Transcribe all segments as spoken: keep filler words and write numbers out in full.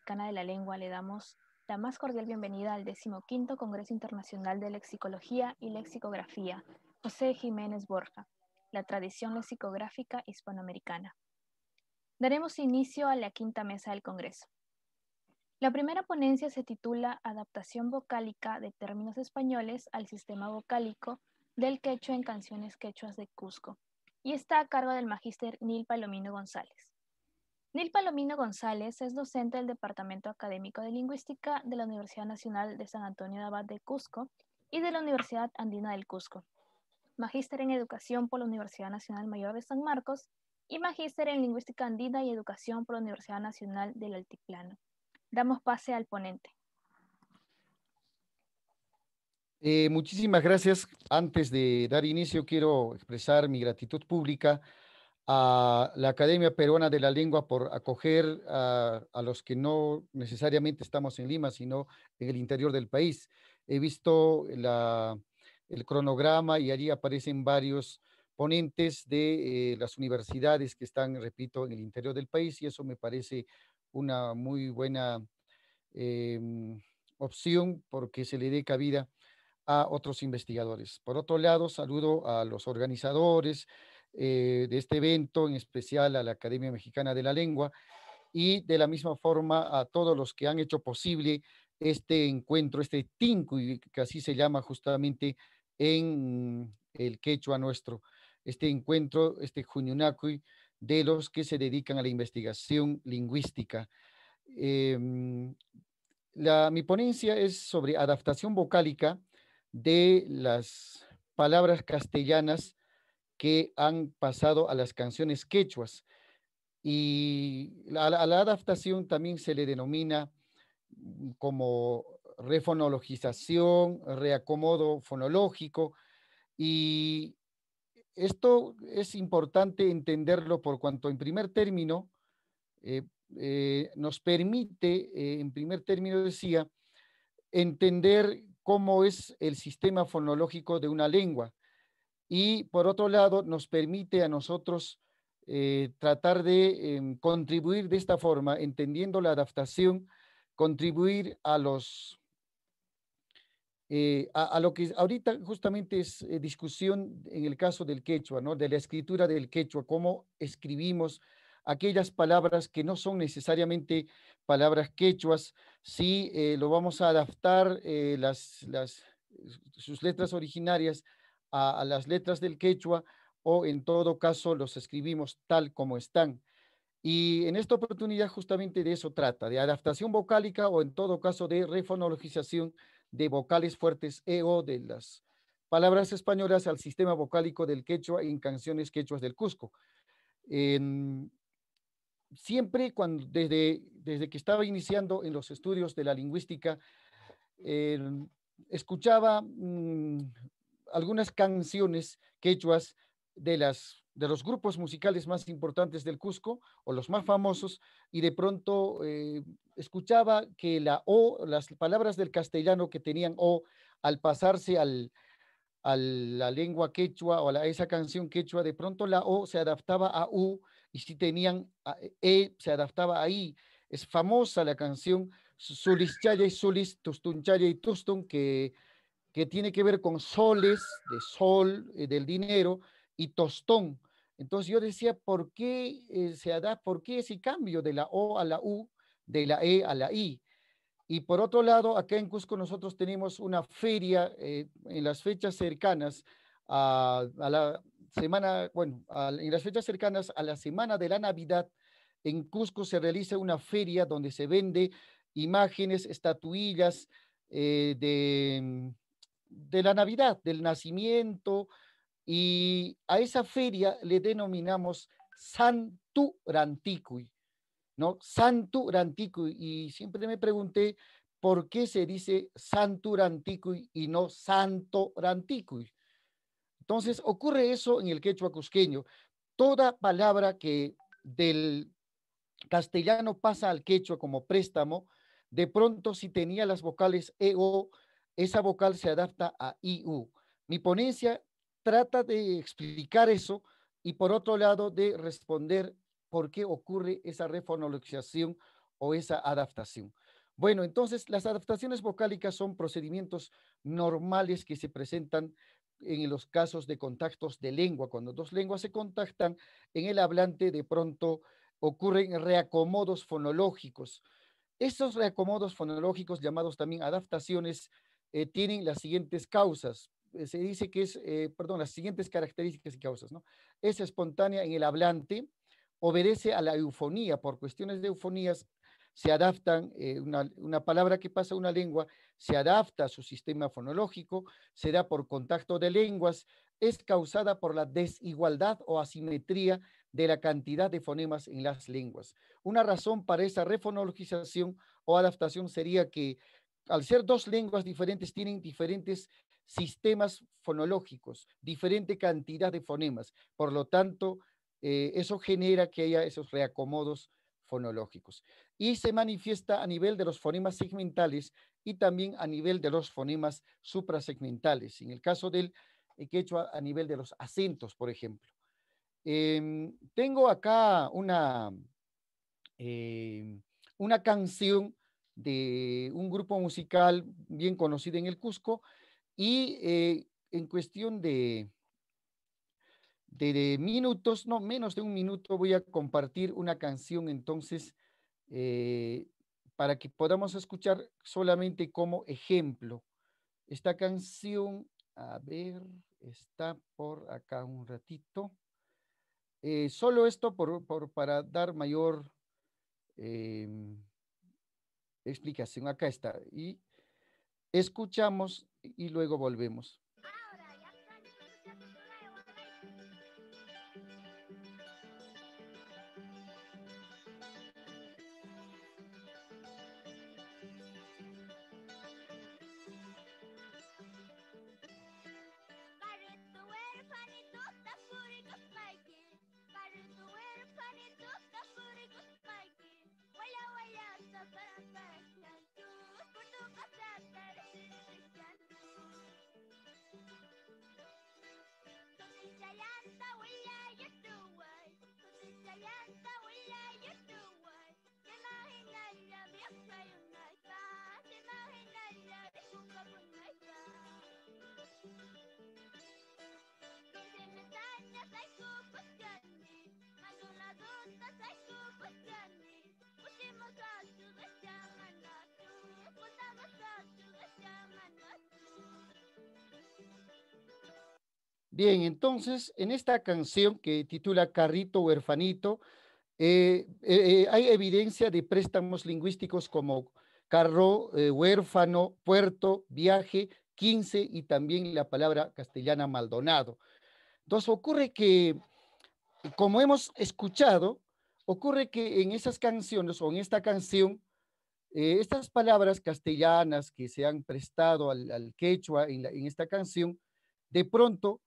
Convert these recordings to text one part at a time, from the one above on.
Mexicana de la Lengua le damos la más cordial bienvenida al decimoquinto Congreso Internacional de Lexicología y Lexicografía, José Jiménez Borja, la tradición lexicográfica hispanoamericana. Daremos inicio a la quinta mesa del Congreso. La primera ponencia se titula Adaptación vocálica de términos españoles al sistema vocálico del quechua en canciones quechuas de Cusco y está a cargo del magíster Nil Palomino González. Nil Palomino González es docente del Departamento Académico de Lingüística de la Universidad Nacional de San Antonio de Abad de Cusco y de la Universidad Andina del Cusco, magíster en Educación por la Universidad Nacional Mayor de San Marcos y magíster en Lingüística Andina y Educación por la Universidad Nacional del Altiplano. Damos pase al ponente. Eh, muchísimas gracias. Antes de dar inicio, quiero expresar mi gratitud pública a la Academia Peruana de la Lengua por acoger a, a los que no necesariamente estamos en Lima, sino en el interior del país. He visto la, el cronograma y allí aparecen varios ponentes de eh, las universidades que están, repito, en el interior del país, y eso me parece una muy buena eh, opción porque se le dé cabida a otros investigadores. Por otro lado, saludo a los organizadores eh, de este evento, en especial a la Academia Mexicana de la Lengua, y de la misma forma a todos los que han hecho posible este encuentro, este Tincuy, que así se llama justamente en el quechua nuestro, este encuentro, este Juniunacuy, de los que se dedican a la investigación lingüística. Eh, la, mi ponencia es sobre adaptación vocálica de las palabras castellanas que han pasado a las canciones quechuas. Y a la, a la adaptación también se le denomina como refonologización, reacomodo fonológico, y esto es importante entenderlo por cuanto en primer término eh, eh, nos permite, eh, en primer término decía, entender cómo es el sistema fonológico de una lengua, y por otro lado nos permite a nosotros eh, tratar de eh, contribuir de esta forma, entendiendo la adaptación, contribuir a los eh, a, a, lo que ahorita justamente es eh, discusión en el caso del quechua, ¿no? De la escritura del quechua, cómo escribimos aquellas palabras que no son necesariamente palabras quechuas, si eh, lo vamos a adaptar eh, las, las, sus letras originarias a, a las letras del quechua, o en todo caso los escribimos tal como están. Y en esta oportunidad justamente de eso trata, de adaptación vocálica o en todo caso de refonologización de vocales fuertes e o de las palabras españolas al sistema vocálico del quechua en canciones quechuas del Cusco. En, siempre cuando, desde, desde que estaba iniciando en los estudios de la lingüística, eh, escuchaba mmm, algunas canciones quechuas de, las, de los grupos musicales más importantes del Cusco o los más famosos, y de pronto eh, escuchaba que la O, las palabras del castellano que tenían O, al pasarse al, a la lengua quechua o a, la, a esa canción quechua, de pronto la O se adaptaba a U, y si tenían a, E se adaptaba a I. Es famosa la canción Sulischaya y Sulis, Tustunchaya y Tustun, que que tiene que ver con soles, de sol, eh, del dinero, y tostón. Entonces yo decía, ¿por qué eh, se da, por qué ese cambio de la O a la U, de la E a la I? Y por otro lado, acá en Cusco nosotros tenemos una feria eh, en las fechas cercanas a, a la semana, bueno, a, en las fechas cercanas a la semana de la Navidad. En Cusco se realiza una feria donde se vende imágenes, estatuillas eh, de de la Navidad, del nacimiento, y a esa feria le denominamos Santuranticuy, ¿no? Santuranticuy, y siempre me pregunté por qué se dice Santuranticuy y no Santoranticuy. Entonces ocurre eso en el quechua cusqueño. Toda palabra que del castellano pasa al quechua como préstamo, de pronto si tenía las vocales E O, esa vocal se adapta a I U. Mi ponencia trata de explicar eso, y por otro lado de responder por qué ocurre esa refonologización o esa adaptación. Bueno, entonces las adaptaciones vocálicas son procedimientos normales que se presentan en los casos de contactos de lengua. Cuando dos lenguas se contactan, en el hablante de pronto ocurren reacomodos fonológicos. Estos reacomodos fonológicos, llamados también adaptaciones, eh, tienen las siguientes causas. Eh, se dice que es, eh, perdón, las siguientes características y causas, ¿no? Es espontánea en el hablante, obedece a la eufonía. Por cuestiones de eufonías se adaptan, eh, una, una palabra que pasa a una lengua se adapta a su sistema fonológico, se da por contacto de lenguas, es causada por la desigualdad o asimetría de la cantidad de fonemas en las lenguas. Una razón para esa refonologización o adaptación sería que al ser dos lenguas diferentes tienen diferentes sistemas fonológicos, diferente cantidad de fonemas. Por lo tanto, eh, eso genera que haya esos reacomodos fonológicos. Y se manifiesta a nivel de los fonemas segmentales y también a nivel de los fonemas suprasegmentales. En el caso del eh, quechua, a nivel de los acentos, por ejemplo. Eh, tengo acá una, eh, una canción de un grupo musical bien conocido en el Cusco y eh, en cuestión de, de, de, minutos, no menos de un minuto, voy a compartir una canción entonces eh, para que podamos escuchar solamente como ejemplo. Esta canción, a ver, está por acá un ratito. Eh, solo esto por, por, para dar mayor eh, explicación. Acá está. Y escuchamos y luego volvemos. Bien, entonces, en esta canción que titula Carrito Huerfanito, eh, eh, hay evidencia de préstamos lingüísticos como carro, eh, huérfano, puerto, viaje, quince y también la palabra castellana Maldonado. Entonces ocurre que, como hemos escuchado, ocurre que en esas canciones o en esta canción, eh, estas palabras castellanas que se han prestado al, al quechua en, la, en esta canción, de pronto,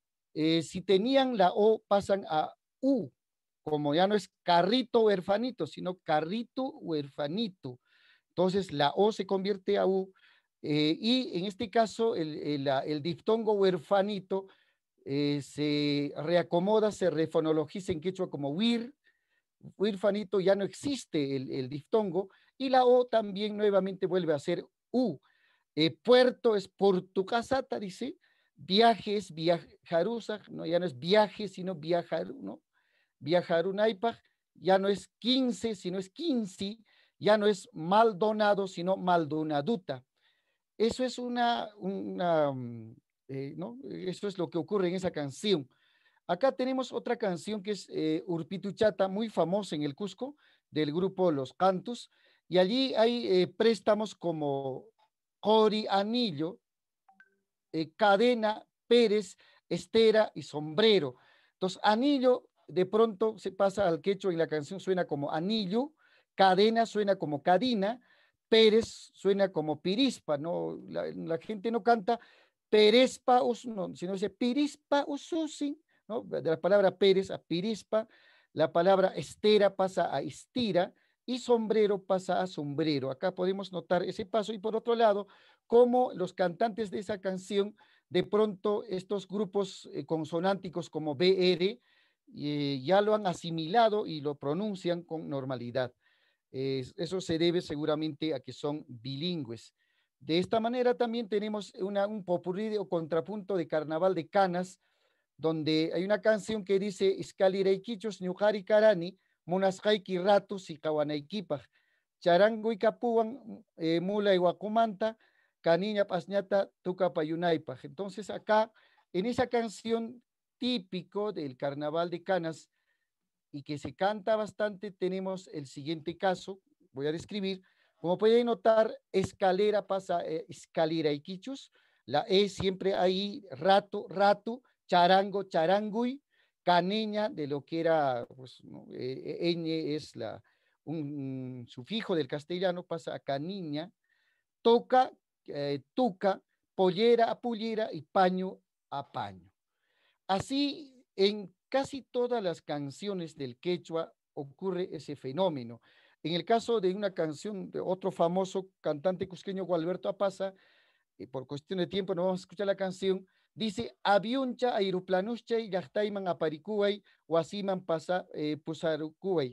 eh, si tenían la O, pasan a U, como ya no es carrito huerfanito, sino carrito huerfanito. Entonces la O se convierte a U, eh, y en este caso el, el, el diftongo huerfanito eh, se reacomoda, se refonologiza en quechua como huir, huirfanito, ya no existe el, el diftongo, y la O también nuevamente vuelve a ser U. Eh, puerto es portucasata, dice, viaje es viajarusa, ¿no? Ya no es viaje, sino viajar, ¿no? Viajarunaipaj, ya no es quince, sino es quinci, ya no es Maldonado, sino Maldonaduta. Eso es una, una eh, ¿no? Eso es lo que ocurre en esa canción. Acá tenemos otra canción que es eh, Urpituchata, muy famosa en el Cusco, del grupo Los Cantos, y allí hay eh, préstamos como Cori, Anillo, eh, Cadena, Pérez, Estera y Sombrero. Entonces, Anillo de pronto se pasa al quechua y la canción suena como Anillo, Cadena suena como Cadina, Pérez suena como Pirispa, ¿no? La, la gente no canta Perespa, no, sino dice Pirispa Ususin, ¿no? De la palabra Pérez a Pirispa, la palabra Estera pasa a Estira y Sombrero pasa a Sombrero. Acá podemos notar ese paso y por otro lado, cómo los cantantes de esa canción, de pronto estos grupos eh, consonánticos como B R, eh, ya lo han asimilado y lo pronuncian con normalidad. Eh, eso se debe seguramente a que son bilingües. De esta manera también tenemos una, un popurrí o contrapunto de Carnaval de Canas, donde hay una canción que dice Iskalireikichos Ñujari Karani, Monashaiki Ratus y Kawanaikipaj, Charango y Capuan, eh, Mula y Guacumanta, Caniña Pasñata, Tuca Payunaipaj. Entonces acá, en esa canción típico del Carnaval de Canas y que se canta bastante, tenemos el siguiente caso, voy a describir. Como pueden notar, escalera pasa eh, escalera y quichus, la E siempre ahí, rato, rato, charango, charangui, caneña, de lo que era, pues, ¿no? eh, ñ es la, un, un sufijo del castellano, pasa a caniña, toca, eh, tuca, pollera a pullera y paño a paño. Así, en casi todas las canciones del quechua ocurre ese fenómeno. En el caso de una canción de otro famoso cantante cusqueño, Gualberto Apaza, y por cuestión de tiempo no vamos a escuchar la canción, dice, aviuncha, aeroplanuscha, yachtaiman aparicuay, huasiman pasa eh, pusarucuay.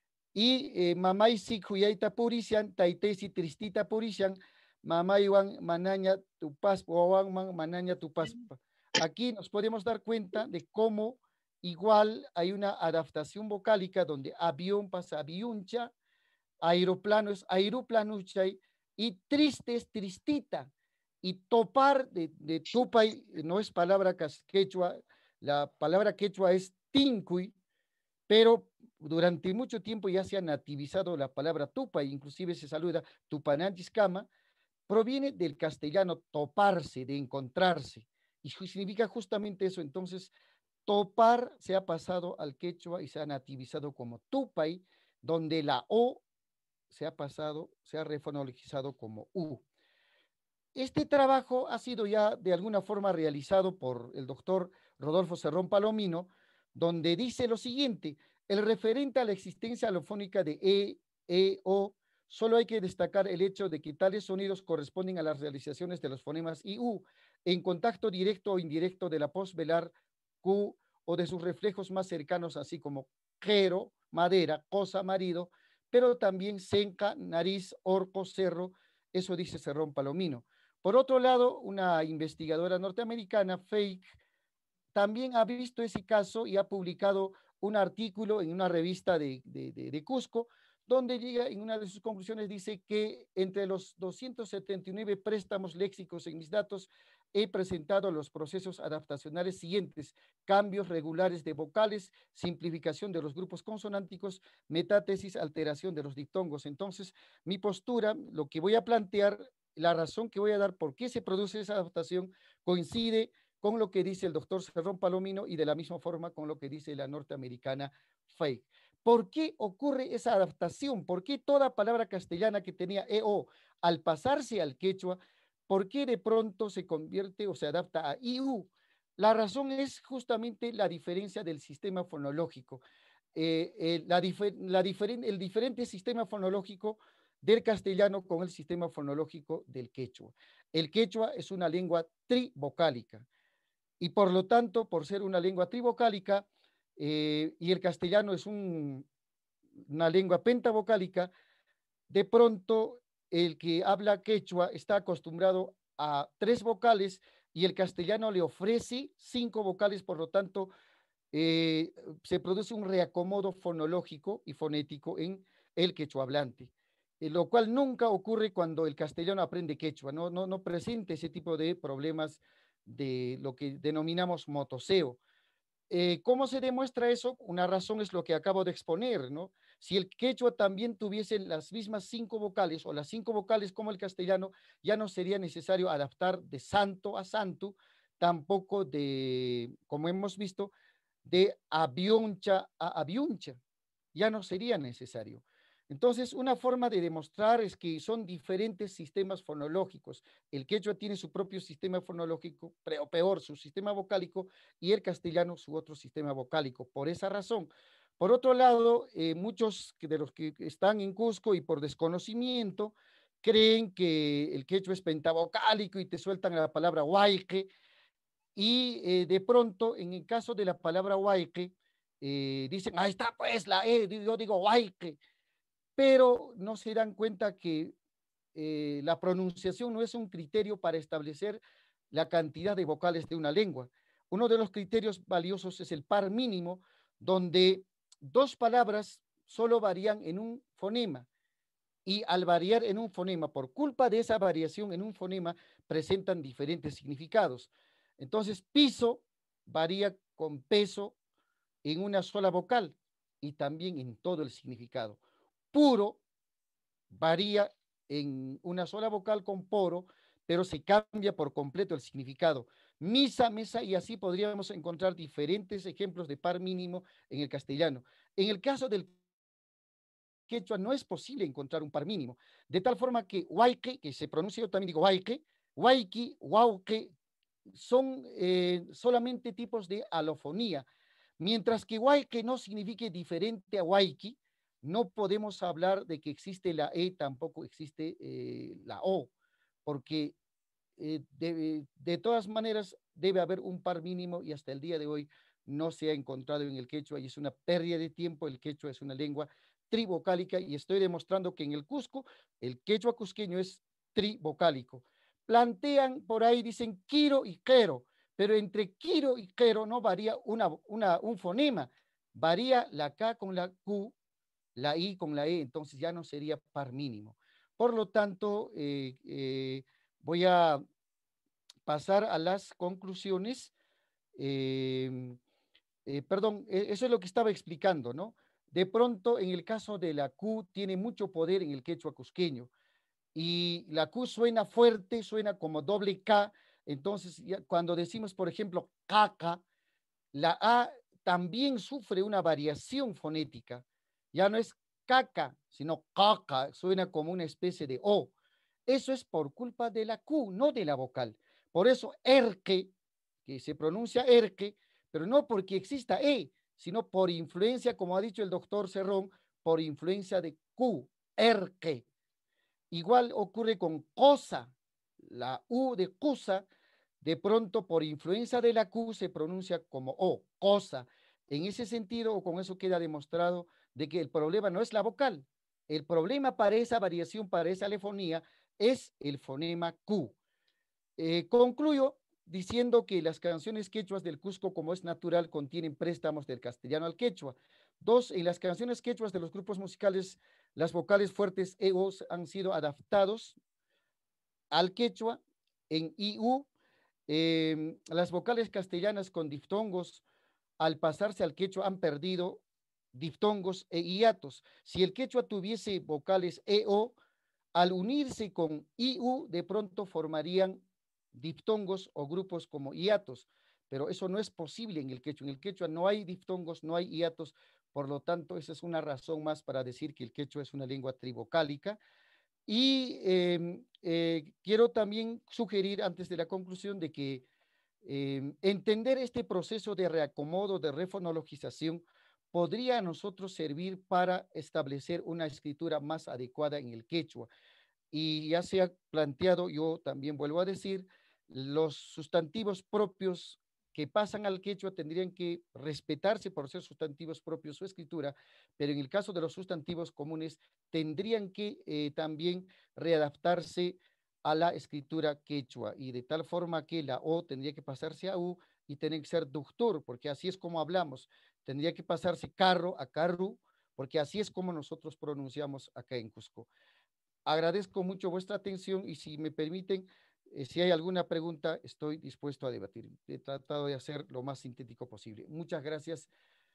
Y eh, mamay si cuyaita purisian, taitesi tristita purisian, mamaywan manaña tupas, wawan manaña tupas. Aquí nos podemos dar cuenta de cómo igual hay una adaptación vocálica donde avión pasa aviuncha, aeroplano es aeroplanucha y triste es tristita. Y topar de, de tupay no es palabra quechua, la palabra quechua es tincuy, pero durante mucho tiempo ya se ha nativizado la palabra tupa, inclusive se saluda tupanantiscama, proviene del castellano toparse, de encontrarse, y significa justamente eso. Entonces, topar se ha pasado al quechua y se ha nativizado como tupay, donde la O se ha pasado, se ha refonologizado como U. Este trabajo ha sido ya de alguna forma realizado por el doctor Rodolfo Cerrón Palomino, donde dice lo siguiente: el referente a la existencia alofónica de E, E, O, solo hay que destacar el hecho de que tales sonidos corresponden a las realizaciones de los fonemas I, U, en contacto directo o indirecto de la posvelar Q o de sus reflejos más cercanos, así como jero, madera, cosa, marido, pero también senca, nariz, orco, cerro, eso dice Cerrón Palomino. Por otro lado, una investigadora norteamericana, Fake, también ha visto ese caso y ha publicado un artículo en una revista de, de, de, de Cusco, donde llega en una de sus conclusiones, dice que entre los doscientos setenta y nueve préstamos léxicos en mis datos, he presentado los procesos adaptacionales siguientes: cambios regulares de vocales, simplificación de los grupos consonánticos, metátesis, alteración de los diptongos. Entonces, mi postura, lo que voy a plantear, la razón que voy a dar por qué se produce esa adaptación, coincide con lo que dice el doctor Cerrón Palomino y de la misma forma con lo que dice la norteamericana Fake. ¿Por qué ocurre esa adaptación? ¿Por qué toda palabra castellana que tenía E O al pasarse al quechua, por qué de pronto se convierte o se adapta a I U? La razón es justamente la diferencia del sistema fonológico. Eh, eh, la difer la diferen el diferente sistema fonológico del castellano con el sistema fonológico del quechua. El quechua es una lengua trivocálica y por lo tanto, por ser una lengua trivocálica eh, y el castellano es un, una lengua pentavocálica, de pronto el que habla quechua está acostumbrado a tres vocales y el castellano le ofrece cinco vocales, por lo tanto, eh, se produce un reacomodo fonológico y fonético en el quechua hablante, eh, lo cual nunca ocurre cuando el castellano aprende quechua, no, no, no presenta ese tipo de problemas de lo que denominamos motoseo. Eh, ¿Cómo se demuestra eso? Una razón es lo que acabo de exponer, ¿no? Si el quechua también tuviese las mismas cinco vocales o las cinco vocales como el castellano, ya no sería necesario adaptar de santo a santo, tampoco de, como hemos visto, de avioncha a avioncha, ya no sería necesario. Entonces, una forma de demostrar es que son diferentes sistemas fonológicos. El quechua tiene su propio sistema fonológico, o peor, su sistema vocálico, y el castellano su otro sistema vocálico. Por esa razón. Por otro lado, eh, muchos de los que están en Cusco y por desconocimiento creen que el quechua es pentavocálico y te sueltan la palabra huayque, y eh, de pronto, en el caso de la palabra huayque, eh, dicen, ahí está pues la E, yo digo huayque, pero no se dan cuenta que eh, la pronunciación no es un criterio para establecer la cantidad de vocales de una lengua. Uno de los criterios valiosos es el par mínimo, donde dos palabras solo varían en un fonema, y al variar en un fonema, por culpa de esa variación en un fonema, presentan diferentes significados. Entonces, piso varía con peso en una sola vocal y también en todo el significado. Puro varía en una sola vocal con poro, pero se cambia por completo el significado. Misa, mesa, y así podríamos encontrar diferentes ejemplos de par mínimo en el castellano. En el caso del quechua no es posible encontrar un par mínimo, de tal forma que huayque, que se pronuncia, yo también digo huayque, huayqui, huauque, son eh, solamente tipos de alofonía, mientras que huayque no signifique diferente a huayqui, no podemos hablar de que existe la E, tampoco existe eh, la O, porque eh, de, de todas maneras debe haber un par mínimo y hasta el día de hoy no se ha encontrado en el quechua y es una pérdida de tiempo. El quechua es una lengua trivocálica y estoy demostrando que en el Cusco el quechua cusqueño es trivocálico. Plantean por ahí, dicen quiro y quero, pero entre quiro y quero no varía una, una, un fonema, varía la K con la Q, la I con la E, entonces ya no sería par mínimo. Por lo tanto, eh, eh, voy a pasar a las conclusiones. Eh, eh, perdón, eso es lo que estaba explicando, ¿no? De pronto, en el caso de la Q, tiene mucho poder en el quechua cusqueño y la Q suena fuerte, suena como doble K. Entonces, ya cuando decimos, por ejemplo, caca, la A también sufre una variación fonética. Ya no es caca, sino caca, suena como una especie de O. Eso es por culpa de la Q, no de la vocal. Por eso, erque, que se pronuncia erque, pero no porque exista E, sino por influencia, como ha dicho el doctor Cerrón, por influencia de Q, erque. Igual ocurre con cosa, la U de cosa, de pronto por influencia de la Q se pronuncia como O, cosa. En ese sentido, o con eso queda demostrado de que el problema no es la vocal, el problema para esa variación, para esa alefonía, es el fonema Q. Eh, concluyo diciendo que las canciones quechuas del Cusco, como es natural, contienen préstamos del castellano al quechua. Dos, en las canciones quechuas de los grupos musicales, las vocales fuertes E O han sido adaptados al quechua en I U. Eh, las vocales castellanas con diftongos, al pasarse al quechua, han perdido diftongos e hiatos. Si el quechua tuviese vocales E O, al unirse con I U, de pronto formarían diptongos o grupos como hiatos, pero eso no es posible en el quechua. En el quechua no hay diptongos, no hay hiatos, por lo tanto, esa es una razón más para decir que el quechua es una lengua trivocálica. Y eh, eh, quiero también sugerir, antes de la conclusión, de que eh, entender este proceso de reacomodo, de refonologización, podría a nosotros servir para establecer una escritura más adecuada en el quechua. Y ya se ha planteado, yo también vuelvo a decir, los sustantivos propios que pasan al quechua tendrían que respetarse por ser sustantivos propios su escritura, pero en el caso de los sustantivos comunes tendrían que eh, también readaptarse a la escritura quechua y de tal forma que la O tendría que pasarse a U y tener que ser ductor, porque así es como hablamos. Tendría que pasarse carro a carru, porque así es como nosotros pronunciamos acá en Cusco. Agradezco mucho vuestra atención y si me permiten, eh, si hay alguna pregunta, estoy dispuesto a debatir. He tratado de hacer lo más sintético posible. Muchas gracias.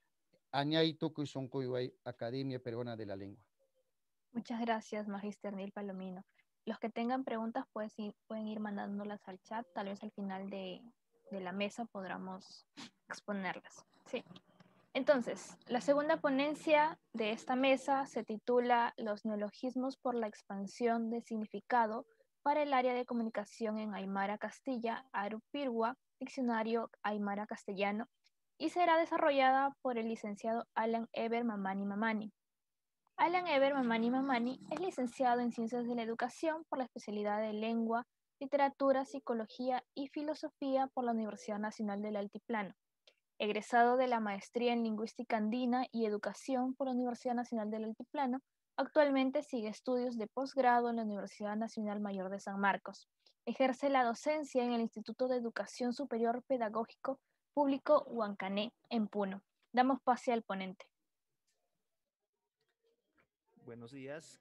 Añay Toco y Soncoyuay, Academia Peruana de la Lengua. Muchas gracias, Magister Neil Palomino. Los que tengan preguntas pues, ir, pueden ir mandándolas al chat. Tal vez al final de, de la mesa podamos exponerlas. Sí. Entonces, la segunda ponencia de esta mesa se titula Los neologismos por la expansión de significado para el área de comunicación en Aymara Castilla, Arupirwa, Diccionario Aymara Castellano, y será desarrollada por el licenciado Alan Eber Mamani Mamani. Alan Eber Mamani Mamani es licenciado en Ciencias de la Educación por la especialidad de Lengua, Literatura, Psicología y Filosofía por la Universidad Nacional del Altiplano. Egresado de la Maestría en Lingüística Andina y Educación por la Universidad Nacional del Altiplano, Actualmente sigue estudios de posgrado en la Universidad Nacional Mayor de San Marcos. Ejerce la docencia en el Instituto de Educación Superior Pedagógico Público Huancané, en Puno. Damos pase al ponente. Buenos días.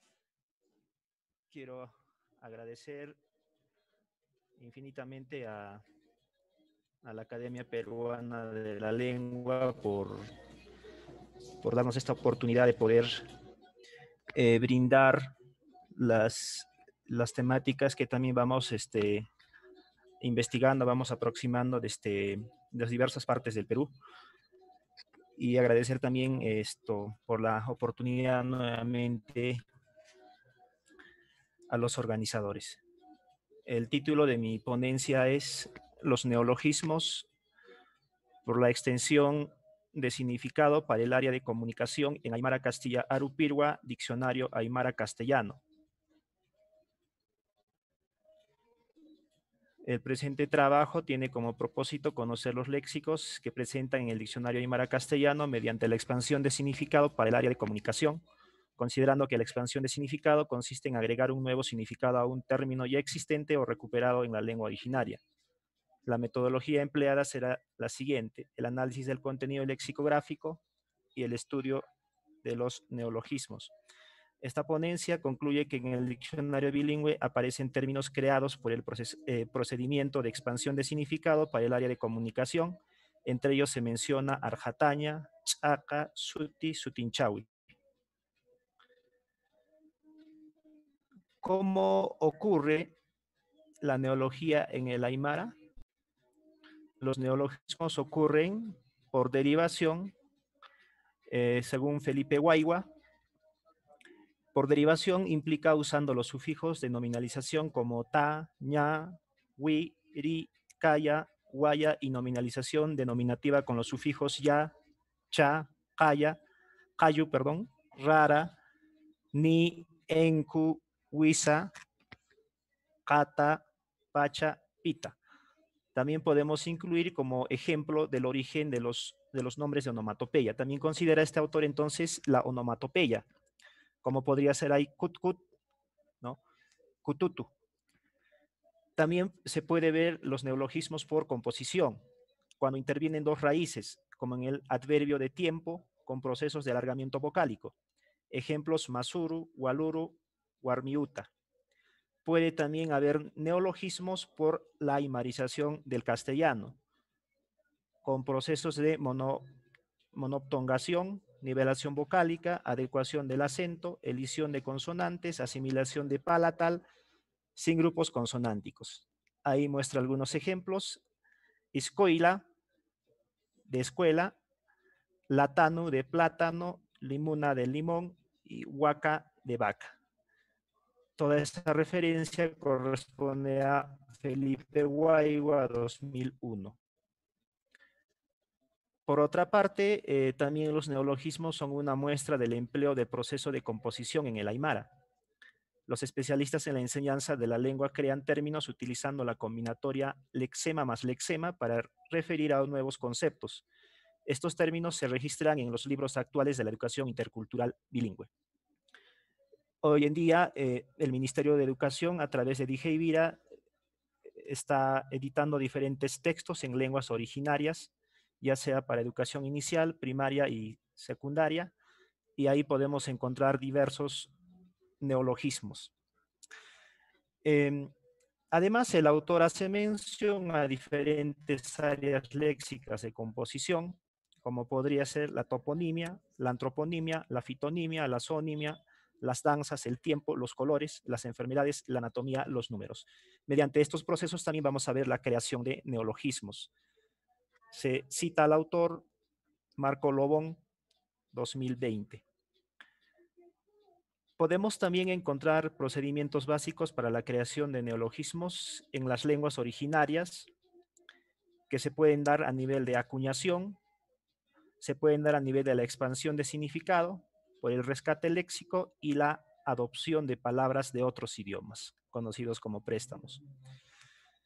Quiero agradecer infinitamente a, a la Academia Peruana de la Lengua por, por darnos esta oportunidad de poder eh, brindar las, las temáticas que también vamos este, investigando, vamos aproximando desde de las diversas partes del Perú. Y agradecer también esto por la oportunidad nuevamente a los organizadores. El título de mi ponencia es Los neologismos por la extensión de significado para el área de comunicación en Aymara Castilla Arupirwa, Diccionario Aymara Castellano. El presente trabajo tiene como propósito conocer los léxicos que presentan en el Diccionario Aymara Castellano mediante la expansión de significado para el área de comunicación, considerando que la expansión de significado consiste en agregar un nuevo significado a un término ya existente o recuperado en la lengua originaria. La metodología empleada será la siguiente: el análisis del contenido lexicográfico y el estudio de los neologismos. Esta ponencia concluye que en el diccionario bilingüe aparecen términos creados por el proces eh, procedimiento de expansión de significado para el área de comunicación. Entre ellos se menciona Arjataña, Chaka, Suti, Sutinchawi. ¿Cómo ocurre la neología en el Aymara? Los neologismos ocurren por derivación, eh, según Felipe Guaigua. Por derivación implica usando los sufijos de nominalización como ta, ña, wi, ri, kaya, guaya, y nominalización denominativa con los sufijos ya, cha, kaya, kayu, perdón, rara, ni, enku, wisa, kata, pacha, pita. También podemos incluir como ejemplo del origen de los, de los nombres de onomatopeya. También considera este autor entonces la onomatopeya, como podría ser ahí kut-kut, ¿no? Kututu. También se puede ver los neologismos por composición, cuando intervienen dos raíces, como en el adverbio de tiempo, con procesos de alargamiento vocálico. Ejemplos: masuru, waluru, warmiuta. Puede también haber neologismos por la aymarización del castellano, con procesos de mono, monoptongación, nivelación vocálica, adecuación del acento, elisión de consonantes, asimilación de palatal, sin grupos consonánticos. Ahí muestra algunos ejemplos: escoila, de escuela; latanu, de plátano; limuna, de limón; y huaca, de vaca. Toda esta referencia corresponde a Felipe Guaigua dos mil uno. Por otra parte, eh, también los neologismos son una muestra del empleo del proceso de composición en el Aymara. Los especialistas en la enseñanza de la lengua crean términos utilizando la combinatoria lexema más lexema para referir a nuevos conceptos. Estos términos se registran en los libros actuales de la educación intercultural bilingüe. Hoy en día, eh, el Ministerio de Educación, a través de Digeivira, está editando diferentes textos en lenguas originarias, ya sea para educación inicial, primaria y secundaria, y ahí podemos encontrar diversos neologismos. Eh, además, el autor hace mención a diferentes áreas léxicas de composición, como podría ser la toponimia, la antroponimia, la fitonimia, la zoonimia, las danzas, el tiempo, los colores, las enfermedades, la anatomía, los números. Mediante estos procesos también vamos a ver la creación de neologismos. Se cita al autor Marco Lobón, dos mil veinte. Podemos también encontrar procedimientos básicos para la creación de neologismos en las lenguas originarias, que se pueden dar a nivel de acuñación, se pueden dar a nivel de la expansión de significado, por el rescate léxico y la adopción de palabras de otros idiomas, conocidos como préstamos.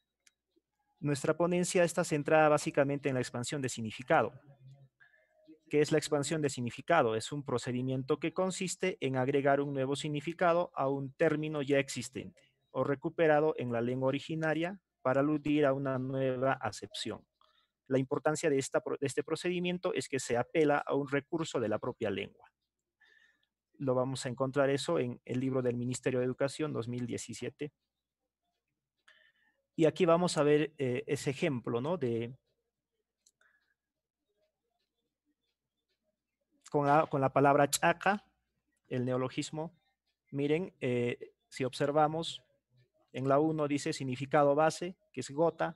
Nuestra ponencia está centrada básicamente en la expansión de significado, ¿Qué es la expansión de significado? Es un procedimiento que consiste en agregar un nuevo significado a un término ya existente o recuperado en la lengua originaria para aludir a una nueva acepción. La importancia de, esta, de este procedimiento es que se apela a un recurso de la propia lengua. Lo vamos a encontrar eso en el libro del Ministerio de Educación dos mil diecisiete. Y aquí vamos a ver eh, ese ejemplo, ¿no? De, con, la, con la palabra chaca, el neologismo. Miren, eh, si observamos, en la uno dice significado base, que es gota,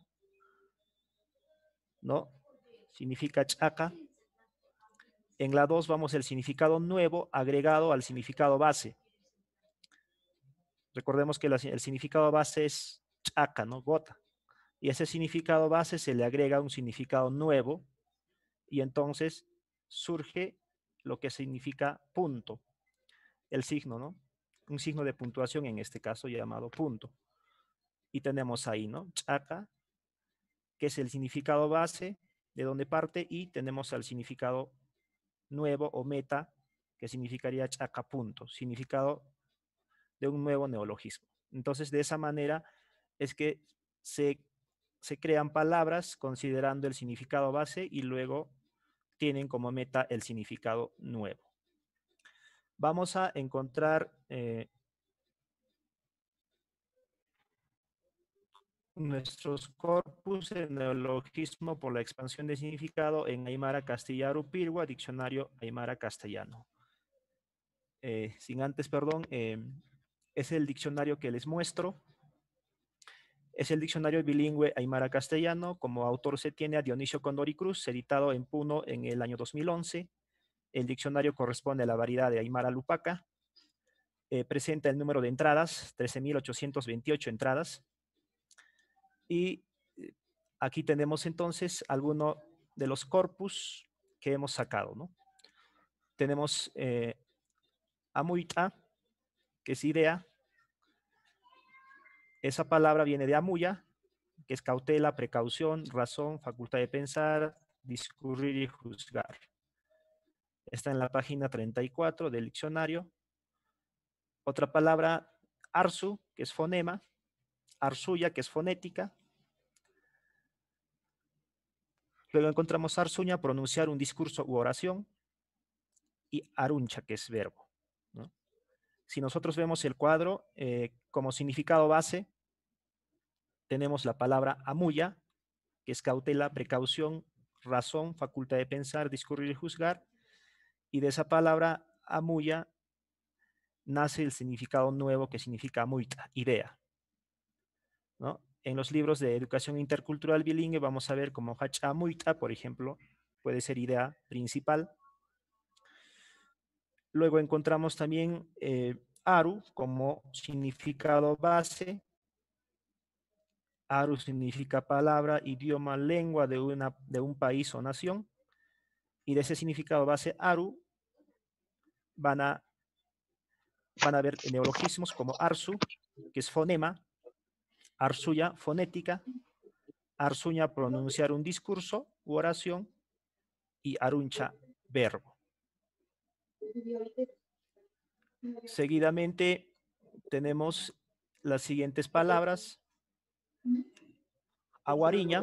¿no? Significa chaca. En la dos vamos el significado nuevo agregado al significado base. Recordemos que la, el significado base es chaca, ¿no? Gota. Y a ese significado base se le agrega un significado nuevo y entonces surge lo que significa punto. El signo, ¿no? Un signo de puntuación en este caso llamado punto. Y tenemos ahí, ¿no? Chaca, que es el significado base de donde parte, y tenemos al significado nuevo o meta, que significaría chaca punto, significado de un nuevo neologismo. Entonces, de esa manera es que se, se crean palabras considerando el significado base y luego tienen como meta el significado nuevo. Vamos a encontrar eh, nuestros corpus de neologismo por la expansión de significado en Aymara Castellano Pirgua, diccionario Aymara Castellano. Eh, sin antes, perdón, eh, es el diccionario que les muestro. Es el diccionario bilingüe Aymara Castellano. Como autor se tiene a Dionisio Condori Cruz, editado en Puno en el año dos mil once. El diccionario corresponde a la variedad de Aymara Lupaca. Eh, presenta el número de entradas, trece mil ochocientos veintiocho entradas. Y aquí tenemos entonces algunos de los corpus que hemos sacado, ¿no? Tenemos eh, amuita, que es idea. Esa palabra viene de amuya, que es cautela, precaución, razón, facultad de pensar, discurrir y juzgar. Está en la página treinta y cuatro del diccionario. Otra palabra, arsu, que es fonema, arsuya, que es fonética. Luego encontramos arsuña, pronunciar un discurso u oración, y aruncha, que es verbo, ¿no? Si nosotros vemos el cuadro, eh, como significado base, tenemos la palabra amuya, que es cautela, precaución, razón, facultad de pensar, discurrir y juzgar. Y de esa palabra amuya nace el significado nuevo que significa amuita, idea, ¿no? En los libros de educación intercultural bilingüe vamos a ver como hacha amuita, por ejemplo, puede ser idea principal. Luego encontramos también eh, aru como significado base. Aru significa palabra, idioma, lengua de, una, de un país o nación. Y de ese significado base aru van a, van a haber neologismos como arsu, que es fonema, arsuya, fonética, arsuña, pronunciar un discurso u oración, y aruncha, verbo. Seguidamente tenemos las siguientes palabras. Aguariña,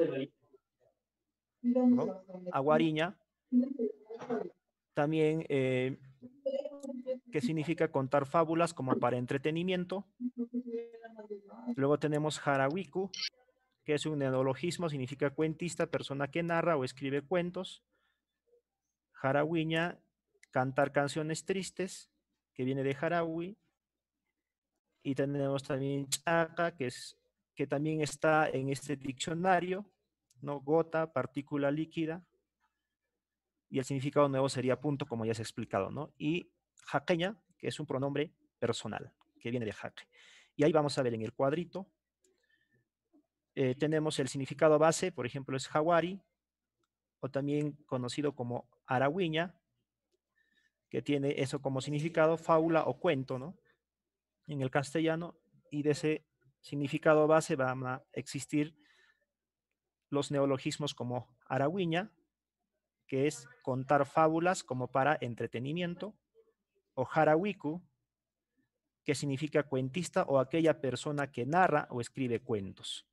¿no? Aguariña, también eh, que significa contar fábulas como para entretenimiento. Luego tenemos jarawiku, que es un neologismo, significa cuentista, persona que narra o escribe cuentos. Jarawiña, cantar canciones tristes, que viene de jarawi. Y tenemos también chaca, que, es, que también está en este diccionario, ¿no? Gota, partícula líquida. Y el significado nuevo sería punto, como ya se ha explicado, ¿no? Y jaqueña, que es un pronombre personal, que viene de jaque. Y ahí vamos a ver en el cuadrito. Eh, tenemos el significado base, por ejemplo, es jawari, o también conocido como arahuiña, que tiene eso como significado, fábula o cuento, ¿no? En el castellano, y de ese significado base van a existir los neologismos como arahuiña, que es contar fábulas como para entretenimiento, o harawiku, que significa cuentista o aquella persona que narra o escribe cuentos.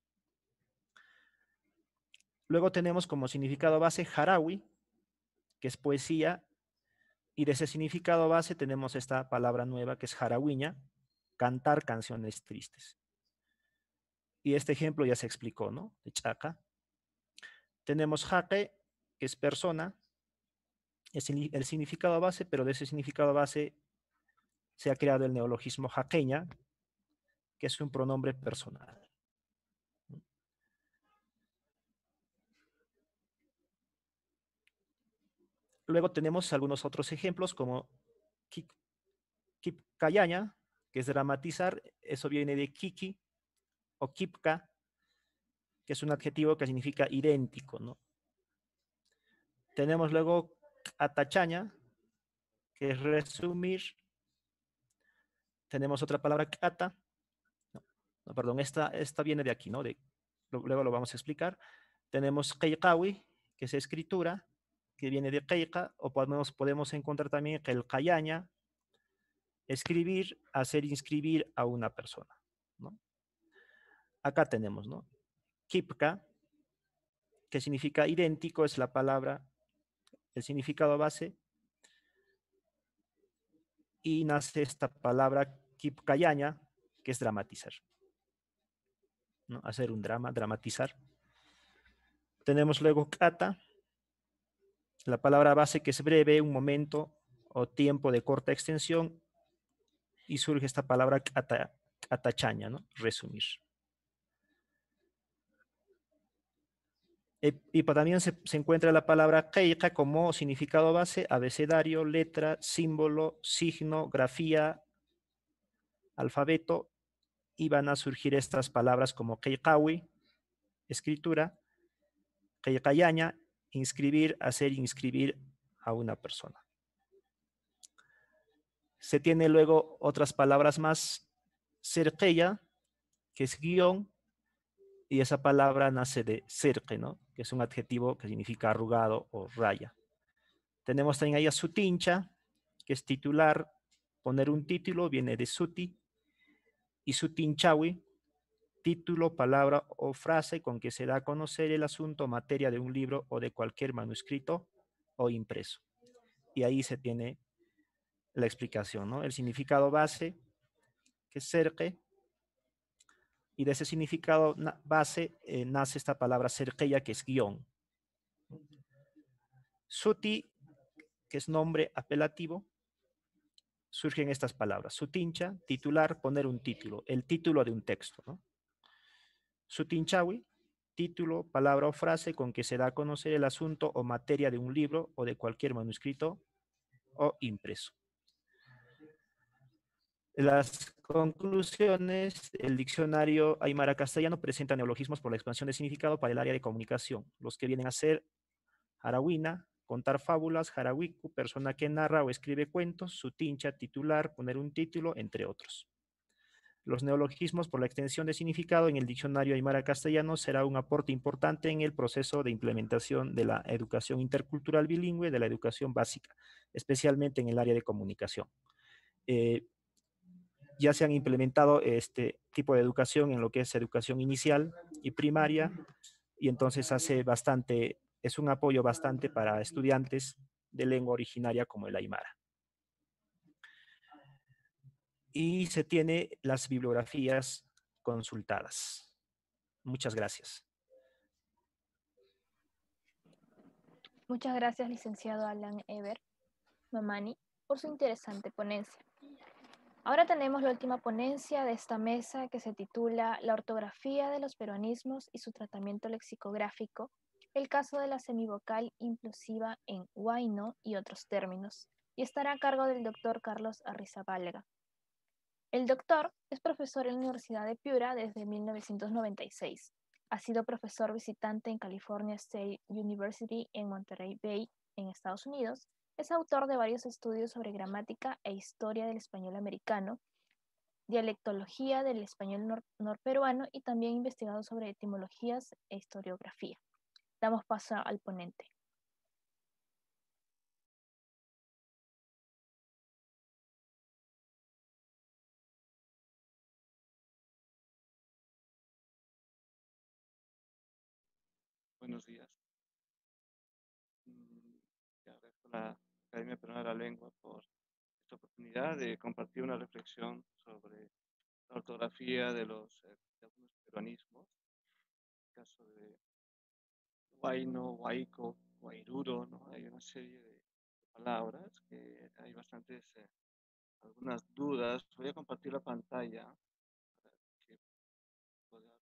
Luego tenemos como significado base harawi, que es poesía, y de ese significado base tenemos esta palabra nueva que es harawiña, cantar canciones tristes. Y este ejemplo ya se explicó, ¿no? De Chaca. Tenemos jaque, que es persona, es el significado base, pero de ese significado base se ha creado el neologismo jaqueña, que es un pronombre personal. Luego tenemos algunos otros ejemplos como kipkayaña, que es dramatizar, eso viene de kiki, o kipka, que es un adjetivo que significa idéntico, ¿no? Tenemos luego atachaña, que es resumir. Tenemos otra palabra, kata. No, no, perdón, esta, esta viene de aquí, ¿no? De, luego lo vamos a explicar. Tenemos keikawi, que es escritura, que viene de keika, o podemos, podemos encontrar también kelkayaña, escribir, hacer inscribir a una persona, ¿no? Acá tenemos, ¿no? Kipka, que significa idéntico, es la palabra, el significado base, y nace esta palabra kipkayaña, que es dramatizar, ¿no? Hacer un drama, dramatizar. Tenemos luego kata, la palabra base que es breve, un momento o tiempo de corta extensión, y surge esta palabra kata, katachaña, ¿no? Resumir. Y también se, se encuentra la palabra keika como significado base, abecedario, letra, símbolo, signo, grafía, alfabeto, y van a surgir estas palabras como keikawi, escritura, keikayaña, inscribir, hacer inscribir a una persona. Se tiene luego otras palabras más, cerqueya, que es guión, y esa palabra nace de cerque, ¿no? Que es un adjetivo que significa arrugado o raya. Tenemos también ahí a sutincha, que es titular, poner un título, viene de suti, y sutinchawi, título, palabra o frase con que se da a conocer el asunto o materia de un libro o de cualquier manuscrito o impreso. Y ahí se tiene la explicación, ¿no? El significado base, que es cerque, y de ese significado base eh, nace esta palabra cerqueya, que es guión. Suti, que es nombre apelativo, surgen estas palabras. Sutincha, titular, poner un título, el título de un texto, ¿no? Sutinchawi, título, palabra o frase con que se da a conocer el asunto o materia de un libro o de cualquier manuscrito o impreso. Las conclusiones, el diccionario Aymara Castellano presenta neologismos por la expansión de significado para el área de comunicación, los que vienen a ser harawina, contar fábulas, harawiku, persona que narra o escribe cuentos, sutincha, titular, poner un título, entre otros. Los neologismos por la extensión de significado en el diccionario Aymara Castellano será un aporte importante en el proceso de implementación de la educación intercultural bilingüe, de la educación básica, especialmente en el área de comunicación. Eh, ya se han implementado este tipo de educación en lo que es educación inicial y primaria, y entonces hace bastante, es un apoyo bastante para estudiantes de lengua originaria como el Aymara. Y se tiene las bibliografías consultadas. Muchas gracias. Muchas gracias, licenciado Alan Eber Mamani, por su interesante ponencia. Ahora tenemos la última ponencia de esta mesa, que se titula La ortografía de los peruanismos y su tratamiento lexicográfico, el caso de la semivocal implosiva en huayno y otros términos, y estará a cargo del doctor Carlos Arrizabalaga. El doctor es profesor en la Universidad de Piura desde mil novecientos noventa y seis. Ha sido profesor visitante en California State University en Monterey Bay, en Estados Unidos. Es autor de varios estudios sobre gramática e historia del español americano, dialectología del español nor norperuano y también investigado sobre etimologías e historiografía. Damos paso al ponente. buenos días. Mm, y agradezco a la Academia Peruana de la Lengua por esta oportunidad de compartir una reflexión sobre la ortografía de, los, eh, de algunos peruanismos. En el caso de Huayno, Huayco, Guairuro, ¿no? Hay una serie de palabras que hay bastantes, eh, algunas dudas. Voy a compartir la pantalla para que pueda ver.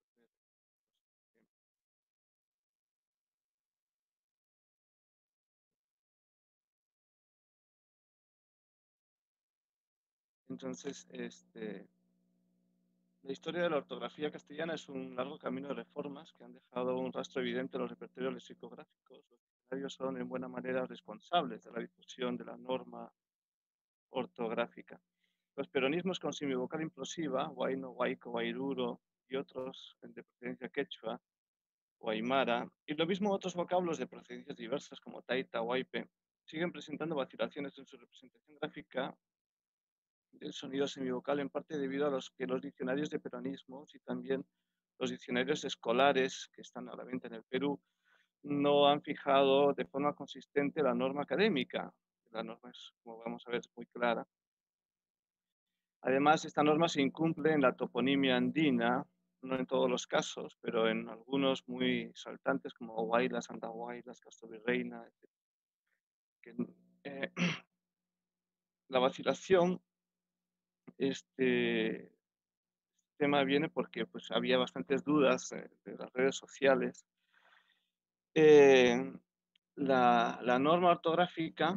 Entonces, este, la historia de la ortografía castellana es un largo camino de reformas que han dejado un rastro evidente en los repertorios lexicográficos. Los diccionarios son en buena manera responsables de la difusión de la norma ortográfica. Los peronismos con semivocal implosiva, huayno, huayco, guairuro y otros de procedencia quechua o aymara, y lo mismo otros vocablos de procedencias diversas como taita, huaype, siguen presentando vacilaciones en su representación gráfica del sonido semivocal, en parte debido a los que los diccionarios de peronismos y también los diccionarios escolares que están a la venta en el Perú no han fijado de forma consistente la norma académica. La norma es, como vamos a ver, muy clara. Además, esta norma se incumple en la toponimia andina, no en todos los casos, pero en algunos muy saltantes como Huaylas, Andahuaylas, Castrovirreina, etcétera. Que, eh, la vacilación este tema viene porque pues, había bastantes dudas eh, de las redes sociales. Eh, la, la norma ortográfica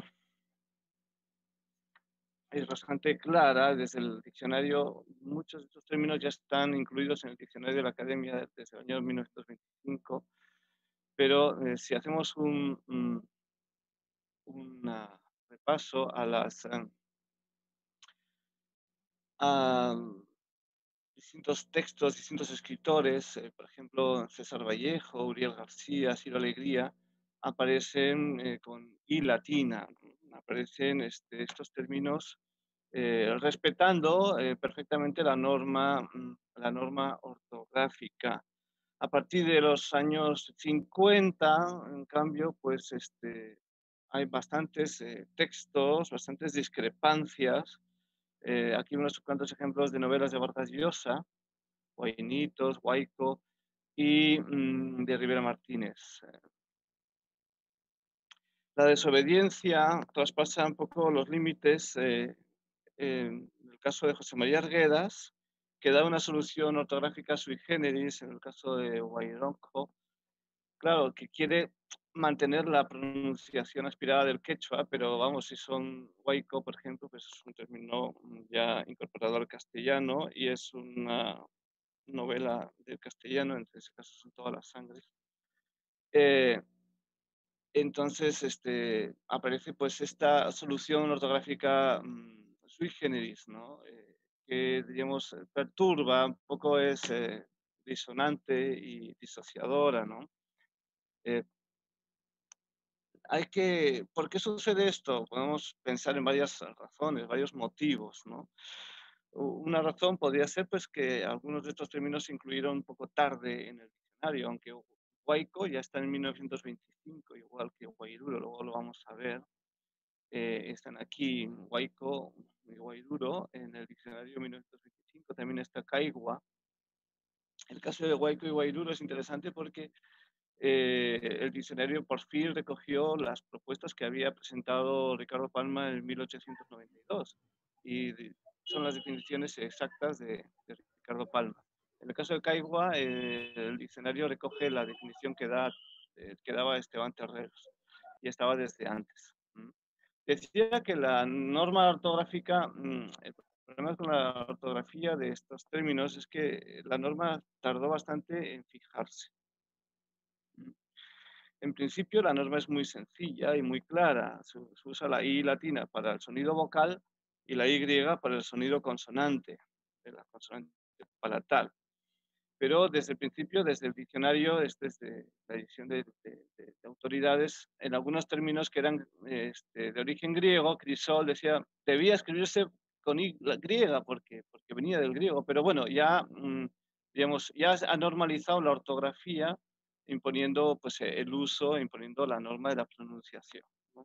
es bastante clara. Desde el diccionario, muchos de estos términos ya están incluidos en el diccionario de la Academia desde el año mil novecientos veinticinco, pero eh, si hacemos un, un, un repaso a las... Um, a, distintos textos, distintos escritores, eh, por ejemplo, César Vallejo, Uriel García, Ciro Alegría, aparecen eh, con I latina, aparecen este, estos términos eh, respetando eh, perfectamente la norma, la norma ortográfica. A partir de los años cincuenta, en cambio, pues este, hay bastantes eh, textos, bastantes discrepancias. Eh, aquí unos cuantos ejemplos de novelas de Vargas Llosa, Guaynitos, Guayco y mmm, de Rivera Martínez. La desobediencia traspasa un poco los límites. Eh, en el caso de José María Arguedas, que da una solución ortográfica sui generis, en el caso de Guaironco, claro, que quiere mantener la pronunciación aspirada del quechua, pero vamos, si son huayco, por ejemplo, pues es un término ya incorporado al castellano y es una novela del castellano, en ese caso son todas las sangres. Eh, entonces, este, aparece pues esta solución ortográfica mmm, sui generis, ¿no? Eh, que, digamos, perturba, un poco es eh, disonante y disociadora, ¿no? Eh, hay que, ¿por qué sucede esto? Podemos pensar en varias razones, varios motivos, ¿no? Una razón podría ser pues que algunos de estos términos se incluyeron un poco tarde en el diccionario, aunque huayco ya está en mil novecientos veinticinco, igual que guairuro, luego lo vamos a ver. Eh, están aquí huayco y guairuro en el diccionario de mil novecientos veinticinco, también está caigua. El caso de huayco y guairuro es interesante porque eh, el diccionario por fin recogió las propuestas que había presentado Ricardo Palma en mil ochocientos noventa y dos y de, son las definiciones exactas de, de Ricardo Palma. En el caso de caigua, eh, el diccionario recoge la definición que, da, eh, que daba Esteban Terreros y estaba desde antes. ¿Mm? Decía que la norma ortográfica, mmm, el problema con la ortografía de estos términos es que la norma tardó bastante en fijarse. En principio, la norma es muy sencilla y muy clara. Se, se usa la I latina para el sonido vocal y la Y para el sonido consonante, de la consonante palatal. Pero desde el principio, desde el diccionario, desde la edición de, de, de, de autoridades, en algunos términos que eran este, de origen griego, Crisol decía, debía escribirse con I griega porque, porque venía del griego. Pero bueno, ya, digamos, ya ha normalizado la ortografía imponiendo pues, el uso, imponiendo la norma de la pronunciación, ¿no?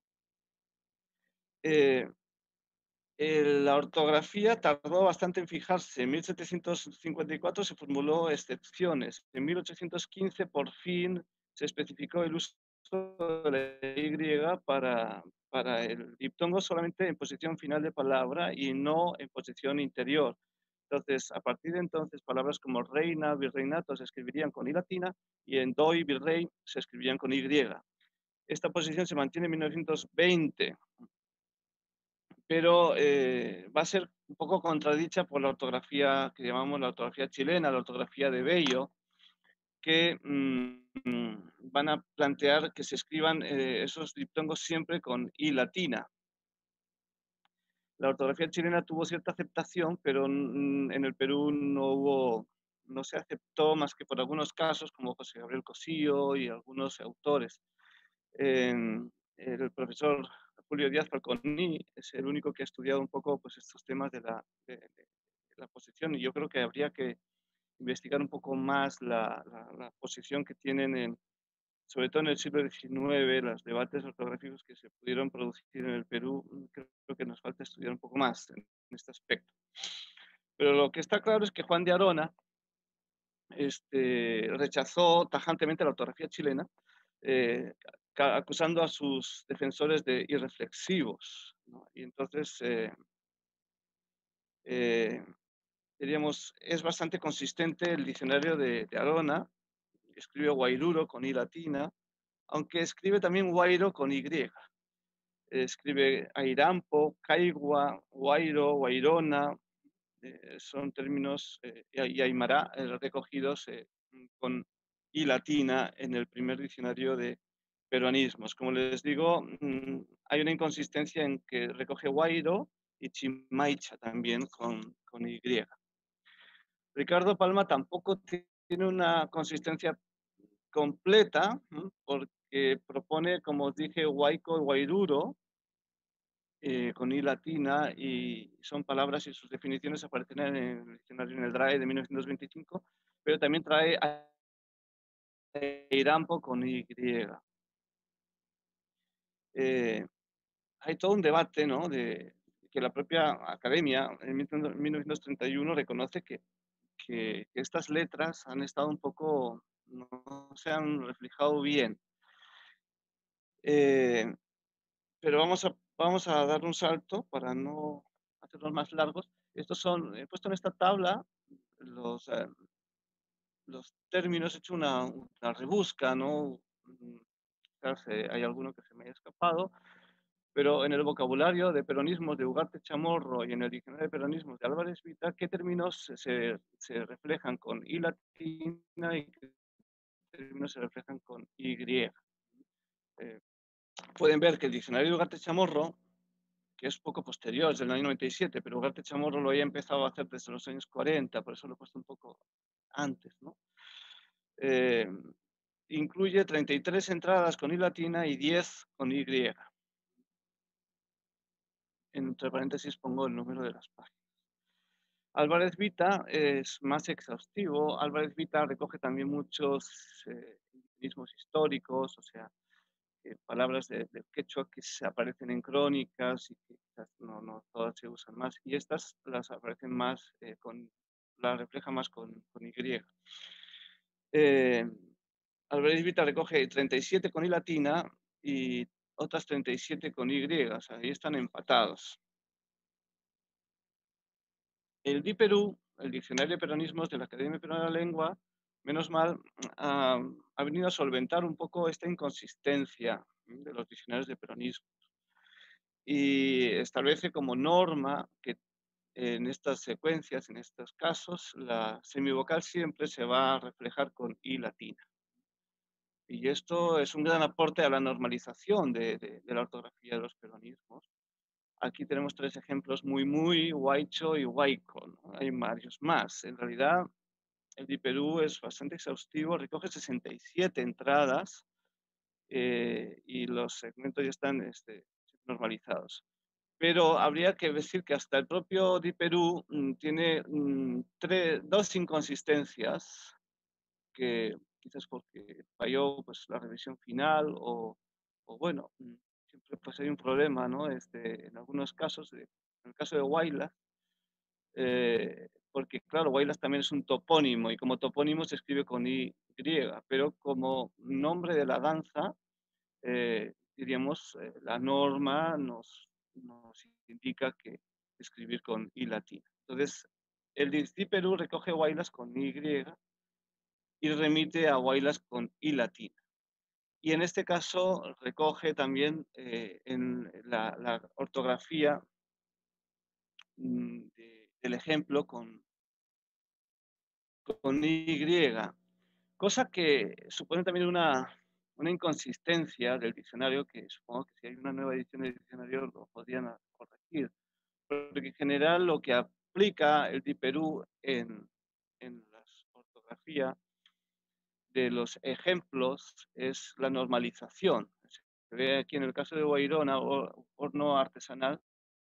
Eh, el, la ortografía tardó bastante en fijarse. En mil setecientos cincuenta y cuatro se formuló excepciones. En mil ochocientos quince por fin se especificó el uso de la Y para, para el diptongo solamente en posición final de palabra y no en posición interior. Entonces, a partir de entonces, palabras como reina, virreinato se escribirían con I latina y en doi, virrey se escribirían con Y. Esta posición se mantiene en mil novecientos veinte, pero eh, va a ser un poco contradicha por la ortografía que llamamos la ortografía chilena, la ortografía de Bello, que mmm, van a plantear que se escriban eh, esos diptongos siempre con I latina. La ortografía chilena tuvo cierta aceptación, pero en el Perú no hubo, no se aceptó más que por algunos casos, como José Gabriel Cosío y algunos autores. Eh, el profesor Julio Díaz Falconi es el único que ha estudiado un poco pues, estos temas de la, de, de la posición, y yo creo que habría que investigar un poco más la, la, la posición que tienen en, sobre todo en el siglo diecinueve, los debates ortográficos que se pudieron producir en el Perú. Creo que nos falta estudiar un poco más en, en este aspecto. Pero lo que está claro es que Juan de Arona este, rechazó tajantemente la ortografía chilena, eh, acusando a sus defensores de irreflexivos, ¿no? Y entonces, eh, eh, diríamos, es bastante consistente el diccionario de, de Arona. Escribe guairuro con I latina, aunque escribe también guairo con Y. Escribe airampo, caigua, guairo, guairona, eh, son términos, eh, y aymara, eh, recogidos eh, con I latina en el primer diccionario de peruanismos. Como les digo, mmm, hay una inconsistencia en que recoge guairo y chimaicha también con, con Y. Ricardo Palma tampoco tiene una consistencia completa, ¿no? Porque propone, como os dije, huayco y guairuro, eh, con I latina, y son palabras y sus definiciones aparecen en el diccionario en el D R A E de mil novecientos veinticinco, pero también trae airampo con Y. Eh, hay todo un debate, ¿no? De que la propia academia en mil novecientos treinta y uno reconoce que, que, que estas letras han estado un poco, no se han reflejado bien. Eh, pero vamos a, vamos a dar un salto para no hacerlos más largos. Estos son, he puesto en esta tabla los, eh, los términos, he hecho una, una rebusca, ¿no? Quizás eh, hay alguno que se me haya escapado, pero en el vocabulario de peronismos de Ugarte Chamorro y en el diccionario de peronismos de Álvarez Vita, ¿qué términos se, se reflejan con I latina y qué términos se reflejan con Y? Eh, pueden ver que el diccionario de Ugarte Chamorro, que es poco posterior, es del año noventa y siete, pero Ugarte Chamorro lo había empezado a hacer desde los años cuarenta, por eso lo he puesto un poco antes, ¿no? Eh, incluye treinta y tres entradas con I latina y diez con Y. Entre paréntesis pongo el número de las páginas. Álvarez Vita es más exhaustivo. Álvarez Vita recoge también muchos eh, mismos históricos, o sea, eh, palabras del de quechua que se aparecen en crónicas y que quizás no, no todas se usan más. Y estas las aparecen más, eh, con, las refleja más con, con Y. Eh, Álvarez Vita recoge treinta y siete con I latina y otras treinta y siete con Y, o sea, ahí están empatados. El DIPERU, el Diccionario de Peronismos de la Academia Peruana de la Lengua, menos mal, ha, ha venido a solventar un poco esta inconsistencia de los diccionarios de peronismo y establece como norma que en estas secuencias, en estos casos, la semivocal siempre se va a reflejar con I latina. Y esto es un gran aporte a la normalización de, de, de la ortografía de los peronismos. Aquí tenemos tres ejemplos muy, muy, guaycho y guayco, ¿no? Hay varios más. En realidad, el DIPERU es bastante exhaustivo, recoge sesenta y siete entradas eh, y los segmentos ya están este, normalizados. Pero habría que decir que hasta el propio DIPERU mmm, tiene mmm, tres, dos inconsistencias que quizás porque falló pues, la revisión final o, o bueno, siempre pues, hay un problema, ¿no? Este, en algunos casos, de, en el caso de Huaylas, eh, porque claro, Huaylas también es un topónimo y como topónimo se escribe con Y, pero como nombre de la danza, eh, diríamos, eh, la norma nos, nos indica que escribir con I latina. Entonces, el Distí Perú recoge Huaylas con Y y remite a Huaylas con I latina. Y en este caso recoge también eh, en la, la ortografía mm, de, del ejemplo con, con Y, cosa que supone también una, una inconsistencia del diccionario, que supongo que si hay una nueva edición del diccionario lo podrían corregir, porque en general lo que aplica el DIPERÚ en, en la ortografía de los ejemplos es la normalización. Se ve aquí en el caso de Guairona, o horno artesanal,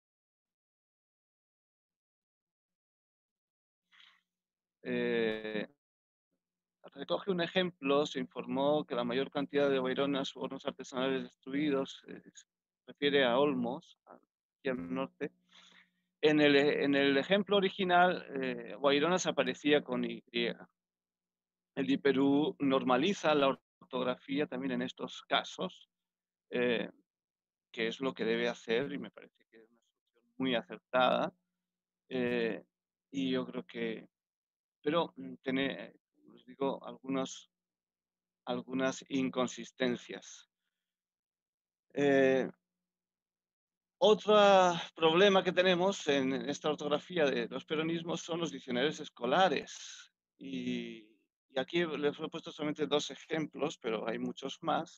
eh, recoge un ejemplo, se informó que la mayor cantidad de guaironas u hornos artesanales destruidos eh, se refiere a Olmos, aquí al norte. En el, en el ejemplo original, eh, guaironas aparecía con Y. El DIPERÚ normaliza la ortografía también en estos casos, eh, que es lo que debe hacer y me parece que es una solución muy acertada. Eh, y yo creo que, pero tiene, os digo, algunos algunas inconsistencias. Eh, otro problema que tenemos en esta ortografía de los peronismos son los diccionarios escolares. Y, y aquí les he puesto solamente dos ejemplos, pero hay muchos más.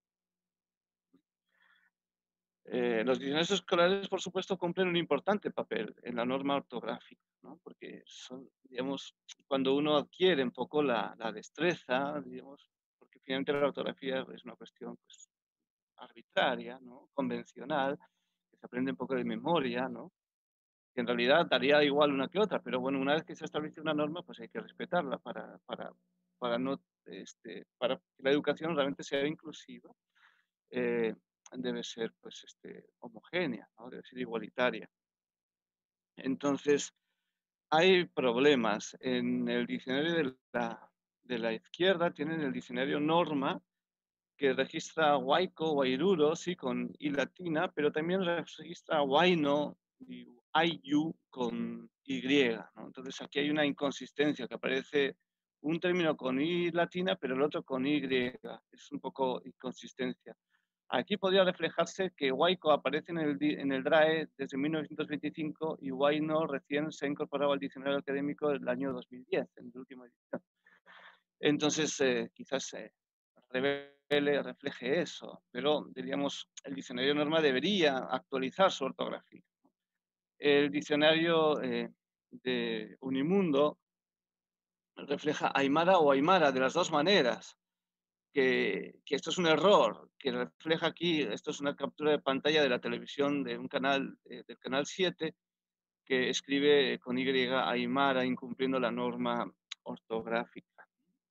Eh, los diccionarios escolares, por supuesto, cumplen un importante papel en la norma ortográfica, ¿no? Porque son, digamos, cuando uno adquiere un poco la, la destreza, digamos, porque finalmente la ortografía es una cuestión pues, arbitraria, ¿no? Convencional, que se aprende un poco de memoria, ¿no? Que en realidad daría igual una que otra, pero bueno, una vez que se establece una norma, pues hay que respetarla para, para, para, no, este, para que la educación realmente sea inclusiva. Eh, debe ser pues, este, homogénea, ¿no? Debe ser igualitaria. Entonces, hay problemas. En el diccionario de la, de la izquierda tienen el diccionario Norma, que registra Huayco, Guairuro, sí, con I latina, pero también registra Huayno y Ayu con Y, ¿no? Entonces aquí hay una inconsistencia, que aparece un término con I latina, pero el otro con Y. Es un poco inconsistencia. Aquí podría reflejarse que Huayco aparece en el, en el D R A E desde mil novecientos veinticinco y Huayno recién se ha incorporado al diccionario académico del año dos mil diez, en la última edición. Entonces, eh, quizás eh, revele, refleje eso, pero diríamos, el diccionario norma debería actualizar su ortografía. El diccionario eh, de Unimundo refleja Aymara o Aymara de las dos maneras, que, que esto es un error, que refleja aquí, esto es una captura de pantalla de la televisión de un canal, eh, del canal siete, que escribe con Y Aymara, incumpliendo la norma ortográfica.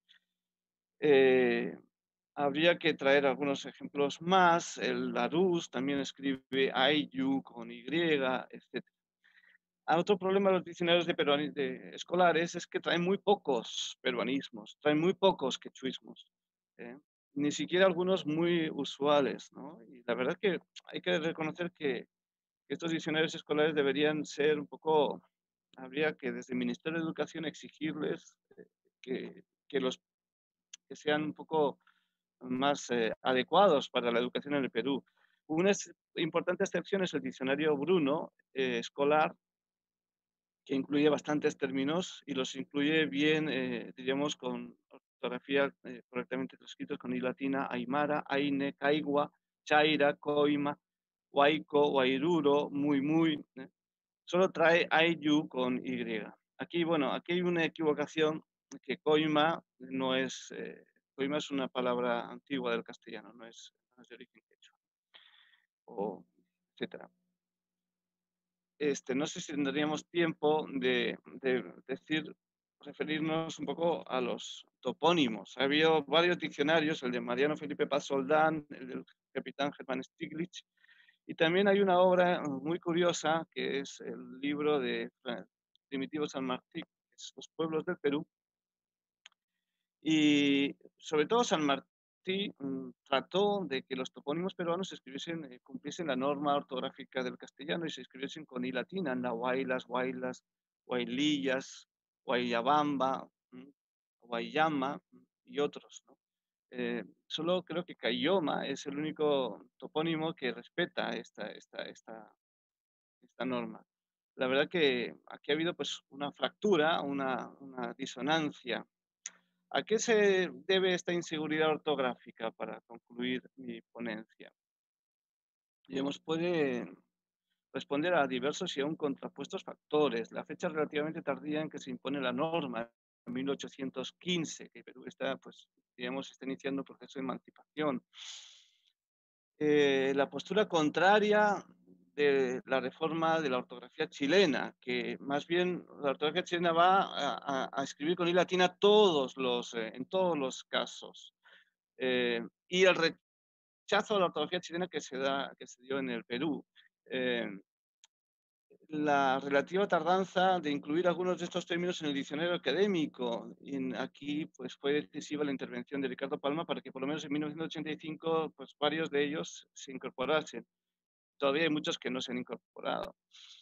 Eh, habría que traer algunos ejemplos más. El Larousse también escribe Ayu con Y, etcétera. Otro problema de los diccionarios de, peruanis, de escolares es que traen muy pocos peruanismos, traen muy pocos quechuismos, ¿eh? Ni siquiera algunos muy usuales, ¿no? Y la verdad que hay que reconocer que estos diccionarios escolares deberían ser un poco, habría que desde el Ministerio de Educación exigirles eh, que, que, los, que sean un poco más eh, adecuados para la educación en el Perú. Una importante excepción es el diccionario Bruno eh, escolar, que incluye bastantes términos y los incluye bien, eh, diríamos, con ortografía eh, correctamente escritos con I latina, Aymara, Aine, Caigua, Chaira, Coima, Huayco, Guairuro, Muy Muy. ¿eh? Solo trae Ayu con Y. Aquí, bueno, aquí hay una equivocación, que Coima no es, eh, Coima es una palabra antigua del castellano, no es, no es de origen quechua, o etcétera. Este, no sé si tendríamos tiempo de, de decir referirnos un poco a los topónimos. Ha habido varios diccionarios, el de Mariano Felipe Paz Soldán, el del capitán Germán Stiglitz, y también hay una obra muy curiosa que es el libro de Primitivo San Martín, que es Los pueblos del Perú, y sobre todo San Martín mmm, trató de que los topónimos peruanos se escribiesen, eh, cumpliesen la norma ortográfica del castellano y se escribiesen con I latina, Nahuaylas, Guaylas, Guaylillas, Guayabamba, ¿m? Guayama y otros, ¿no? Eh, solo creo que Cayoma es el único topónimo que respeta esta, esta, esta, esta norma. La verdad que aquí ha habido pues una fractura, una, una disonancia. ¿A qué se debe esta inseguridad ortográfica para concluir mi ponencia? Digamos, puede responder a diversos y aún contrapuestos factores. La fecha relativamente tardía en que se impone la norma, en mil ochocientos quince, que Perú está, pues, digamos, está iniciando un proceso de emancipación. Eh, la postura contraria de la reforma de la ortografía chilena, que más bien la ortografía chilena va a, a, a escribir con I latina todos los, eh, en todos los casos. Eh, y el rechazo a la ortografía chilena que se, da, que se dio en el Perú. Eh, la relativa tardanza de incluir algunos de estos términos en el diccionario académico. Y en, aquí pues, fue decisiva la intervención de Ricardo Palma para que por lo menos en mil novecientos ochenta y cinco pues, varios de ellos se incorporasen. Todavía hay muchos que no se han incorporado.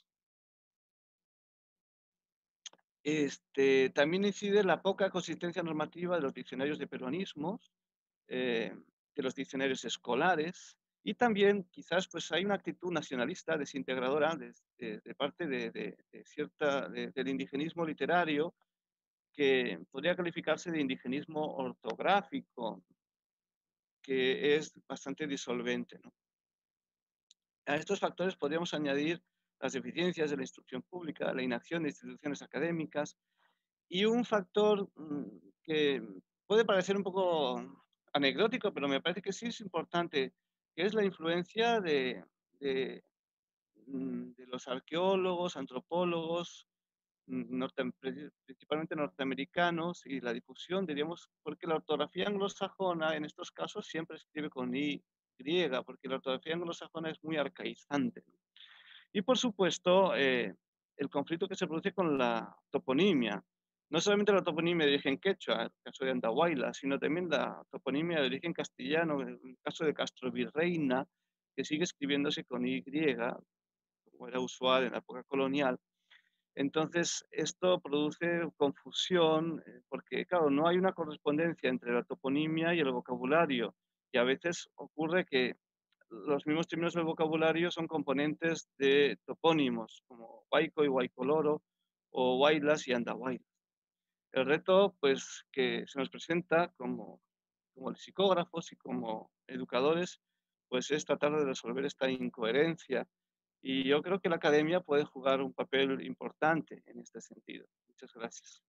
Este, también incide la poca consistencia normativa de los diccionarios de peruanismos, eh, de los diccionarios escolares, y también quizás pues hay una actitud nacionalista desintegradora de, de, de parte de, de, de cierta, de, del indigenismo literario, que podría calificarse de indigenismo ortográfico, que es bastante disolvente, ¿no? A estos factores podríamos añadir las deficiencias de la instrucción pública, la inacción de instituciones académicas y un factor mmm, que puede parecer un poco anecdótico, pero me parece que sí es importante, que es la influencia de, de, de los arqueólogos, antropólogos, norte, principalmente norteamericanos, y la difusión, diríamos, porque la ortografía anglosajona en estos casos siempre escribe con I griega, porque la ortografía anglosajona es muy arcaizante. Y por supuesto, eh, el conflicto que se produce con la toponimia. No solamente la toponimia de origen quechua, el caso de Andahuayla, sino también la toponimia de origen castellano, el caso de Castrovirreina, que sigue escribiéndose con Y, como era usual en la época colonial. Entonces, esto produce confusión, porque, claro, no hay una correspondencia entre la toponimia y el vocabulario, y a veces ocurre que los mismos términos del vocabulario son componentes de topónimos, como Huayco y Huaycoloro, o Huaylas y Andahuaylas. El reto, pues, que se nos presenta como, como lexicógrafos y como educadores, pues es tratar de resolver esta incoherencia. Y yo creo que la academia puede jugar un papel importante en este sentido. Muchas gracias.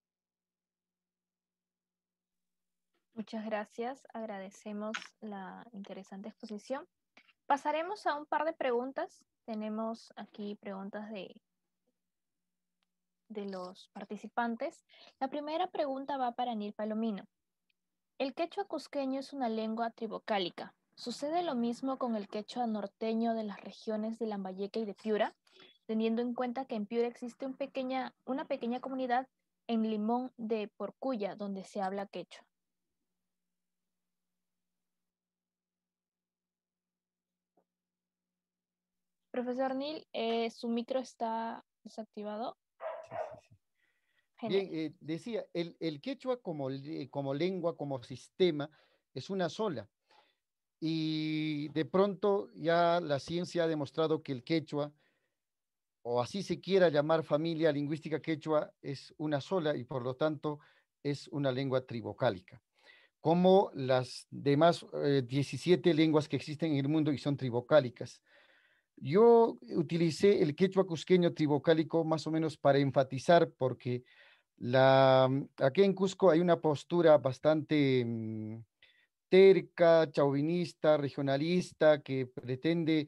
Muchas gracias. Agradecemos la interesante exposición. Pasaremos a un par de preguntas. Tenemos aquí preguntas de, de los participantes. La primera pregunta va para Nil Palomino. El quechua cusqueño es una lengua trivocálica. ¿Sucede lo mismo con el quechua norteño de las regiones de Lambayeque y de Piura, teniendo en cuenta que en Piura existe un pequeña, una pequeña comunidad en Limón de Porcuya donde se habla quechua? Profesor Nil, eh, ¿su micro está desactivado? Sí, sí, sí. Bien, eh, decía, el, el quechua como, como lengua, como sistema, es una sola. Y de pronto ya la ciencia ha demostrado que el quechua, o así se quiera llamar familia lingüística quechua, es una sola y por lo tanto es una lengua trivocálica, como las demás eh, diecisiete lenguas que existen en el mundo y son trivocálicas. Yo utilicé el quechua cusqueño trivocálico más o menos para enfatizar porque la, aquí en Cusco hay una postura bastante mmm, terca, chauvinista, regionalista, que pretende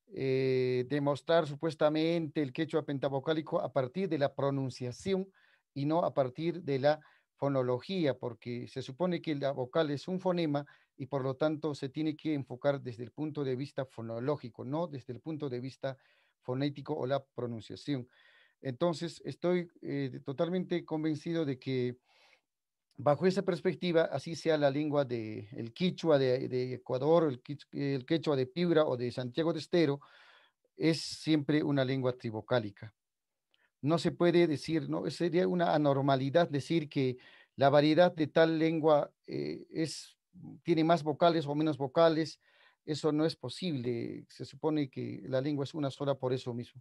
eh, demostrar supuestamente el quechua pentavocálico a partir de la pronunciación y no a partir de la fonología, porque se supone que la vocal es un fonema y por lo tanto se tiene que enfocar desde el punto de vista fonológico, no desde el punto de vista fonético o la pronunciación. Entonces, estoy eh, totalmente convencido de que bajo esa perspectiva, así sea la lengua del de, quichua de, de Ecuador, el, el quechua de Piura o de Santiago de Estero, es siempre una lengua trivocálica. No se puede decir, ¿no? Sería una anormalidad decir que la variedad de tal lengua eh, es, tiene más vocales o menos vocales. Eso no es posible. Se supone que la lengua es una sola por eso mismo.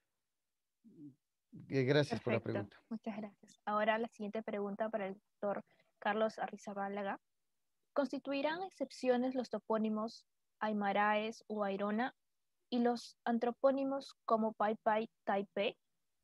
Eh, gracias por la Perfecto, pregunta. muchas gracias. Ahora la siguiente pregunta para el doctor Carlos Arrizabalaga. ¿Constituirán excepciones los topónimos aymaraes o airona y los antropónimos como Paipai, Taipei?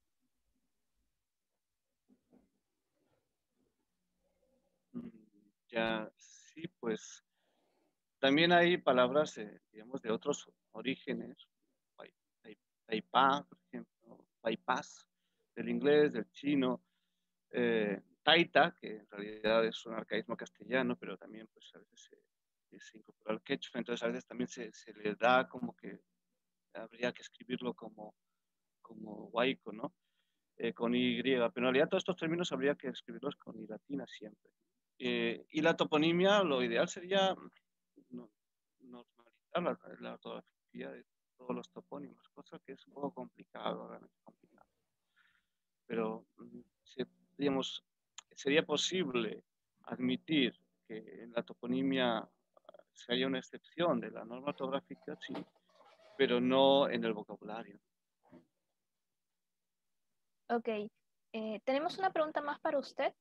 Ya, sí, pues también hay palabras, eh, digamos, de otros orígenes, pai- tai- taipá, por ejemplo, bypass, del inglés, del chino, eh, taita, que en realidad es un arcaísmo castellano, pero también pues a veces se, se incorpora al quechua, entonces a veces también se, se le da como que habría que escribirlo como, como huaico, ¿no? Eh, con Y, pero en realidad todos estos términos habría que escribirlos con I latina siempre. Eh, y la toponimia, lo ideal sería no, normalizar la, la ortografía de todos los topónimos, cosa que es un poco complicado, realmente complicado. Pero, se, digamos, sería posible admitir que en la toponimia se haya una excepción de la norma ortográfica, sí, pero no en el vocabulario. Ok, eh, tenemos una pregunta más para usted.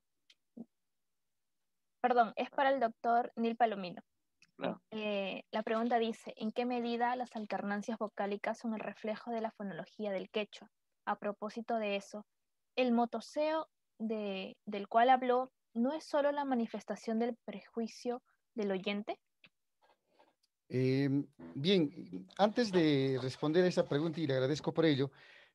Perdón, es para el doctor Neil Palomino. Claro. Eh, la pregunta dice, ¿en qué medida las alternancias vocálicas son el reflejo de la fonología del quechua? A propósito de eso, el motoseo de, del cual habló no es solo la manifestación del prejuicio del oyente. Eh, bien, antes de responder a esa pregunta, y le agradezco por ello,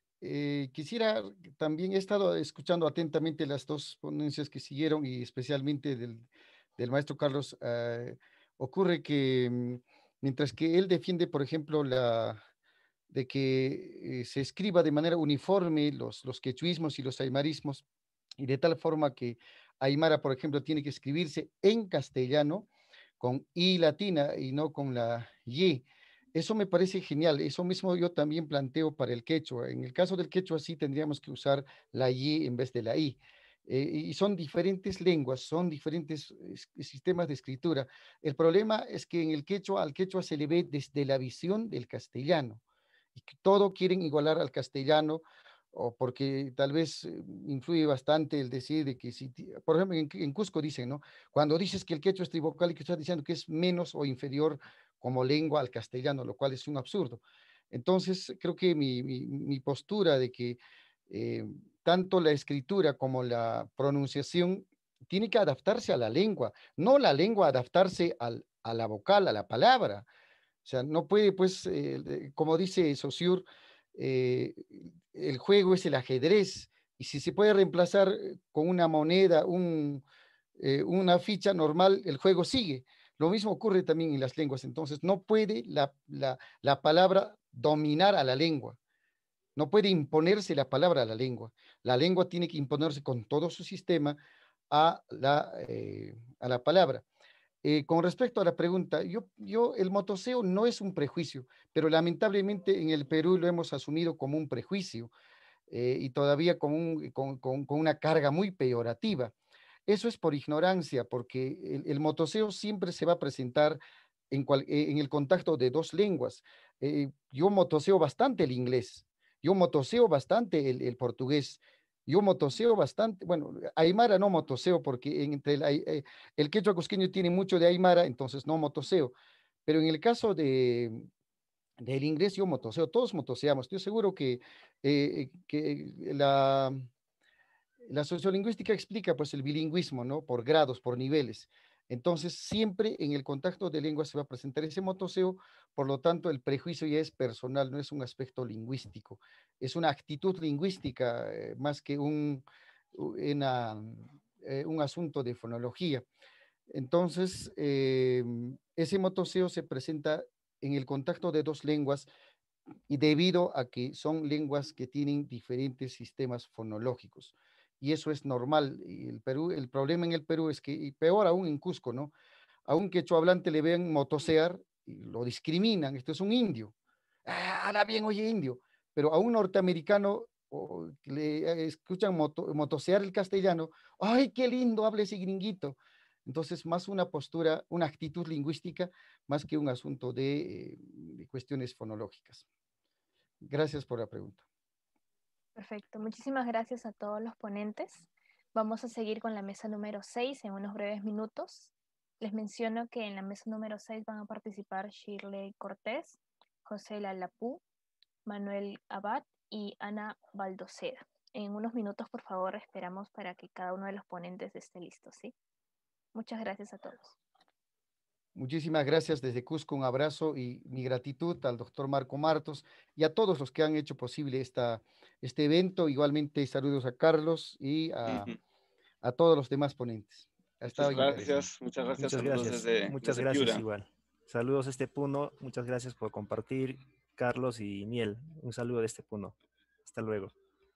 eh, quisiera, también he estado escuchando atentamente las dos ponencias que siguieron y especialmente del, del maestro Carlos. Eh, ocurre que mm, mientras que él defiende, por ejemplo, la de que eh, se escriba de manera uniforme los, los quechuismos y los aymarismos, y de tal forma que aymara, por ejemplo, tiene que escribirse en castellano, con I latina y no con la Y. Eso me parece genial. Eso mismo yo también planteo para el quechua. En el caso del quechua sí tendríamos que usar la Y en vez de la I. Eh, y son diferentes lenguas, son diferentes eh, sistemas de escritura. El problema es que en el quechua, al quechua se le ve desde la visión del castellano. Y que todo quieren igualar al castellano, o porque tal vez eh, influye bastante el decir de que si, por ejemplo, en, en Cusco dicen, ¿no? Cuando dices que el quechua es trivocal y que estás diciendo que es menos o inferior como lengua al castellano, lo cual es un absurdo. Entonces, creo que mi, mi, mi postura de que eh, tanto la escritura como la pronunciación tiene que adaptarse a la lengua, no la lengua adaptarse al, a la vocal, a la palabra. O sea, no puede, pues, eh, como dice Saussure, eh, el juego es el ajedrez, y si se puede reemplazar eh, con una moneda, un, eh, una ficha normal, el juego sigue. Lo mismo ocurre también en las lenguas, entonces no puede la, la, la palabra dominar a la lengua, no puede imponerse la palabra a la lengua. La lengua tiene que imponerse con todo su sistema a la, eh, a la palabra. Eh, con respecto a la pregunta, yo, yo, el motoseo no es un prejuicio, pero lamentablemente en el Perú lo hemos asumido como un prejuicio eh, y todavía con, un, con, con, con, una carga muy peyorativa. Eso es por ignorancia, porque el, el motoseo siempre se va a presentar en, cual, eh, en el contacto de dos lenguas. Eh, yo motoseo bastante el inglés, yo motoseo bastante el, el portugués, yo motoseo bastante, bueno, aymara no motoseo porque entre el, eh, el quechua cusqueño tiene mucho de aymara, entonces no motoseo, pero en el caso de, del inglés yo motoseo, todos motoseamos, estoy seguro que, eh, que la, la sociolingüística explica pues el bilingüismo, ¿no? Por grados, por niveles. Entonces, siempre en el contacto de lengua se va a presentar ese motoseo, por lo tanto, el prejuicio ya es personal, no es un aspecto lingüístico, es una actitud lingüística eh, más que un, una, eh, un asunto de fonología. Entonces, eh, ese motoseo se presenta en el contacto de dos lenguas y debido a que son lenguas que tienen diferentes sistemas fonológicos. Y eso es normal. Y el Perú, el problema en el Perú es que, y peor aún en Cusco, ¿no? A un quechua hablante le ven motosear y lo discriminan. Esto es un indio. Ah, habla bien, oye, indio. Pero a un norteamericano o, le escuchan moto, motosear el castellano. ¡Ay, qué lindo habla ese gringuito! Entonces, más una postura, una actitud lingüística, más que un asunto de, de cuestiones fonológicas. Gracias por la pregunta. Perfecto. Muchísimas gracias a todos los ponentes. Vamos a seguir con la mesa número seis en unos breves minutos. Les menciono que en la mesa número seis van a participar Shirley Cortés, José Lalapú, Manuel Abad y Ana Baldoceda. En unos minutos, por favor, esperamos para que cada uno de los ponentes esté listo, ¿sí? Muchas gracias a todos. Muchísimas gracias desde Cusco, un abrazo y mi gratitud al doctor Marco Martos y a todos los que han hecho posible esta, este evento. Igualmente saludos a Carlos y a, Ujú. a todos los demás ponentes. Ha Muchas estado interesante. gracias, muchas gracias. Muchas Saludos gracias. desde, Muchas desde gracias Piura. igual. Saludos este Puno. Muchas gracias por compartir, Carlos y Miel. Un saludo de este Puno. Hasta luego.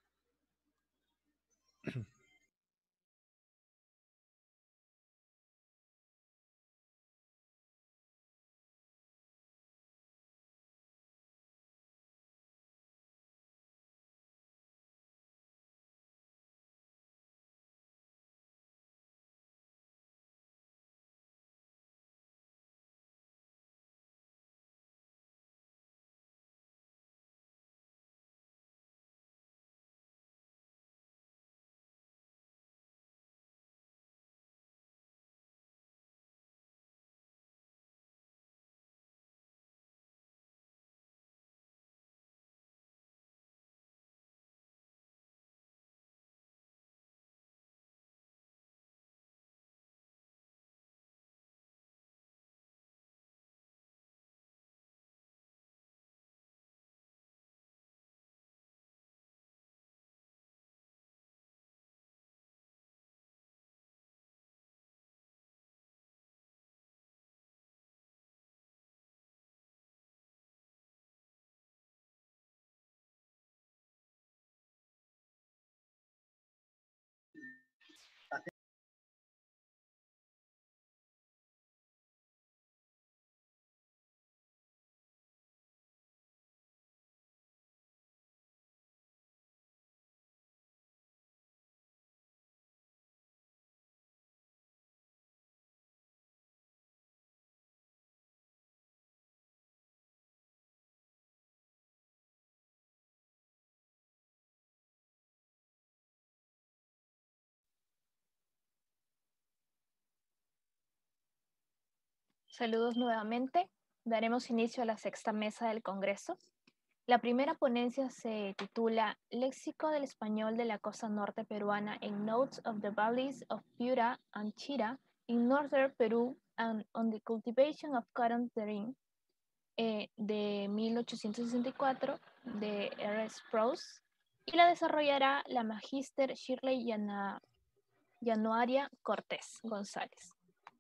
Saludos nuevamente. Daremos inicio a la sexta mesa del Congreso. La primera ponencia se titula Léxico del español de la costa norte peruana en Notes of the Valleys of Piura and Chira in Northern Peru and on the Cultivation of Cotton therein, eh, de mil ochocientos sesenta y cuatro, de R S Prose, y la desarrollará la magíster Shirley Yana, Yanuaria Cortés González.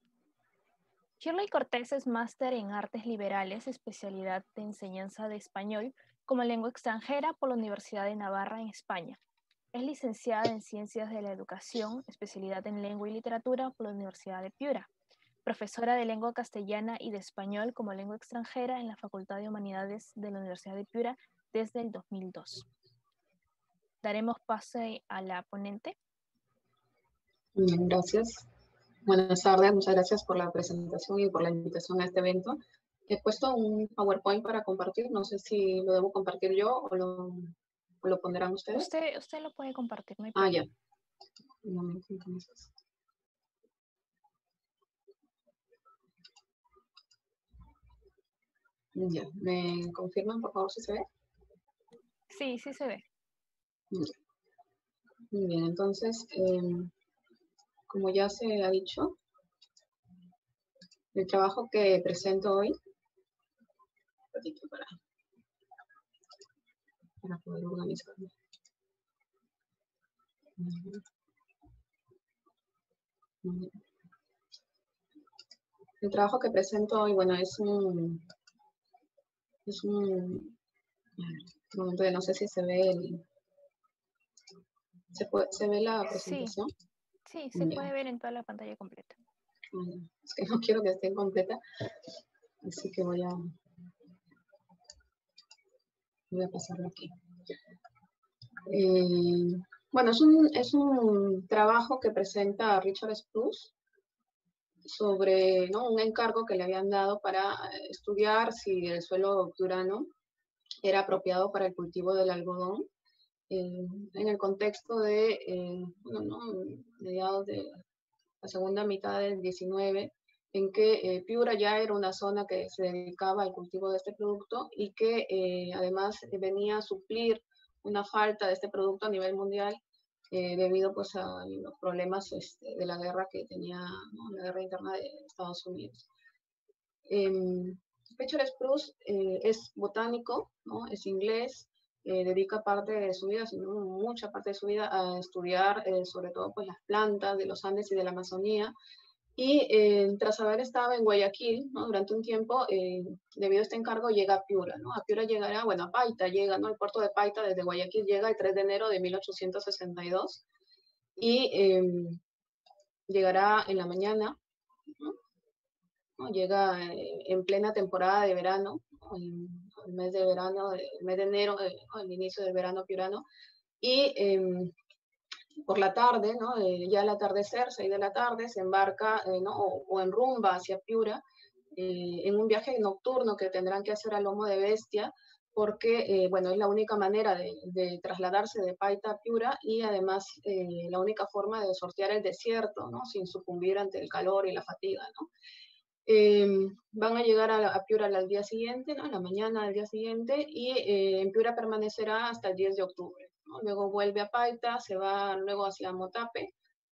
Shirley Cortés es máster en Artes Liberales, especialidad de enseñanza de español como lengua extranjera por la Universidad de Navarra en España. Es licenciada en Ciencias de la Educación, especialidad en Lengua y Literatura por la Universidad de Piura. Profesora de Lengua Castellana y de Español como lengua extranjera en la Facultad de Humanidades de la Universidad de Piura desde el dos mil dos. Daremos pase a la ponente. Bien, gracias. Buenas tardes, muchas gracias por la presentación y por la invitación a este evento. He puesto un PowerPoint para compartir, no sé si lo debo compartir yo o lo, o lo pondrán ustedes. Usted, usted lo puede compartir, no hay Ah, problema. ya. Un momento, entonces. Ya, ¿me confirman por favor si se ve? Sí, sí se ve. Ya. Muy bien, entonces, eh, como ya se ha dicho, el trabajo que presento hoy, un ratito para, para poder organizarlo. El trabajo que presento hoy, bueno, es un, es un, a ver, no sé si se ve el, ¿se, puede, ¿se ve la presentación? Sí, sí, se ya. puede ver en toda la pantalla completa. Es que no quiero que esté incompleta, así que voy a, voy a pasarlo aquí. Eh, bueno, es un, es un trabajo que presenta Richard Spruce sobre, ¿no?, un encargo que le habían dado para estudiar si el suelo piurano era apropiado para el cultivo del algodón eh, en el contexto de, eh, bueno, ¿no?, mediados de la segunda mitad del diecinueve, en que eh, Piura ya era una zona que se dedicaba al cultivo de este producto y que eh, además venía a suplir una falta de este producto a nivel mundial eh, debido pues a los problemas este, de la guerra que tenía, ¿no?, la guerra interna de Estados Unidos. Eh, Richard Spruce eh, es botánico, ¿no?, es inglés, eh, dedica parte de su vida, sino mucha parte de su vida a estudiar eh, sobre todo pues las plantas de los Andes y de la Amazonía. Y eh, tras haber estado en Guayaquil, ¿no?, durante un tiempo, eh, debido a este encargo, llega a Piura, ¿no? A Piura llegará, bueno, a Paita llega, ¿no? El puerto de Paita desde Guayaquil llega el tres de enero de mil ochocientos sesenta y dos y eh, llegará en la mañana, ¿no? ¿no? Llega eh, en plena temporada de verano, ¿no?, en el mes de verano, el mes de enero, eh, el inicio del verano piurano, y eh, por la tarde, ¿no?, eh, ya al atardecer, seis de la tarde, se embarca eh, ¿no?, o, o en rumba hacia Piura, eh, en un viaje nocturno que tendrán que hacer a lomo de bestia, porque, eh, bueno, es la única manera de, de trasladarse de Paita a Piura y además eh, la única forma de sortear el desierto, ¿no?, sin sucumbir ante el calor y la fatiga, ¿no? Eh, van a llegar a, a Piura al día siguiente, ¿no?, en la mañana del día siguiente, y eh, en Piura permanecerá hasta el diez de octubre, ¿no? Luego vuelve a Paita, se va luego hacia Motape,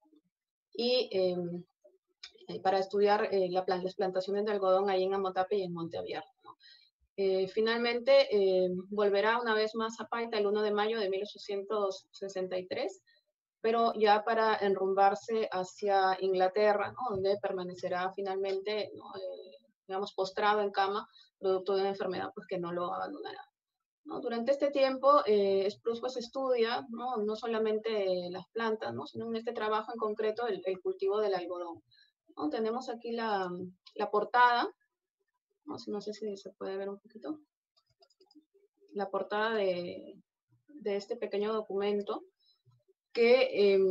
y eh, para estudiar eh, la plan las plantaciones de algodón ahí en Amotape y en Monte Abierto, ¿no? Eh, finalmente eh, volverá una vez más a Paita el uno de mayo de mil ochocientos sesenta y tres, pero ya para enrumbarse hacia Inglaterra, ¿no?, donde permanecerá finalmente, ¿no?, eh, digamos, postrado en cama, producto de una enfermedad pues, que no lo abandonará, ¿no? Durante este tiempo, eh, Spruce pues, estudia, ¿no?, no solamente las plantas, ¿no?, sino en este trabajo en concreto el, el cultivo del algodón, ¿no? Tenemos aquí la, la portada, ¿no? no sé si se puede ver un poquito, la portada de, de este pequeño documento, que eh,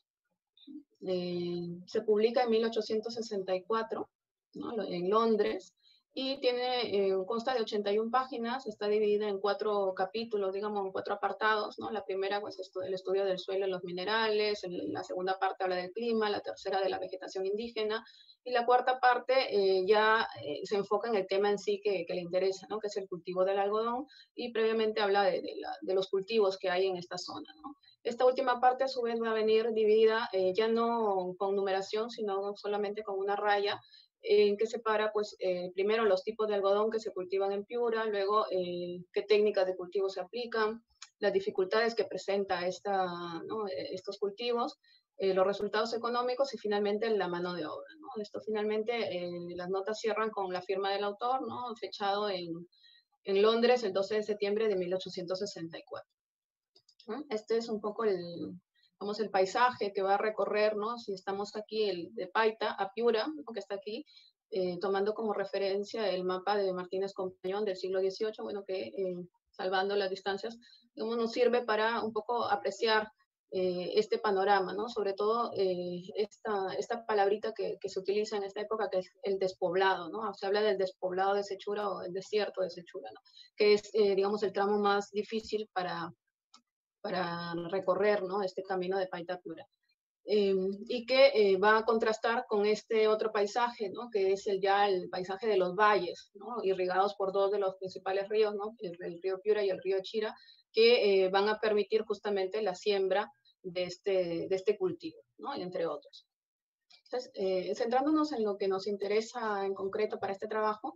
eh, se publica en mil ochocientos sesenta y cuatro, ¿no?, en Londres, y tiene, eh, consta de ochenta y una páginas, está dividida en cuatro capítulos, digamos, en cuatro apartados, ¿no? La primera, pues, es el estudio del suelo y los minerales, el, la segunda parte habla del clima, la tercera de la vegetación indígena, y la cuarta parte eh, ya eh, se enfoca en el tema en sí que, que le interesa, ¿no?, que es el cultivo del algodón, y previamente habla de, de, la, de los cultivos que hay en esta zona, ¿no? Esta última parte, a su vez, va a venir dividida eh, ya no con numeración, sino solamente con una raya, en que separa, pues, eh, primero los tipos de algodón que se cultivan en Piura, luego eh, qué técnicas de cultivo se aplican, las dificultades que presenta esta, ¿no?, estos cultivos, eh, los resultados económicos y finalmente la mano de obra, ¿no? Esto finalmente, eh, las notas cierran con la firma del autor, ¿no?, fechado en, en Londres el doce de septiembre de mil ochocientos sesenta y cuatro. Este es un poco el, vamos, el paisaje que va a recorrer, ¿no?, si estamos aquí el, de Paita a Piura, ¿no?, que está aquí, eh, tomando como referencia el mapa de Martínez Compañón del siglo dieciocho, bueno, que eh, salvando las distancias, digamos, nos sirve para un poco apreciar eh, este panorama, ¿no?, sobre todo eh, esta, esta palabrita que, que se utiliza en esta época, que es el despoblado, ¿no? Se habla del despoblado de Sechura o el desierto de Sechura, ¿no?, que es, eh, digamos, el tramo más difícil para para recorrer, ¿no?, este camino de Paita a Piura. Eh, y que eh, va a contrastar con este otro paisaje, ¿no?, que es el, ya el paisaje de los valles, ¿no?, irrigados por dos de los principales ríos, ¿no?, el, el río Piura y el río Chira, que eh, van a permitir justamente la siembra de este, de este cultivo, ¿no?, entre otros. Entonces, eh, centrándonos en lo que nos interesa en concreto para este trabajo,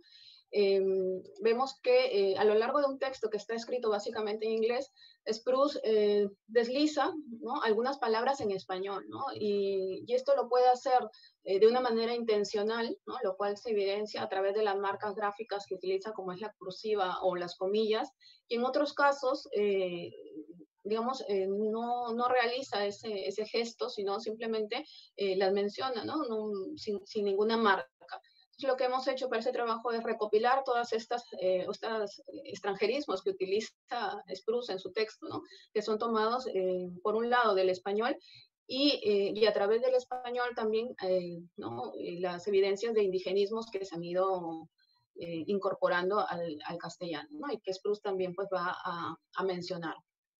eh, vemos que eh, a lo largo de un texto que está escrito básicamente en inglés, Spruce eh, desliza, ¿no?, algunas palabras en español, ¿no? Y, y esto lo puede hacer eh, de una manera intencional, ¿no?, lo cual se evidencia a través de las marcas gráficas que utiliza, como es la cursiva o las comillas, y en otros casos, eh, digamos, eh, no, no realiza ese, ese gesto, sino simplemente eh, las menciona, ¿no? No, sin, sin ninguna marca. Lo que hemos hecho para ese trabajo es recopilar todas estas, eh, estos extranjerismos que utiliza Spruce en su texto, ¿no?, que son tomados, eh, por un lado, del español, y, eh, y a través del español también, eh, ¿no?, las evidencias de indigenismos que se han ido eh, incorporando al, al castellano, ¿no?, y que Spruce también pues, va a, a mencionar.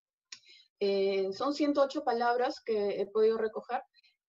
Eh, son ciento ocho palabras que he podido recoger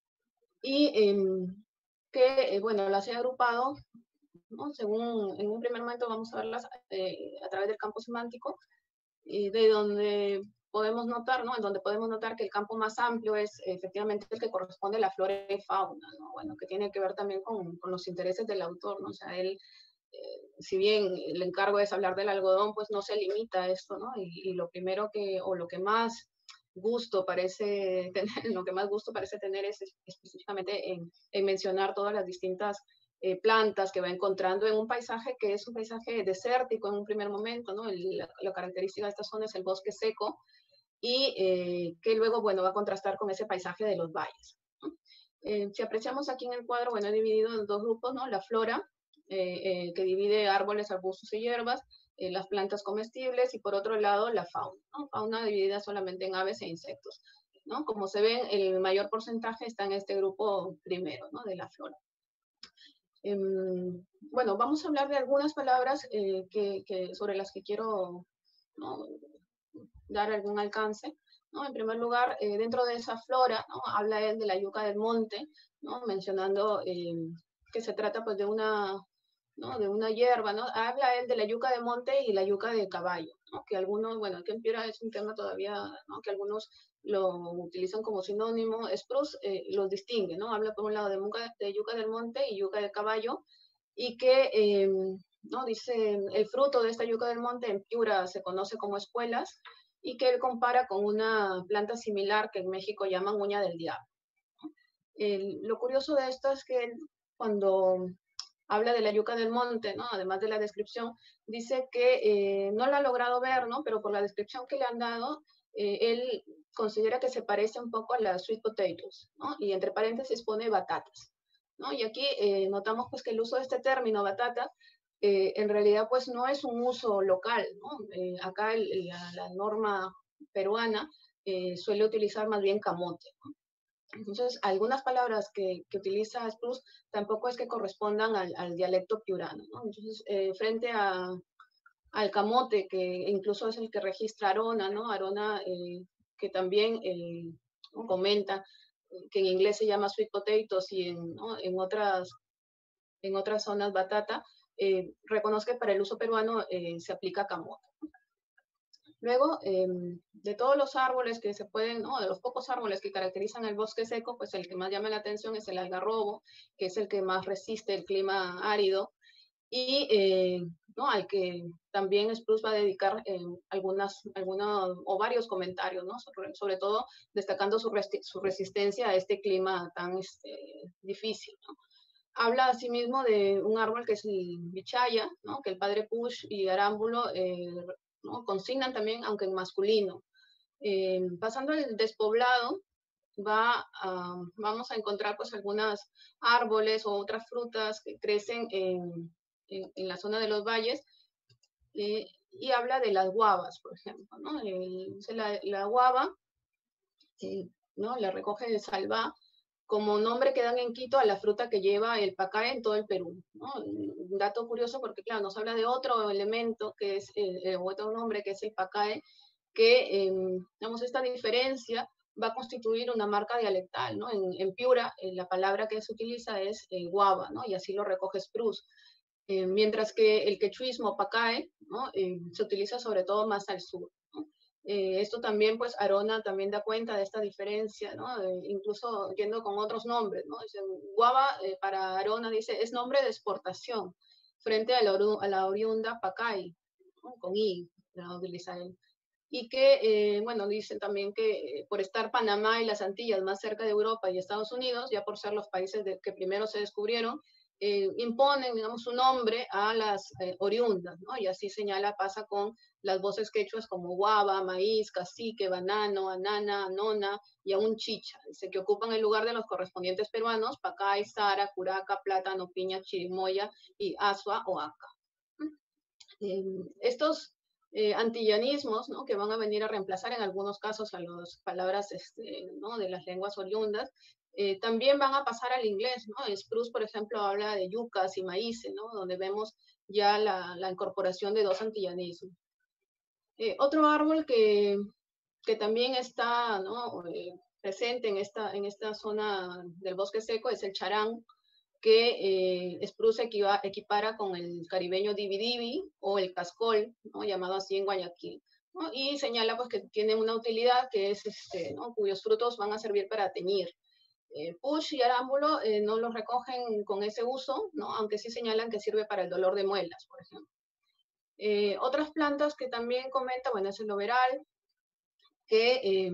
y eh, que, eh, bueno, las he agrupado, ¿no?, según, en un primer momento vamos a verlas eh, a través del campo semántico, y de donde podemos notar, ¿no?, en donde podemos notar que el campo más amplio es efectivamente el que corresponde a la flora y fauna, ¿no?, bueno, que tiene que ver también con, con los intereses del autor, ¿no? O sea, él, eh, si bien el encargo es hablar del algodón, pues no se limita a esto, ¿no? Y, y lo primero que, o lo que más gusto parece tener, lo que más gusto parece tener es específicamente en, en mencionar todas las distintas eh, plantas que va encontrando en un paisaje que es un paisaje desértico en un primer momento, ¿no? El, la, la característica de esta zona es el bosque seco y eh, que luego, bueno, va a contrastar con ese paisaje de los valles, ¿no? Eh, si apreciamos aquí en el cuadro, bueno, he dividido en dos grupos, ¿no? La flora, eh, eh, que divide árboles, arbustos y hierbas, eh, las plantas comestibles, y por otro lado la fauna, ¿no? Fauna dividida solamente en aves e insectos, ¿no? Como se ven, el mayor porcentaje está en este grupo primero, ¿no?, de la flora. Eh, bueno, vamos a hablar de algunas palabras eh, que, que, sobre las que quiero, ¿no?, dar algún alcance, ¿no? En primer lugar, eh, dentro de esa flora, ¿no?, habla él de la yuca del monte, ¿no?, mencionando eh, que se trata pues de una, ¿no?, de una hierba, ¿no? Habla él de la yuca de monte y la yuca de caballo, ¿no?, que algunos, bueno, aquí en Piura es un tema todavía, ¿no?, que algunos lo utilizan como sinónimo. Spruce eh, los distingue, ¿no? Habla por un lado de, muca, de yuca del monte y yuca de caballo, y que, eh, ¿no?, dice, el fruto de esta yuca del monte en Piura se conoce como espuelas, y que él compara con una planta similar que en México llaman uña del diablo. El, lo curioso de esto es que él, cuando habla de la yuca del monte, ¿no?, además de la descripción, dice que eh, no la ha logrado ver, ¿no?, pero por la descripción que le han dado, eh, él considera que se parece un poco a las sweet potatoes, ¿no?, y entre paréntesis pone batatas, ¿no? Y aquí eh, notamos pues que el uso de este término, batata, eh, en realidad pues no es un uso local, ¿no? Eh, acá el, la, la norma peruana eh, suele utilizar más bien camote, ¿no? Entonces, algunas palabras que, que utiliza Spruce tampoco es que correspondan al, al dialecto piurano, ¿no? Entonces, eh, frente a, al camote, que incluso es el que registra Arona, ¿no? Arona, eh, que también eh, comenta que en inglés se llama sweet potatoes y en, ¿no?, en, otras, en otras zonas batata, eh, reconozca que para el uso peruano eh, se aplica camote. Luego, eh, de todos los árboles que se pueden, ¿no?, de los pocos árboles que caracterizan el bosque seco, pues el que más llama la atención es el algarrobo, que es el que más resiste el clima árido, y eh, ¿no?, al que también Spruce va a dedicar eh, algunas, algunos o varios comentarios, ¿no?, sobre, sobre todo destacando su, resti su resistencia a este clima tan este, difícil, ¿no? Habla asimismo de un árbol que es el bichaya, ¿no?, que el padre Push y Arámbulo eh, ¿no?, consignan también, aunque en masculino. Eh, pasando al despoblado, va a, vamos a encontrar pues algunos árboles o otras frutas que crecen en, en, en la zona de los valles, eh, y habla de las guavas, por ejemplo, ¿no? El, la, la guava, eh, ¿no?, la recoge de Salvá, como nombre que dan en Quito a la fruta que lleva el pacae en todo el Perú, ¿no? Un dato curioso porque, claro, nos habla de otro elemento que es, el, otro nombre que es el pacae, que, eh, digamos, esta diferencia va a constituir una marca dialectal, ¿no? En, en Piura, eh, la palabra que se utiliza es eh, guava, ¿no?, y así lo recoge Spruce. Eh, mientras que el quechuismo pacae, ¿no?, eh, se utiliza sobre todo más al sur, ¿no? Eh, esto también, pues, Arona también da cuenta de esta diferencia, ¿no?, eh, incluso yendo con otros nombres, ¿no? Dice, guava, eh, para Arona, dice, es nombre de exportación. frente a la, a la oriunda Pacay, ¿no? Con I, la utiliza él. Y que, eh, bueno, dicen también que eh, por estar Panamá y las Antillas más cerca de Europa y Estados Unidos, ya por ser los países de, que primero se descubrieron, eh, imponen, digamos, su nombre a las eh, oriundas, ¿no? Y así señala, pasa con las voces quechuas como guava, maíz, cacique, banano, anana, anona y aún chicha, dice, que ocupan el lugar de los correspondientes peruanos, pacay, sara, curaca, plátano, piña, chirimoya y asua o aca. Eh, estos Eh, antillanismos, ¿no? Que van a venir a reemplazar en algunos casos a las palabras este, ¿no? de las lenguas oriundas, eh, también van a pasar al inglés, ¿no? Spruce, por ejemplo, habla de yucas y maíz, ¿no? Donde vemos ya la, la incorporación de dos antillanismos. Eh, otro árbol que, que también está, ¿no? eh, presente en esta, en esta zona del bosque seco es el charán, que eh, Spruce equiva, equipara con el caribeño dividivi o el cascol, ¿no? Llamado así en Guayaquil, ¿no? Y señala pues, que tiene una utilidad que es, este, ¿no? Cuyos frutos van a servir para teñir. Eh, push y arámbulo eh, no los recogen con ese uso, ¿no? Aunque sí señalan que sirve para el dolor de muelas, por ejemplo. Eh, otras plantas que también comenta, bueno, es el overal, que eh,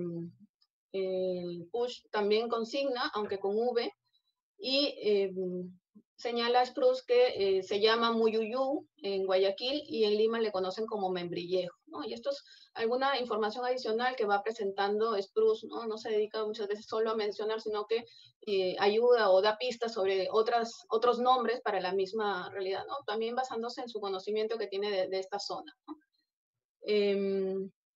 el push también consigna, aunque con V, y eh, señala Spruce que eh, se llama muyuyú en Guayaquil y en Lima le conocen como membrillejo, ¿no? Y esto es alguna información adicional que va presentando Spruce, ¿no? No se dedica muchas veces solo a mencionar, sino que eh, ayuda o da pistas sobre otras, otros nombres para la misma realidad, ¿no? También basándose en su conocimiento que tiene de, de esta zona, ¿no? Eh,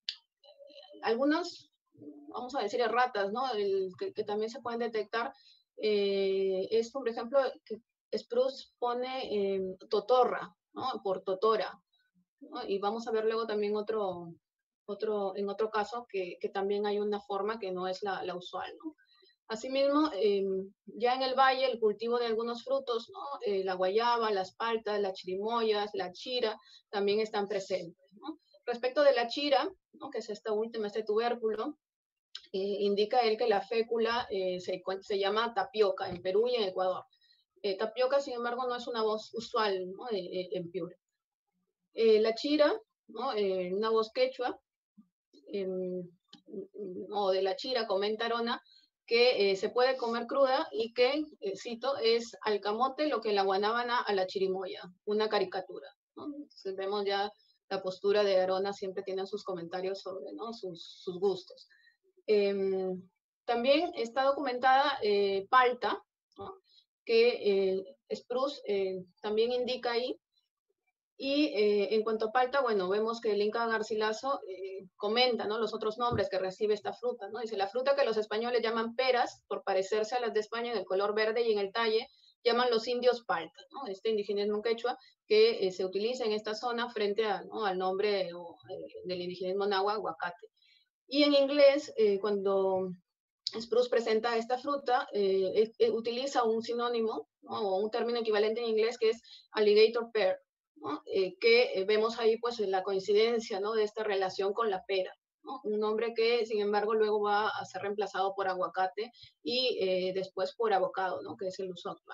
algunos, vamos a decir, erratas, ¿no? El, que, que también se pueden detectar eh, es, por ejemplo, que Spruce pone eh, totorra, ¿no? Por totora, ¿no? Y vamos a ver luego también otro, otro, en otro caso que, que también hay una forma que no es la, la usual, ¿no? Asimismo, eh, ya en el valle, el cultivo de algunos frutos, ¿no? Eh, la guayaba, las paltas, las chirimoyas, la chira, también están presentes, ¿no? Respecto de la chira, ¿no? Que es esta última, este tubérculo, eh, indica él que la fécula eh, se, se llama tapioca en Perú y en Ecuador. Eh, tapioca, sin embargo, no es una voz usual, ¿no? eh, en Piura. Eh, la chira, ¿no? eh, una voz quechua, eh, o de la chira, comenta Arona, que eh, se puede comer cruda y que, eh, cito, es al camote lo que la guanábana a la chirimoya, una caricatura, ¿no? Entonces vemos ya la postura de Arona, siempre tiene sus comentarios sobre, ¿no? sus, sus gustos. Eh, también está documentada eh, palta, ¿no? Que eh, Spruce eh, también indica ahí. Y eh, en cuanto a palta, bueno, vemos que el Inca Garcilaso eh, comenta, ¿no? Los otros nombres que recibe esta fruta, ¿no? Dice, la fruta que los españoles llaman peras, por parecerse a las de España en el color verde y en el talle, llaman los indios palta, ¿no? Este indigenismo quechua que eh, se utiliza en esta zona frente a, ¿no? al nombre o, eh, del indigenismo náhuatl, aguacate. Y en inglés, eh, cuando Spruce presenta esta fruta, eh, eh, utiliza un sinónimo, ¿no? O un término equivalente en inglés que es alligator pear, ¿no? eh, que eh, vemos ahí pues la coincidencia, ¿no? De esta relación con la pera, ¿no? Un nombre que sin embargo luego va a ser reemplazado por aguacate y eh, después por avocado, ¿no? Que es el uso actual.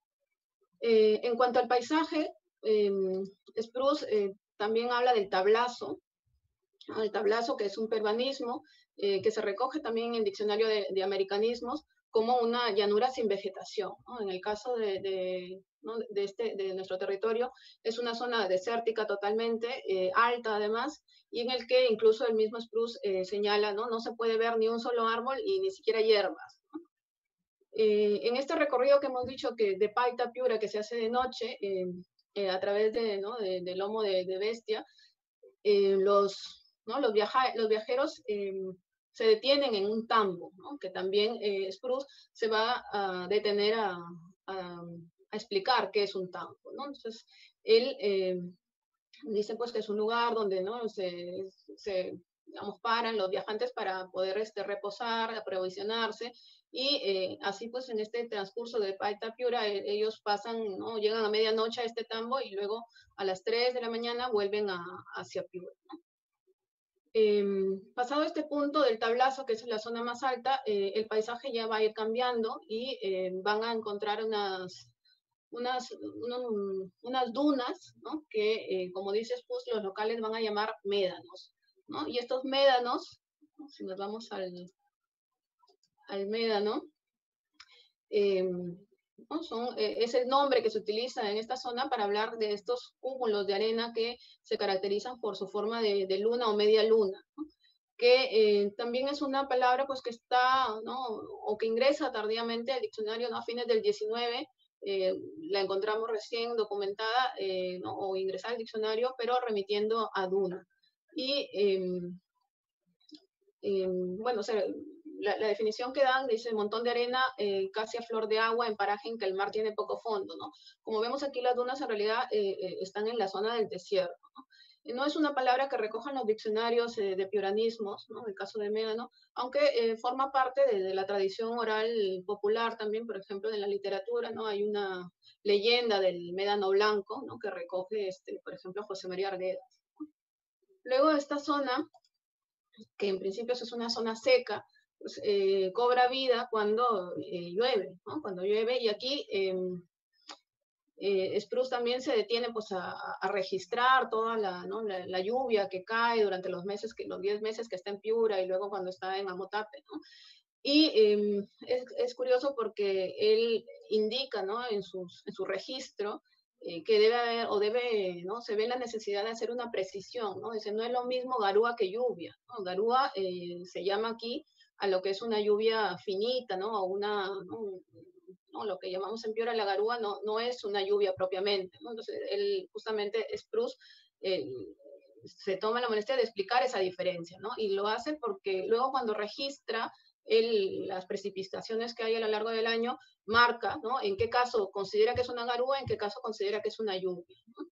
Eh, en cuanto al paisaje, eh, Spruce eh, también habla del tablazo, ¿no? El tablazo, que es un peruanismo eh, que se recoge también en el diccionario de, de americanismos como una llanura sin vegetación, ¿no? En el caso de, de, ¿no? de, este, de nuestro territorio, es una zona desértica totalmente, eh, alta además, y en el que incluso el mismo Spruce eh, señala, ¿no? No se puede ver ni un solo árbol y ni siquiera hierbas, ¿no? Eh, en este recorrido que hemos dicho que de Paita Piura, que se hace de noche, eh, eh, a través de, ¿no? de, de lomo de, de bestia, eh, los, ¿no? los, viaja los viajeros eh, se detienen en un tambo, ¿no? Que también eh, Spruce se va a detener a, a, a, explicar qué es un tambo, ¿no? Entonces, él eh, dice pues que es un lugar donde, ¿no? se, se digamos, paran los viajantes para poder este, reposar, aprovisionarse, y eh, así pues en este transcurso de Paita Piura eh, ellos pasan, ¿no? Llegan a medianoche a este tambo y luego a las tres de la mañana vuelven a, hacia Piura, ¿no? Eh, pasado este punto del tablazo, que es la zona más alta, eh, el paisaje ya va a ir cambiando y eh, van a encontrar unas, unas, unos, unas dunas, ¿no? Que, eh, como dice Spruce, los locales van a llamar médanos, ¿no? Y estos médanos, ¿no? Si nos vamos al, al médano, eh, ¿no? Son, eh, es el nombre que se utiliza en esta zona para hablar de estos cúmulos de arena que se caracterizan por su forma de, de luna o media luna, ¿no? Que eh, también es una palabra pues que está, ¿no? O que ingresa tardíamente al diccionario, ¿no? A fines del diecinueve, eh, la encontramos recién documentada, eh, ¿no? O ingresada al diccionario, pero remitiendo a duna. Y eh, eh, bueno, o sea, la, la definición que dan dice montón de arena eh, casi a flor de agua en paraje en que el mar tiene poco fondo, ¿no? Como vemos aquí, las dunas en realidad eh, eh, están en la zona del desierto, ¿no? No es una palabra que recojan los diccionarios eh, de piuranismos, ¿no? En el caso de médano, aunque eh, forma parte de, de la tradición oral popular también, por ejemplo, en la literatura, ¿no? Hay una leyenda del médano blanco, ¿no? Que recoge, este, por ejemplo, José María Arguedas, ¿no? Luego de esta zona, que en principio es una zona seca, pues, eh, cobra vida cuando eh, llueve, ¿no? Cuando llueve, y aquí eh, eh, Spruce también se detiene pues, a, a registrar toda la, ¿no? la, la lluvia que cae durante los meses, que, los diez meses que está en Piura y luego cuando está en Amotape, ¿no? Y eh, es, es curioso porque él indica, ¿no? en, sus, en su registro eh, que debe haber, o debe, ¿no? Se ve la necesidad de hacer una precisión, ¿no? Dice, no es lo mismo garúa que lluvia, ¿no? Garúa eh, se llama aquí a lo que es una lluvia finita, ¿no? O una, ¿no? ¿no? Lo que llamamos en Piura la garúa no, no es una lluvia propiamente, ¿no? Entonces, él justamente, Spruce, eh, se toma la molestia de explicar esa diferencia, ¿no? Y lo hace porque luego cuando registra el, las precipitaciones que hay a lo largo del año, marca, ¿no? En qué caso considera que es una garúa, en qué caso considera que es una lluvia, ¿no?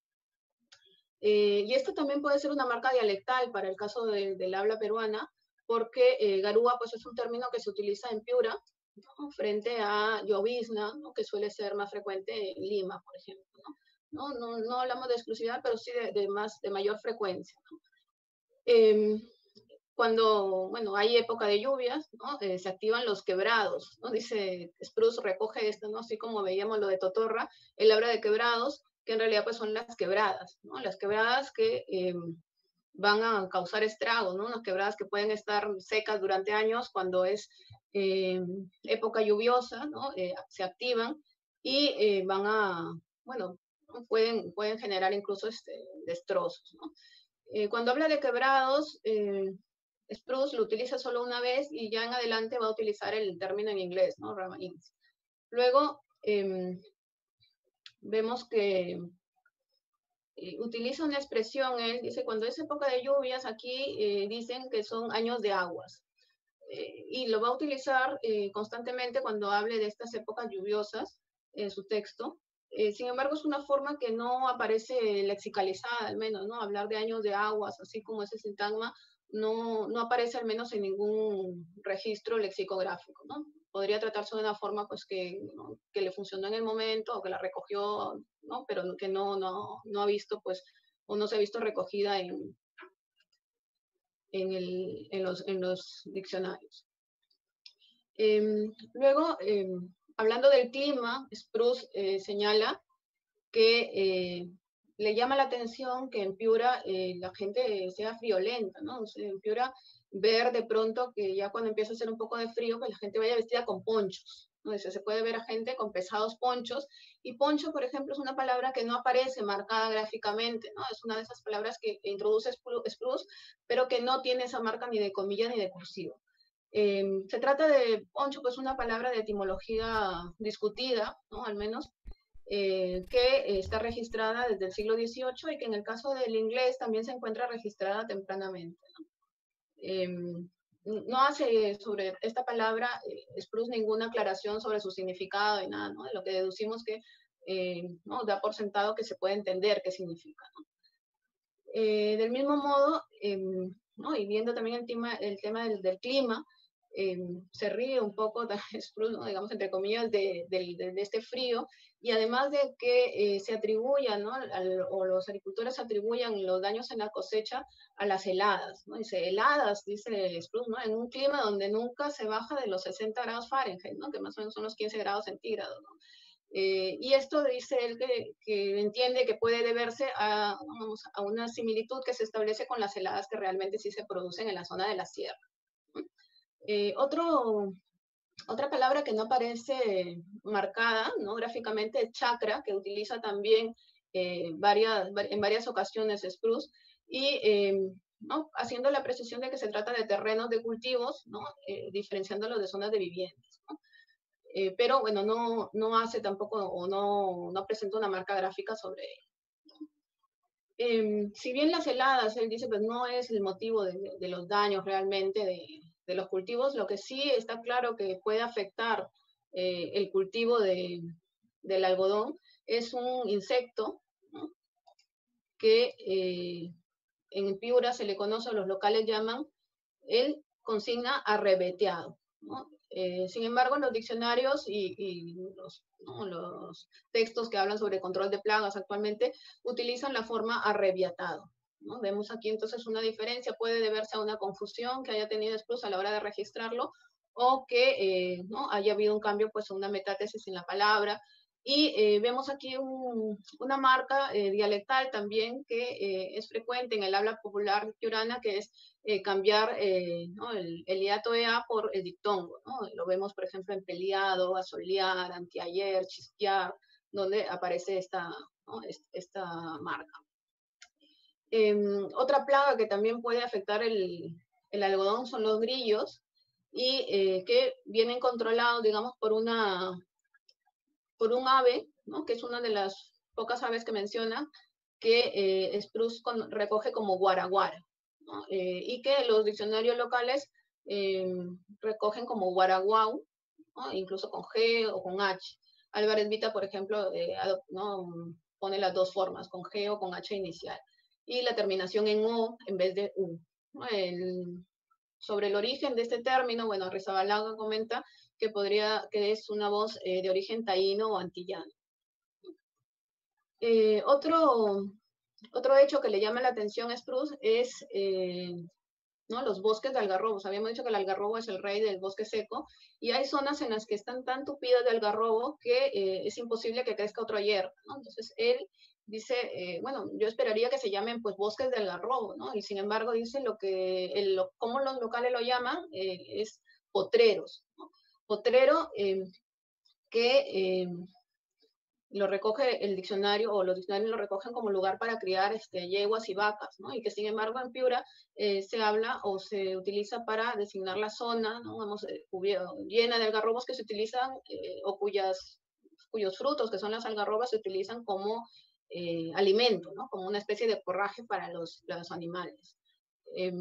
Eh, y esto también puede ser una marca dialectal para el caso de, del habla peruana, porque eh, garúa pues, es un término que se utiliza en Piura, ¿no? Frente a llovizna, ¿no? Que suele ser más frecuente en Lima, por ejemplo, ¿no? No, no, no hablamos de exclusividad, pero sí de, de, más, de mayor frecuencia, ¿no? Eh, cuando, bueno, hay época de lluvias, ¿no? Eh, se activan los quebrados, ¿no? Dice Spruce, recoge esto, ¿no? Así como veíamos lo de Totorra, él habla de quebrados, que en realidad pues son las quebradas, ¿no? Las quebradas que eh, van a causar estragos, ¿no? Unas quebradas que pueden estar secas durante años cuando es eh, época lluviosa, ¿no? Eh, se activan y eh, van a, bueno, pueden, pueden generar incluso este, destrozos, ¿no? Eh, cuando habla de quebrados, eh, Spruce lo utiliza solo una vez y ya en adelante va a utilizar el término en inglés, ¿no? Ravines. Luego, eh, vemos que eh, utiliza una expresión, él dice, cuando es época de lluvias, aquí eh, dicen que son años de aguas. Eh, y lo va a utilizar eh, constantemente cuando hable de estas épocas lluviosas en su texto. Eh, sin embargo, es una forma que no aparece lexicalizada, al menos, ¿no? Hablar de años de aguas, así como ese sintagma, no, no aparece al menos en ningún registro lexicográfico, ¿no? Podría tratarse de una forma pues, que, ¿no? que le funcionó en el momento o que la recogió, ¿no? Pero que no, no, no ha visto, pues, o no se ha visto recogida en, en, el, en, los, en los diccionarios. Eh, luego, eh, hablando del clima, Spruce eh, señala que eh, le llama la atención que en Piura eh, la gente sea friolenta, ¿no? O sea, en Piura ver de pronto que ya cuando empieza a hacer un poco de frío, pues la gente vaya vestida con ponchos, ¿no? O sea, se puede ver a gente con pesados ponchos, y poncho, por ejemplo, es una palabra que no aparece marcada gráficamente, ¿no? Es una de esas palabras que introduce Spruce, pero que no tiene esa marca ni de comilla ni de cursivo. Eh, se trata de poncho, pues una palabra de etimología discutida, ¿no? Al menos, Eh, que eh, está registrada desde el siglo dieciocho y que en el caso del inglés también se encuentra registrada tempranamente, ¿no? Eh, no hace sobre esta palabra eh, Spruce ninguna aclaración sobre su significado y nada, ¿no? De lo que deducimos que eh, ¿no? da por sentado que se puede entender qué significa, ¿no? Eh, del mismo modo, eh, ¿no? Y viendo también el tema, el tema del, del clima, eh, se ríe un poco, ¿no? digamos, entre comillas, de, de, de este frío, y además de que eh, se atribuya, ¿no? Al, o los agricultores atribuyan los daños en la cosecha a las heladas, ¿no? Dice, heladas, dice Spruce, ¿no? En un clima donde nunca se baja de los sesenta grados Fahrenheit, ¿no? Que más o menos son los quince grados centígrados, ¿no? Eh, y esto dice él que, que entiende que puede deberse a, vamos, a una similitud que se establece con las heladas que realmente sí se producen en la zona de la sierra. Eh, otro, otra palabra que no aparece marcada, ¿no?, gráficamente, es chacra, que utiliza también eh, varias, en varias ocasiones Spruce, y eh, ¿no?, haciendo la precisión de que se trata de terrenos de cultivos, ¿no?, eh, diferenciándolos de zonas de viviendas, ¿no? Eh, pero bueno, no, no hace tampoco, o no, no presenta una marca gráfica sobre ello. Eh, si bien las heladas, él dice, pues no es el motivo de, de los daños realmente de, de los cultivos, lo que sí está claro que puede afectar eh, el cultivo de, del algodón es un insecto, ¿no?, que eh, en Piura se le conoce, o los locales llaman, el consigna arrebeteado, ¿no? Eh, sin embargo, los diccionarios y, y los, ¿no?, los textos que hablan sobre control de plagas actualmente utilizan la forma arrebiatado, ¿no? Vemos aquí entonces una diferencia, puede deberse a una confusión que haya tenido Spruce a la hora de registrarlo, o que eh, ¿no?, haya habido un cambio, pues una metátesis en la palabra. Y eh, vemos aquí un, una marca eh, dialectal también que eh, es frecuente en el habla popular piurana, que es eh, cambiar eh, ¿no?, el, el hiato ea por el diptongo, ¿no? Lo vemos, por ejemplo, en peleado, asolear, anteayer, chispear, donde aparece esta, ¿no?, esta marca. Eh, otra plaga que también puede afectar el, el algodón son los grillos, y eh, que vienen controlados, digamos, por una... por un ave, ¿no?, que es una de las pocas aves que menciona, que eh, Spruce con, recoge como guaraguara, ¿no?, eh, y que los diccionarios locales eh, recogen como guaraguau, ¿no?, incluso con G o con H. Álvarez Vita, por ejemplo, eh, ¿no?, pone las dos formas, con G o con H inicial, y la terminación en O en vez de U, ¿no? El, sobre el origen de este término, bueno, Arrizabalaga comenta que, podría, que es una voz eh, de origen taíno o antillano. Eh, otro, otro hecho que le llama la atención a Spruce es eh, ¿no?, los bosques de algarrobos. Habíamos dicho que el algarrobo es el rey del bosque seco, y hay zonas en las que están tan tupidas de algarrobo que eh, es imposible que crezca otra hierba, ¿no? Entonces él dice, eh, bueno, yo esperaría que se llamen pues bosques de algarrobo, ¿no? Y sin embargo dice lo que, el, lo, como los locales lo llaman, eh, es potreros, ¿no? Potrero eh, que... Eh, lo recoge el diccionario, o los diccionarios lo recogen como lugar para criar este, yeguas y vacas, ¿no? Y que sin embargo en Piura eh, se habla o se utiliza para designar la zona, ¿no?, vamos, eh, llena de algarrobos que se utilizan, eh, o cuyas, cuyos frutos, que son las algarrobas, se utilizan como eh, alimento, ¿no?, como una especie de forraje para los, los animales. Eh,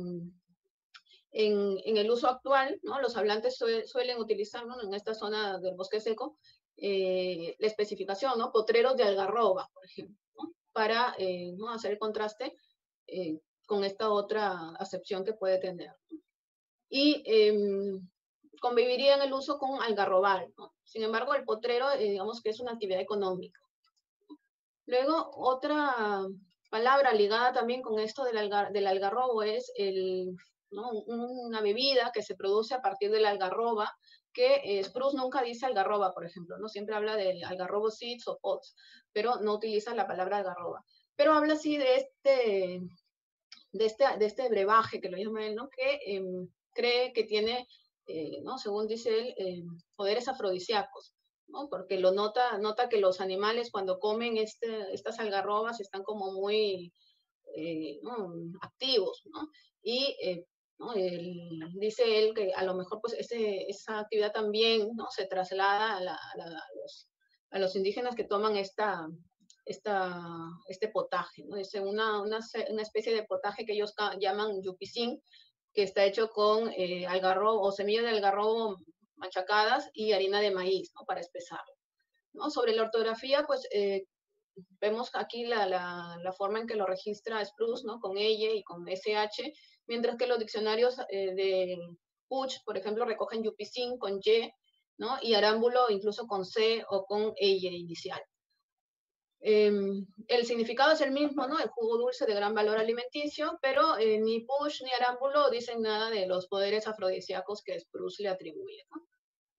en, en el uso actual, ¿no?, los hablantes su, suelen utilizar, ¿no?, en esta zona del bosque seco, Eh, la especificación, ¿no?, potreros de algarroba, por ejemplo, ¿no?, para eh, ¿no?, hacer el contraste eh, con esta otra acepción que puede tener. Y eh, conviviría en el uso con algarrobal, ¿no? Sin embargo, el potrero, eh, digamos que es una actividad económica. Luego, otra palabra ligada también con esto del, algar, del algarrobo es el, ¿no?, una bebida que se produce a partir de la algarroba, que eh, Spruce nunca dice algarroba, por ejemplo, ¿no? Siempre habla de algarrobo seeds o pods, pero no utiliza la palabra algarroba. Pero habla así de este, de este, de este brebaje, que lo llama él, ¿no?, que eh, cree que tiene, eh, ¿no?, según dice él, eh, poderes afrodisíacos, ¿no?, porque lo nota, nota que los animales cuando comen este, estas algarrobas están como muy eh, ¿no?, activos, ¿no? Y eh, ¿no?, él, dice él que a lo mejor pues ese, esa actividad también, ¿no?, se traslada a, la, a, la, a, los, a los indígenas que toman esta, esta, este potaje, ¿no? Es una, una, una especie de potaje que ellos llaman yupicín, que está hecho con eh, algarrobo o semillas de algarrobo machacadas y harina de maíz, ¿no?, para espesarlo, ¿no? Sobre la ortografía, pues eh, vemos aquí la, la, la forma en que lo registra Spruce, ¿no?, con ella y con ese hache, mientras que los diccionarios eh, de Puch, por ejemplo, recogen yupicín con Y, ¿no?, y arámbulo incluso con C o con ella inicial. Eh, el significado es el mismo, ¿no?, el jugo dulce de gran valor alimenticio, pero eh, ni Puch ni arámbulo dicen nada de los poderes afrodisíacos que Spruce le atribuye, ¿no?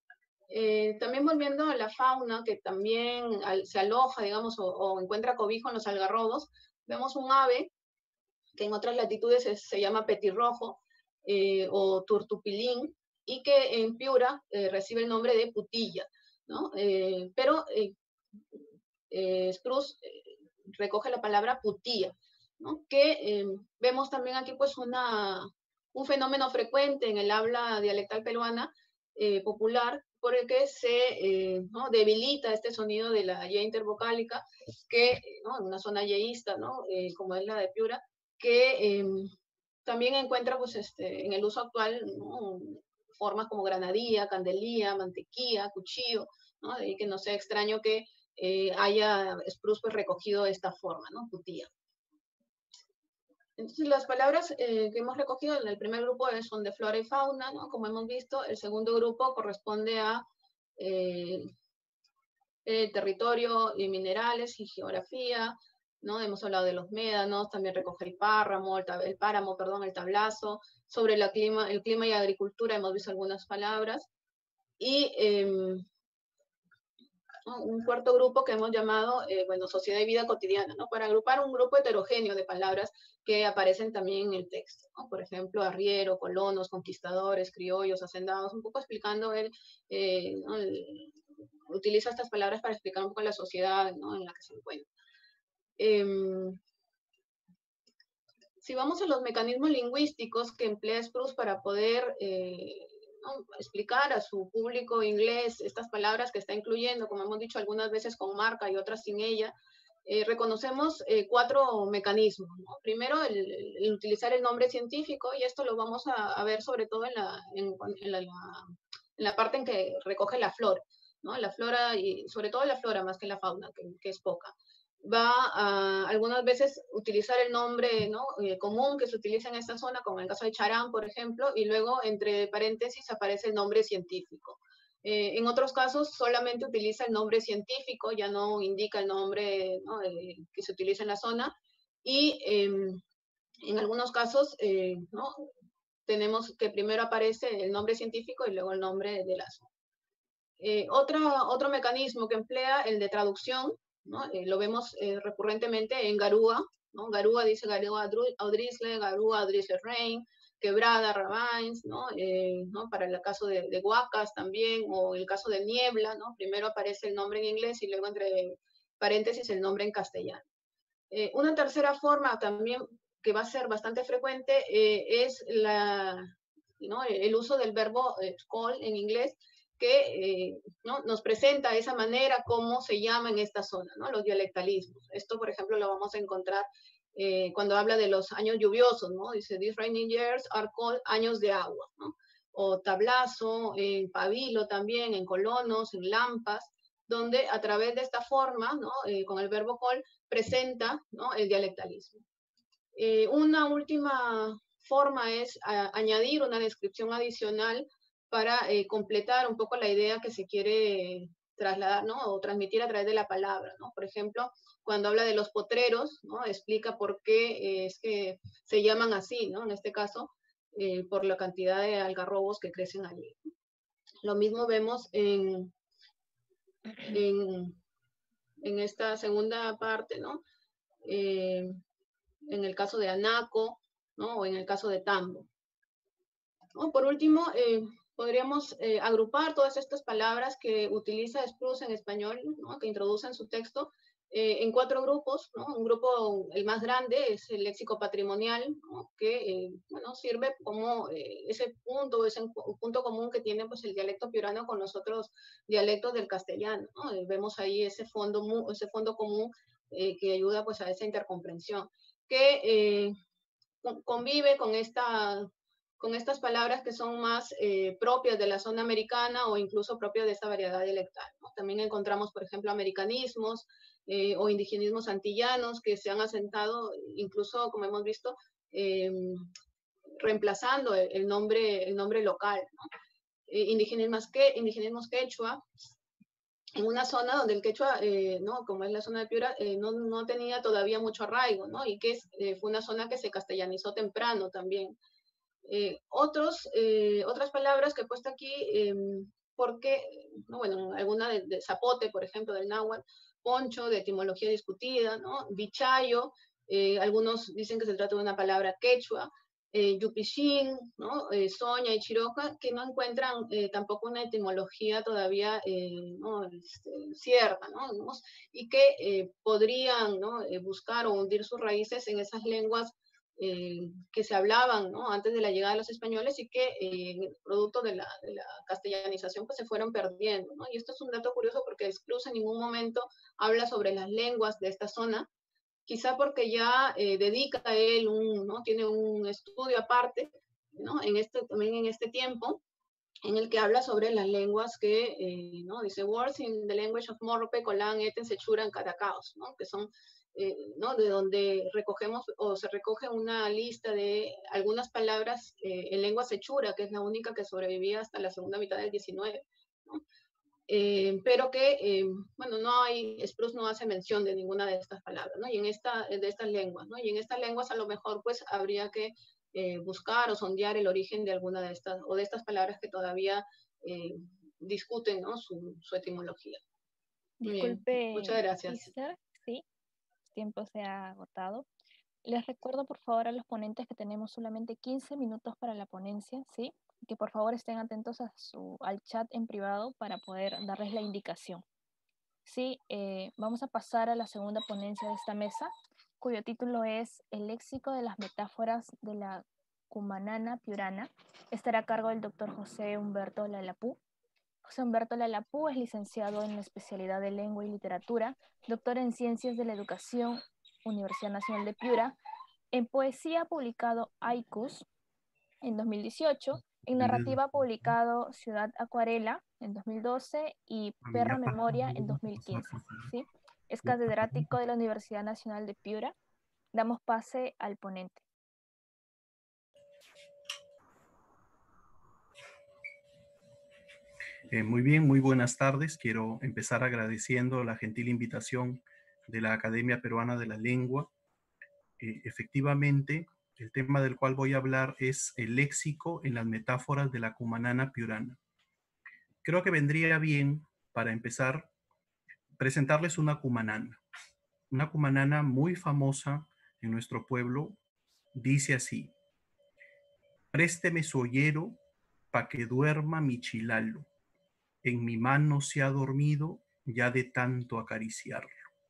Eh, también volviendo a la fauna, que también al, se aloja, digamos, o, o encuentra cobijo en los algarrobos, vemos un ave que en otras latitudes es, se llama petirrojo eh, o turtupilín, y que en Piura eh, recibe el nombre de putilla, ¿no? Eh, pero eh, eh, Spruce eh, recoge la palabra putilla, ¿no? Que eh, vemos también aquí pues una, un fenómeno frecuente en el habla dialectal peruana eh, popular, por el que se eh, ¿no? debilita este sonido de la Y intervocálica, que ¿no? en una zona yeísta, ¿no? eh, como es la de Piura, que eh, también encuentra pues, este, en el uso actual, ¿no? formas como granadilla, candelilla, mantequilla, cuchillo, ¿no? Y que no sea extraño que eh, haya Spruce pues, recogido esta forma, ¿no? Putilla. Entonces, las palabras eh, que hemos recogido en el primer grupo son de flora y fauna, ¿no? Como hemos visto. El segundo grupo corresponde a eh, eh, territorio y minerales y geografía, ¿no? Hemos hablado de los médanos, también recoge el páramo, el, el páramo, perdón, el tablazo. Sobre la clima, el clima y agricultura hemos visto algunas palabras. Y eh, ¿no? un cuarto grupo que hemos llamado, eh, bueno, sociedad y vida cotidiana, ¿no? Para agrupar un grupo heterogéneo de palabras que aparecen también en el texto, ¿no? Por ejemplo, arriero, colonos, conquistadores, criollos, hacendados, un poco explicando él, eh, ¿no? el, utiliza estas palabras para explicar un poco la sociedad, ¿no? en la que se encuentra. Eh, si vamos a los mecanismos lingüísticos que emplea Spruce para poder eh, ¿no? explicar a su público inglés estas palabras que está incluyendo, como hemos dicho algunas veces con marca y otras sin ella, eh, reconocemos eh, cuatro mecanismos, ¿no? Primero, el, el utilizar el nombre científico, y esto lo vamos a, a ver sobre todo en la, en, en, la, en la parte en que recoge la flora, ¿no? La flora, y sobre todo la flora más que la fauna, que, que es poca. Va a algunas veces utilizar el nombre, ¿no? eh, común que se utiliza en esta zona, como en el caso de Charán, por ejemplo, y luego entre paréntesis aparece el nombre científico. Eh, en otros casos solamente utiliza el nombre científico, ya no indica el nombre, ¿no? eh, que se utiliza en la zona, y eh, en algunos casos eh, ¿no? tenemos que primero aparece el nombre científico y luego el nombre de la zona. Eh, otro, otro mecanismo que emplea, el de traducción, ¿no? Eh, lo vemos eh, recurrentemente en Garúa, ¿no? Garúa dice Garúa Audrisle, Garúa Audrisle Rain, Quebrada, Ravines, ¿no? Eh, ¿no? Para el caso de, de Huacas también, o el caso de Niebla, ¿no? Primero aparece el nombre en inglés y luego entre paréntesis el nombre en castellano. Eh, una tercera forma también que va a ser bastante frecuente eh, es la, ¿no? el uso del verbo eh, call en inglés, que eh, ¿no? nos presenta esa manera como se llama en esta zona, ¿no? Los dialectalismos. Esto, por ejemplo, lo vamos a encontrar eh, cuando habla de los años lluviosos, ¿no? Dice, these rainy years are called años de agua, ¿no? O tablazo, en pabilo también, en colonos, en lampas, donde a través de esta forma, ¿no? eh, con el verbo call, presenta, ¿no? el dialectalismo. Eh, una última forma es a, añadir una descripción adicional para eh, completar un poco la idea que se quiere trasladar, ¿no? o transmitir a través de la palabra, ¿no? Por ejemplo, cuando habla de los potreros, ¿no? explica por qué eh, es que se llaman así, ¿no? En este caso, eh, por la cantidad de algarrobos que crecen allí. Lo mismo vemos en, en, en esta segunda parte, ¿no? Eh, en el caso de Anaco, ¿no? o en el caso de Tambo. ¿No? Por último, eh, podríamos eh, agrupar todas estas palabras que utiliza Spruce en español, ¿no? que introduce en su texto, eh, en cuatro grupos, ¿no? Un grupo, el más grande, es el léxico patrimonial, ¿no? que eh, bueno, sirve como eh, ese punto, ese punto común que tiene pues, el dialecto piurano con los otros dialectos del castellano, ¿no? Eh, vemos ahí ese fondo, ese fondo común eh, que ayuda pues, a esa intercomprensión, que eh, convive con, esta, con estas palabras que son más eh, propias de la zona americana o incluso propias de esta variedad dialectal, ¿no? También encontramos, por ejemplo, americanismos eh, o indigenismos antillanos que se han asentado, incluso, como hemos visto, eh, reemplazando el, el, nombre, el nombre local, ¿no? Eh, indigenismos, que, indigenismos quechua, en una zona donde el quechua, eh, ¿no? como es la zona de Piura, eh, no, no tenía todavía mucho arraigo, ¿no? y que es, eh, fue una zona que se castellanizó temprano también. Eh, otros, eh, otras palabras que he puesto aquí, eh, porque, ¿no? Bueno, alguna de, de zapote, por ejemplo, del náhuatl, poncho, de etimología discutida, ¿no? Bichayo, eh, algunos dicen que se trata de una palabra quechua, eh, Yupishín, ¿no? Eh, Soña y Chiroca, que no encuentran eh, tampoco una etimología todavía eh, ¿no? este, cierta, ¿no? Y que eh, podrían, ¿no? eh, buscar o hundir sus raíces en esas lenguas eh, que se hablaban, ¿no? Antes de la llegada de los españoles y que eh, producto de la, de la castellanización pues se fueron perdiendo, ¿no? Y esto es un dato curioso porque Esclus en ningún momento habla sobre las lenguas de esta zona, quizá porque ya eh, dedica a él un, ¿no? Tiene un estudio aparte, ¿no? En este, también en este tiempo, en el que habla sobre las lenguas que, eh, ¿no? Dice, words in the language of Morope, Colán, Eten, Sechuran, Catacaos, ¿no? Que son, eh, ¿no? De donde recogemos, o se recoge una lista de algunas palabras eh, en lengua sechura, que es la única que sobrevivía hasta la segunda mitad del diecinueve, ¿no? Eh, pero que, eh, bueno, no hay, Spruce no hace mención de ninguna de estas palabras, ¿no? Y en esta, de estas lenguas, ¿no? Y en estas lenguas a lo mejor, pues, habría que eh, buscar o sondear el origen de alguna de estas, o de estas palabras que todavía eh, discuten, ¿no? Su, su etimología. Disculpe, bien, muchas gracias. Mister, sí, el tiempo se ha agotado. Les recuerdo, por favor, a los ponentes que tenemos solamente quince minutos para la ponencia, ¿sí? Que por favor estén atentos a su, al chat en privado para poder darles la indicación. Sí, eh, vamos a pasar a la segunda ponencia de esta mesa, cuyo título es El léxico de las metáforas de la Cumanana Piurana. Estará a cargo del doctor José Humberto Lalapú. José Humberto Lalapú es licenciado en la especialidad de Lengua y Literatura, doctor en Ciencias de la Educación, Universidad Nacional de Piura. En poesía ha publicado Haikus en dos mil dieciocho, en narrativa ha publicado Ciudad Acuarela en dos mil doce y Perra Memoria en dos mil quince. ¿Sí? Es catedrático de la Universidad Nacional de Piura. Damos pase al ponente. Eh, muy bien, muy buenas tardes. Quiero empezar agradeciendo la gentil invitación de la Academia Peruana de la Lengua. Eh, efectivamente, el tema del cual voy a hablar es el léxico en las metáforas de la Cumanana Piurana. Creo que vendría bien, para empezar, presentarles una cumanana. Una cumanana muy famosa en nuestro pueblo. Dice así: présteme su ollero pa' que duerma mi chilalo. En mi mano se ha dormido ya de tanto acariciarlo.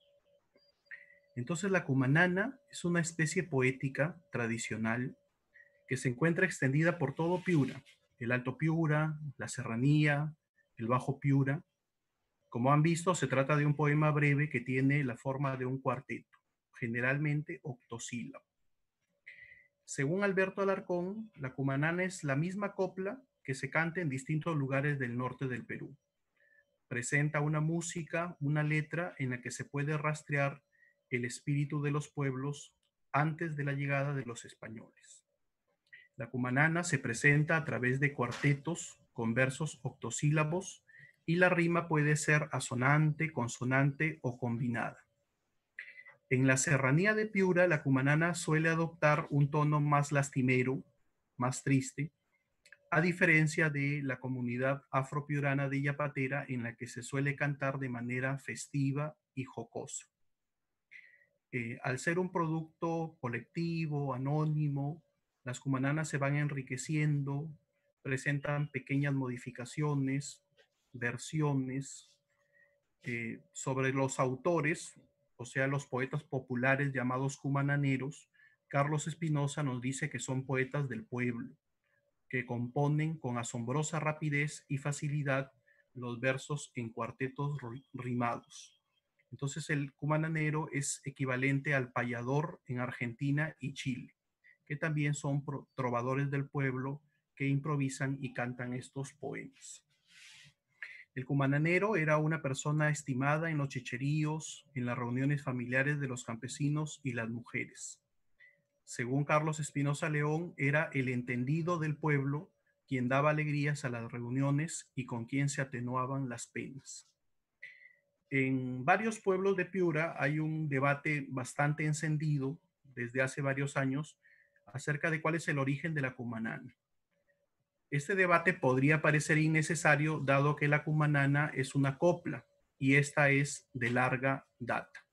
Entonces la cumanana es una especie poética tradicional que se encuentra extendida por todo Piura, el Alto Piura, la Serranía, el Bajo Piura. Como han visto, se trata de un poema breve que tiene la forma de un cuarteto, generalmente octosílabo. Según Alberto Alarcón, la cumanana es la misma copla que se canta en distintos lugares del norte del Perú. Presenta una música, una letra en la que se puede rastrear el espíritu de los pueblos antes de la llegada de los españoles. La cumanana se presenta a través de cuartetos con versos octosílabos y la rima puede ser asonante, consonante o combinada. En la serranía de Piura, la cumanana suele adoptar un tono más lastimero, más triste, a diferencia de la comunidad afropiurana de Yapatera, en la que se suele cantar de manera festiva y jocosa. Eh, al ser un producto colectivo, anónimo, las cumananas se van enriqueciendo, presentan pequeñas modificaciones, versiones eh, sobre los autores, o sea, los poetas populares llamados cumananeros. Carlos Espinosa nos dice que son poetas del pueblo, que componen con asombrosa rapidez y facilidad los versos en cuartetos rimados. Entonces el cumananero es equivalente al payador en Argentina y Chile, que también son trovadores del pueblo que improvisan y cantan estos poemas. El cumananero era una persona estimada en los chicheríos, en las reuniones familiares de los campesinos y las mujeres. Según Carlos Espinosa León, era el entendido del pueblo, quien daba alegrías a las reuniones y con quien se atenuaban las penas. En varios pueblos de Piura hay un debate bastante encendido desde hace varios años acerca de cuál es el origen de la cumanana. Este debate podría parecer innecesario dado que la cumanana es una copla y esta es de larga data.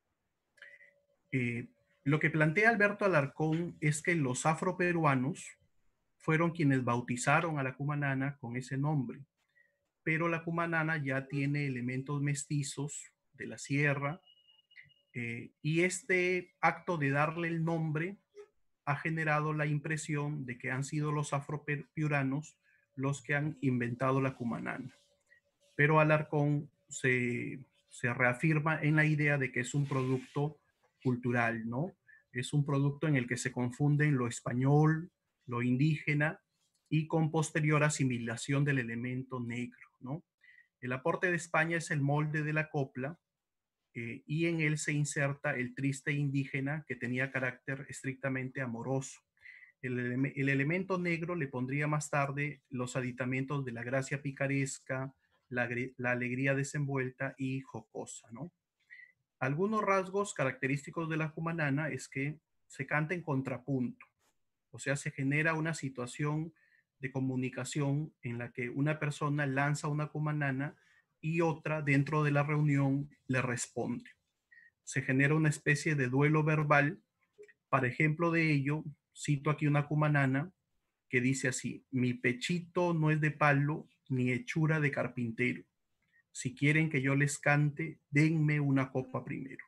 Eh, lo que plantea Alberto Alarcón es que los afroperuanos fueron quienes bautizaron a la cumanana con ese nombre, pero la cumanana ya tiene elementos mestizos de la sierra, eh, y este acto de darle el nombre ha generado la impresión de que han sido los afropiuranos los que han inventado la cumanana. Pero Alarcón se, se reafirma en la idea de que es un producto cultural, ¿no? Es un producto en el que se confunden lo español, lo indígena y con posterior asimilación del elemento negro, ¿no? El aporte de España es el molde de la copla, eh, y en él se inserta el triste indígena que tenía carácter estrictamente amoroso. El, ele el elemento negro le pondría más tarde los aditamentos de la gracia picaresca, la, la alegría desenvuelta y jocosa, ¿no? Algunos rasgos característicos de la cumanana es que se canta en contrapunto, o sea, se genera una situación de comunicación en la que una persona lanza una cumanana y otra dentro de la reunión le responde. Se genera una especie de duelo verbal. Para ejemplo de ello, cito aquí una cumanana que dice así: mi pechito no es de palo ni hechura de carpintero. Si quieren que yo les cante, denme una copa primero.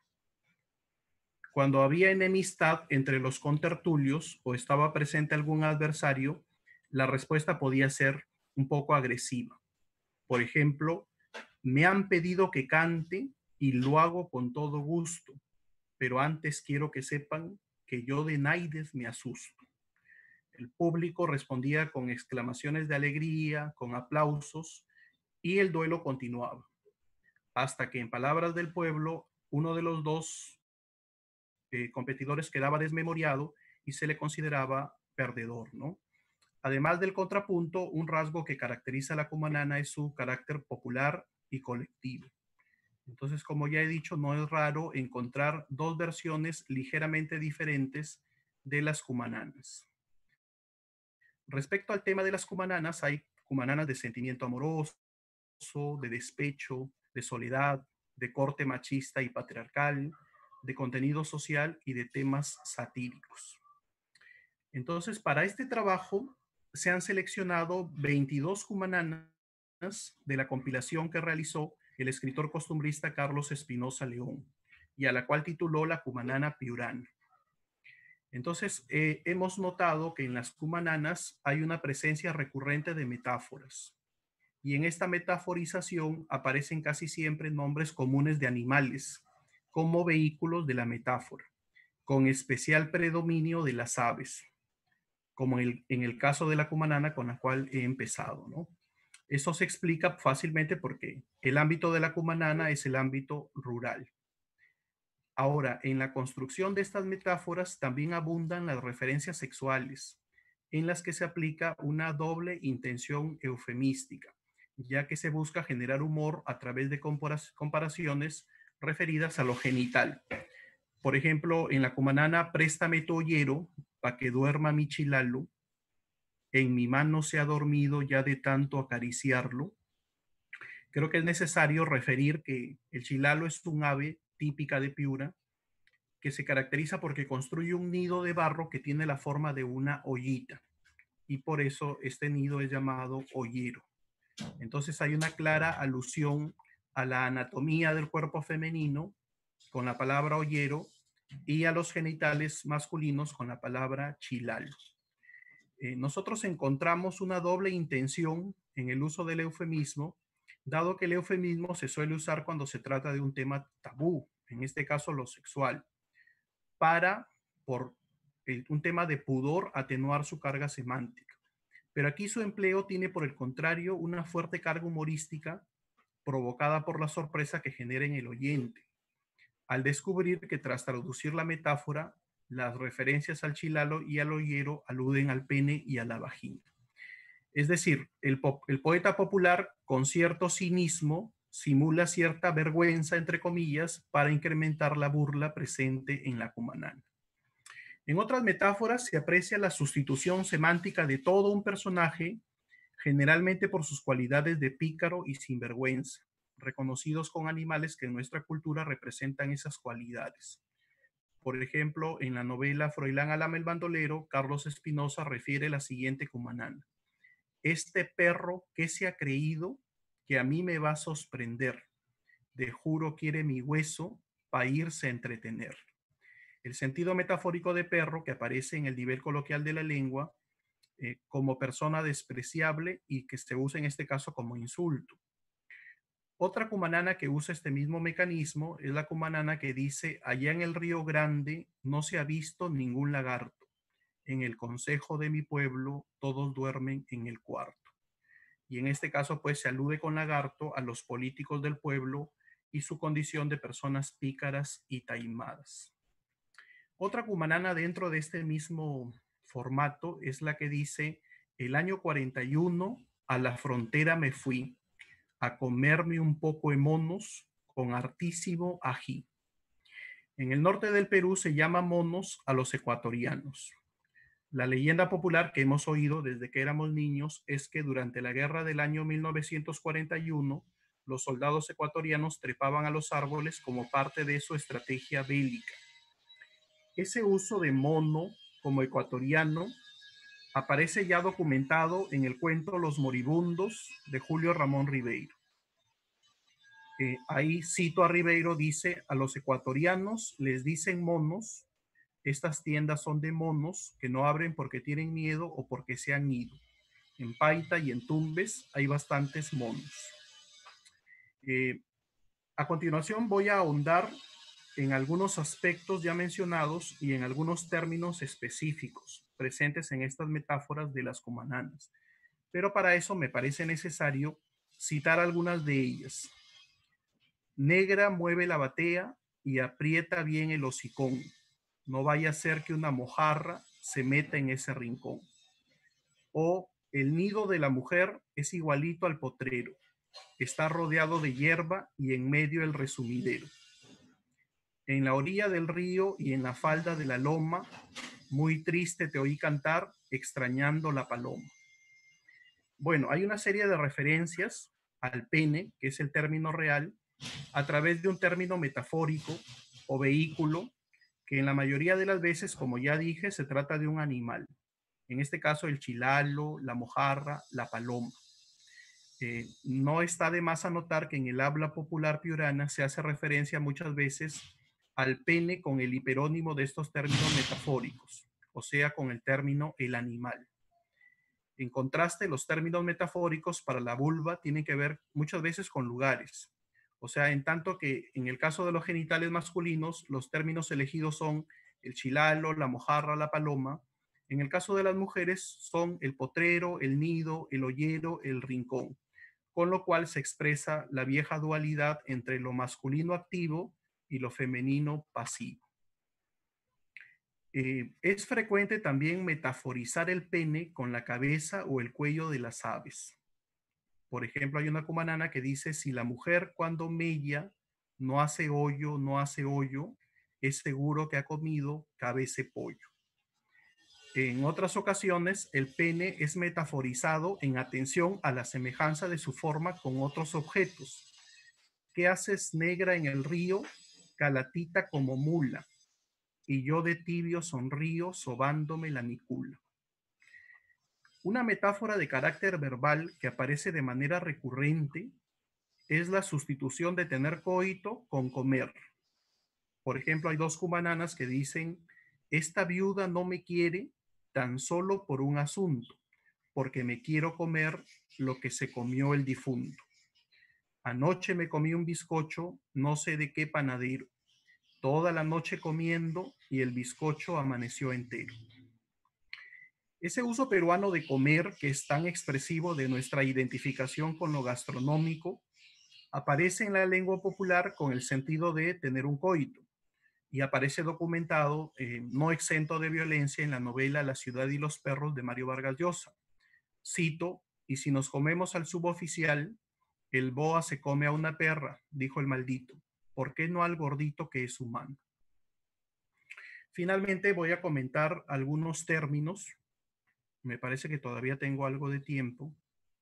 Cuando había enemistad entre los contertulios o estaba presente algún adversario, la respuesta podía ser un poco agresiva. Por ejemplo, me han pedido que cante y lo hago con todo gusto, pero antes quiero que sepan que yo de naides me asusto. El público respondía con exclamaciones de alegría, con aplausos, y el duelo continuaba, hasta que en palabras del pueblo, uno de los dos eh, competidores quedaba desmemoriado y se le consideraba perdedor, ¿no? Además del contrapunto, un rasgo que caracteriza a la cumanana es su carácter popular y colectivo. Entonces, como ya he dicho, no es raro encontrar dos versiones ligeramente diferentes de las cumananas. Respecto al tema de las cumananas, hay cumananas de sentimiento amoroso, de despecho, de soledad, de corte machista y patriarcal, de contenido social y de temas satíricos. Entonces, para este trabajo se han seleccionado veintidós cumananas de la compilación que realizó el escritor costumbrista Carlos Espinosa León, y a la cual tituló La Cumanana Piurana. Entonces, eh, hemos notado que en las cumananas hay una presencia recurrente de metáforas, y en esta metaforización aparecen casi siempre nombres comunes de animales como vehículos de la metáfora, con especial predominio de las aves, como en el, en el caso de la cumanana con la cual he empezado, ¿no? Eso se explica fácilmente porque el ámbito de la cumanana es el ámbito rural. Ahora, en la construcción de estas metáforas también abundan las referencias sexuales, en las que se aplica una doble intención eufemística, ya que se busca generar humor a través de comparaciones referidas a lo genital. Por ejemplo, en la cumanana préstame tu ollero pa' que duerma mi chilalo, en mi mano se ha dormido ya de tanto acariciarlo. Creo que es necesario referir que el chilalo es un ave típica de Piura que se caracteriza porque construye un nido de barro que tiene la forma de una ollita, y por eso este nido es llamado ollero. Entonces hay una clara alusión a la anatomía del cuerpo femenino con la palabra ollero y a los genitales masculinos con la palabra chilalo. Eh, nosotros encontramos una doble intención en el uso del eufemismo, dado que el eufemismo se suele usar cuando se trata de un tema tabú, en este caso lo sexual, para, por el, un tema de pudor, atenuar su carga semántica. Pero aquí su empleo tiene, por el contrario, una fuerte carga humorística provocada por la sorpresa que genera en el oyente, al descubrir que tras traducir la metáfora, las referencias al chilalo y al ollero aluden al pene y a la vagina. Es decir, el, po el poeta popular, con cierto cinismo, simula cierta vergüenza, entre comillas, para incrementar la burla presente en la cumanana. En otras metáforas se aprecia la sustitución semántica de todo un personaje generalmente por sus cualidades de pícaro y sinvergüenza, reconocidos con animales que en nuestra cultura representan esas cualidades. Por ejemplo, en la novela Froilán Alama el bandolero, Carlos Espinosa refiere la siguiente cumanana: este perro que se ha creído que a mí me va a sorprender, de juro quiere mi hueso pa' irse a entretener. El sentido metafórico de perro que aparece en el nivel coloquial de la lengua eh, como persona despreciable y que se usa en este caso como insulto. Otra cumanana que usa este mismo mecanismo es la cumanana que dice: allá en el Río Grande no se ha visto ningún lagarto. En el consejo de mi pueblo todos duermen en el cuarto. Y en este caso pues se alude con lagarto a los políticos del pueblo y su condición de personas pícaras y taimadas. Otra cumanana dentro de este mismo formato es la que dice: el año cuarenta y uno a la frontera me fui a comerme un poco de monos con hartísimo ají. En el norte del Perú se llama monos a los ecuatorianos. La leyenda popular que hemos oído desde que éramos niños es que durante la guerra del año mil novecientos cuarenta y uno, los soldados ecuatorianos trepaban a los árboles como parte de su estrategia bélica. Ese uso de mono como ecuatoriano aparece ya documentado en el cuento Los Moribundos de Julio Ramón Ribeiro. Eh, ahí cito a Ribeiro, dice: a los ecuatorianos les dicen monos, estas tiendas son de monos que no abren porque tienen miedo o porque se han ido. En Paita y en Tumbes hay bastantes monos. Eh, a continuación voy a ahondar en algunos aspectos ya mencionados y en algunos términos específicos presentes en estas metáforas de las cumananas. Pero para eso me parece necesario citar algunas de ellas. Negra mueve la batea y aprieta bien el hocicón. No vaya a ser que una mojarra se meta en ese rincón. O el nido de la mujer es igualito al potrero. Está rodeado de hierba y en medio el resumidero. En la orilla del río y en la falda de la loma, muy triste te oí cantar, extrañando la paloma. Bueno, hay una serie de referencias al pene, que es el término real, a través de un término metafórico o vehículo, que en la mayoría de las veces, como ya dije, se trata de un animal. En este caso, el chilalo, la mojarra, la paloma. Eh, no está de más anotar que en el habla popular piurana se hace referencia muchas veces al pene con el hiperónimo de estos términos metafóricos, o sea, con el término el animal. En contraste, los términos metafóricos para la vulva tienen que ver muchas veces con lugares. O sea, en tanto que en el caso de los genitales masculinos, los términos elegidos son el chilalo, la mojarra, la paloma. En el caso de las mujeres son el potrero, el nido, el hoyero, el rincón. Con lo cual se expresa la vieja dualidad entre lo masculino activo y lo femenino pasivo. Eh, es frecuente también metaforizar el pene con la cabeza o el cuello de las aves. Por ejemplo, hay una cumanana que dice: si la mujer cuando mella no hace hoyo, no hace hoyo, es seguro que ha comido cabeza pollo. En otras ocasiones, el pene es metaforizado en atención a la semejanza de su forma con otros objetos. ¿Qué haces negra en el río? Calatita como mula. Y yo de tibio sonrío sobándome la nicula. Una metáfora de carácter verbal que aparece de manera recurrente es la sustitución de tener coito con comer. Por ejemplo, hay dos cumananas que dicen: esta viuda no me quiere tan solo por un asunto, porque me quiero comer lo que se comió el difunto. Anoche me comí un bizcocho, no sé de qué panadero, toda la noche comiendo y el bizcocho amaneció entero. Ese uso peruano de comer, que es tan expresivo de nuestra identificación con lo gastronómico, aparece en la lengua popular con el sentido de tener un coito y aparece documentado, eh, no exento de violencia, en la novela La ciudad y los perros de Mario Vargas Llosa. Cito: y si nos comemos al suboficial, el boa se come a una perra, dijo el maldito, ¿por qué no al gordito que es humano? Finalmente voy a comentar algunos términos. Me parece que todavía tengo algo de tiempo.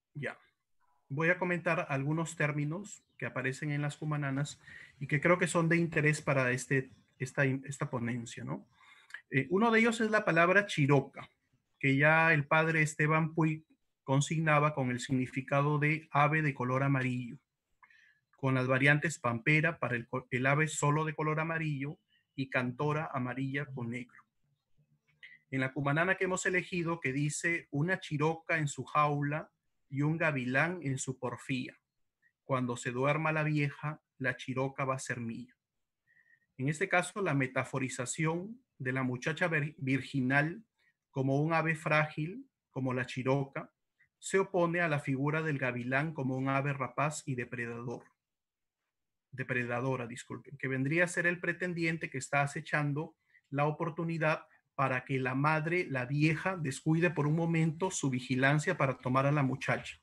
Ya. Voy a comentar algunos términos que aparecen en las cumananas y que creo que son de interés para este, esta, esta ponencia, ¿no? Eh, uno de ellos es la palabra chiroca, que ya el padre Esteban Puig consignaba con el significado de ave de color amarillo, con las variantes pampera para el, el ave solo de color amarillo y cantora amarilla con negro. En la cumanana que hemos elegido, que dice una chiroca en su jaula y un gavilán en su porfía. Cuando se duerma la vieja, la chiroca va a ser mía. En este caso, la metaforización de la muchacha virginal como un ave frágil, como la chiroca, se opone a la figura del gavilán como un ave rapaz y depredador. Depredadora, disculpen, que vendría a ser el pretendiente que está acechando la oportunidad para que la madre, la vieja, descuide por un momento su vigilancia para tomar a la muchacha.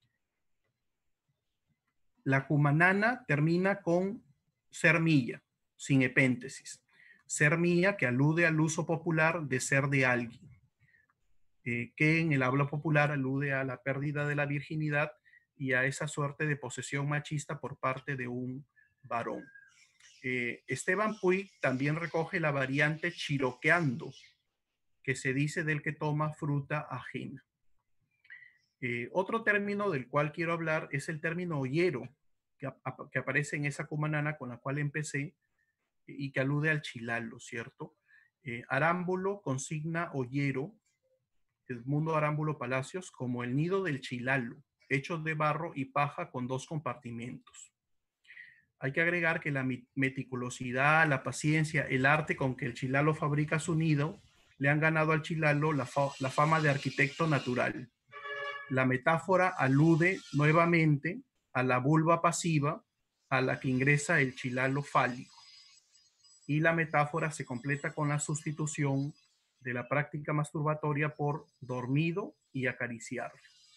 La cumanana termina con ser mía, sin epéntesis. Ser mía que alude al uso popular de ser de alguien, eh, que en el habla popular alude a la pérdida de la virginidad y a esa suerte de posesión machista por parte de un varón. Eh, Esteban Puig también recoge la variante chiroqueando, que se dice del que toma fruta ajena. Eh, otro término del cual quiero hablar es el término ollero, que, que aparece en esa cumanana con la cual empecé y que alude al chilalo, ¿cierto? Eh, Arámbulo consigna ollero, Edmundo Arámbulo Palacios, como el nido del chilalo, hecho de barro y paja con dos compartimentos. Hay que agregar que la meticulosidad, la paciencia, el arte con que el chilalo fabrica su nido, le han ganado al chilalo la, fa la fama de arquitecto natural. La metáfora alude nuevamente a la vulva pasiva a la que ingresa el chilalo fálico. Y la metáfora se completa con la sustitución de la práctica masturbatoria por dormido y acariciar.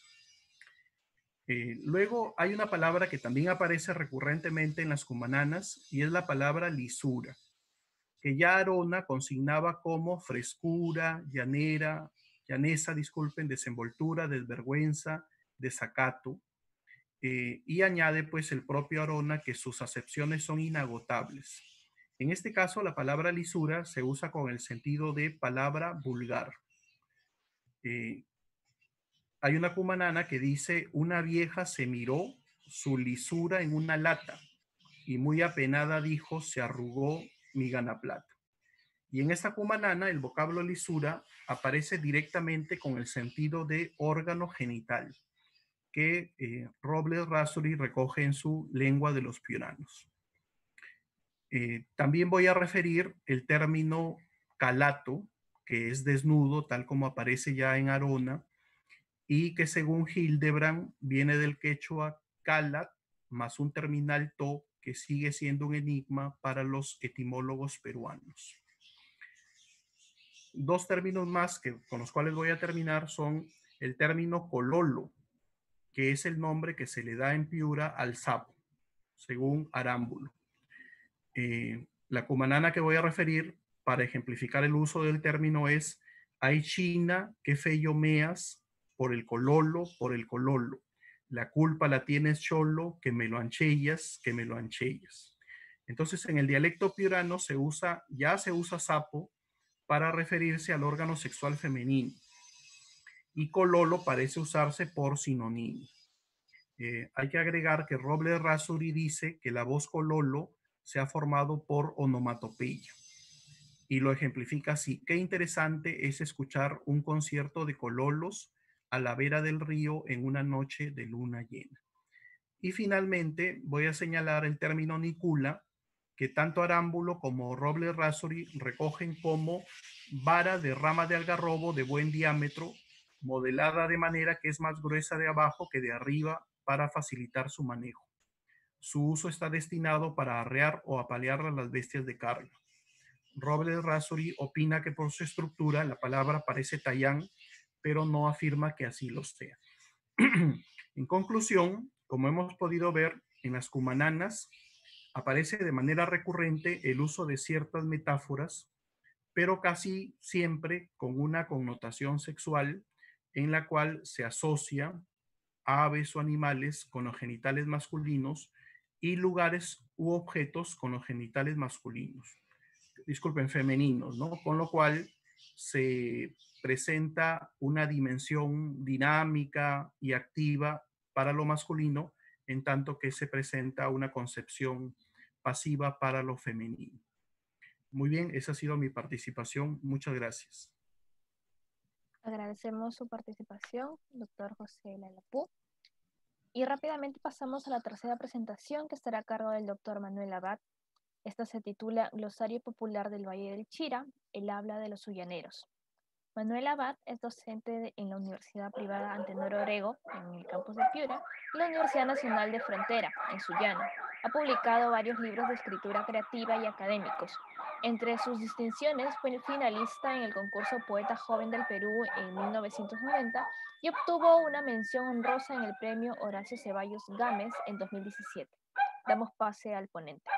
Eh, luego hay una palabra que también aparece recurrentemente en las cumananas y es la palabra lisura, que ya Arona consignaba como frescura, llanera, llaneza, disculpen, desenvoltura, desvergüenza, desacato, eh, y añade pues el propio Arona que sus acepciones son inagotables. En este caso, la palabra lisura se usa con el sentido de palabra vulgar. Eh, hay una cumanana que dice, una vieja se miró su lisura en una lata y muy apenada dijo, se arrugó mi ganaplata. Y en esta cumanana el vocablo lisura aparece directamente con el sentido de órgano genital, que eh, Robles Rasuri recoge en su Lengua de los Piuranos. Eh, también voy a referir el término calato, que es desnudo, tal como aparece ya en Arona, y que según Hildebrand viene del quechua calat, más un terminal to, que sigue siendo un enigma para los etimólogos peruanos. Dos términos más que, con los cuales voy a terminar son el término cololo, que es el nombre que se le da en Piura al sapo, según Arámbulo. Eh, la cumanana que voy a referir para ejemplificar el uso del término es, ay China, qué feyo meas, por el cololo, por el cololo. La culpa la tienes cholo, que me lo anchellas, que me lo anchellas. Entonces en el dialecto piurano se usa, ya se usa sapo para referirse al órgano sexual femenino. Y cololo parece usarse por sinónimo. Eh, hay que agregar que Robles Rasuri dice que la voz cololo se ha formado por onomatopeya. Y lo ejemplifica así. Qué interesante es escuchar un concierto de cololos a la vera del río en una noche de luna llena. Y finalmente voy a señalar el término nicula, que tanto Arámbulo como Robles Rasuri recogen como vara de rama de algarrobo de buen diámetro, modelada de manera que es más gruesa de abajo que de arriba para facilitar su manejo. Su uso está destinado para arrear o apalear a las bestias de carga. Robles Rasuri opina que por su estructura la palabra parece tallán, pero no afirma que así lo sea. En conclusión, como hemos podido ver en las cumananas, aparece de manera recurrente el uso de ciertas metáforas, pero casi siempre con una connotación sexual en la cual se asocia aves o animales con los genitales masculinos y lugares u objetos con los genitales masculinos, disculpen, femeninos, ¿no? Con lo cual se presenta una dimensión dinámica y activa para lo masculino, en tanto que se presenta una concepción pasiva para lo femenino. Muy bien, esa ha sido mi participación. Muchas gracias. Agradecemos su participación, doctor José Lalapú. Y rápidamente pasamos a la tercera presentación, que estará a cargo del doctor Manuel Abad. Esta se titula Glosario Popular del Valle del Chira, el habla de los sullaneros. Manuel Abad es docente en la Universidad Privada Antenor Orrego, en el campus de Piura, y la Universidad Nacional de Frontera, en Sullana. Ha publicado varios libros de escritura creativa y académicos. Entre sus distinciones fue finalista en el concurso Poeta Joven del Perú en mil novecientos noventa y obtuvo una mención honrosa en el premio Horacio Ceballos Gámez en dos mil diecisiete. Damos pase al ponente.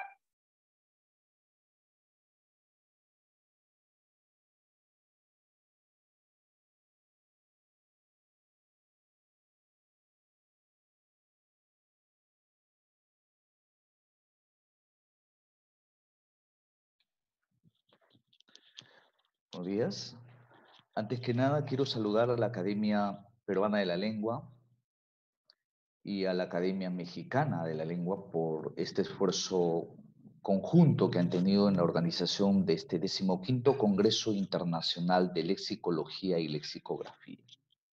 Buenos días. Antes que nada, quiero saludar a la Academia Peruana de la Lengua y a la Academia Mexicana de la Lengua por este esfuerzo conjunto que han tenido en la organización de este decimoquinto Congreso Internacional de Lexicología y Lexicografía.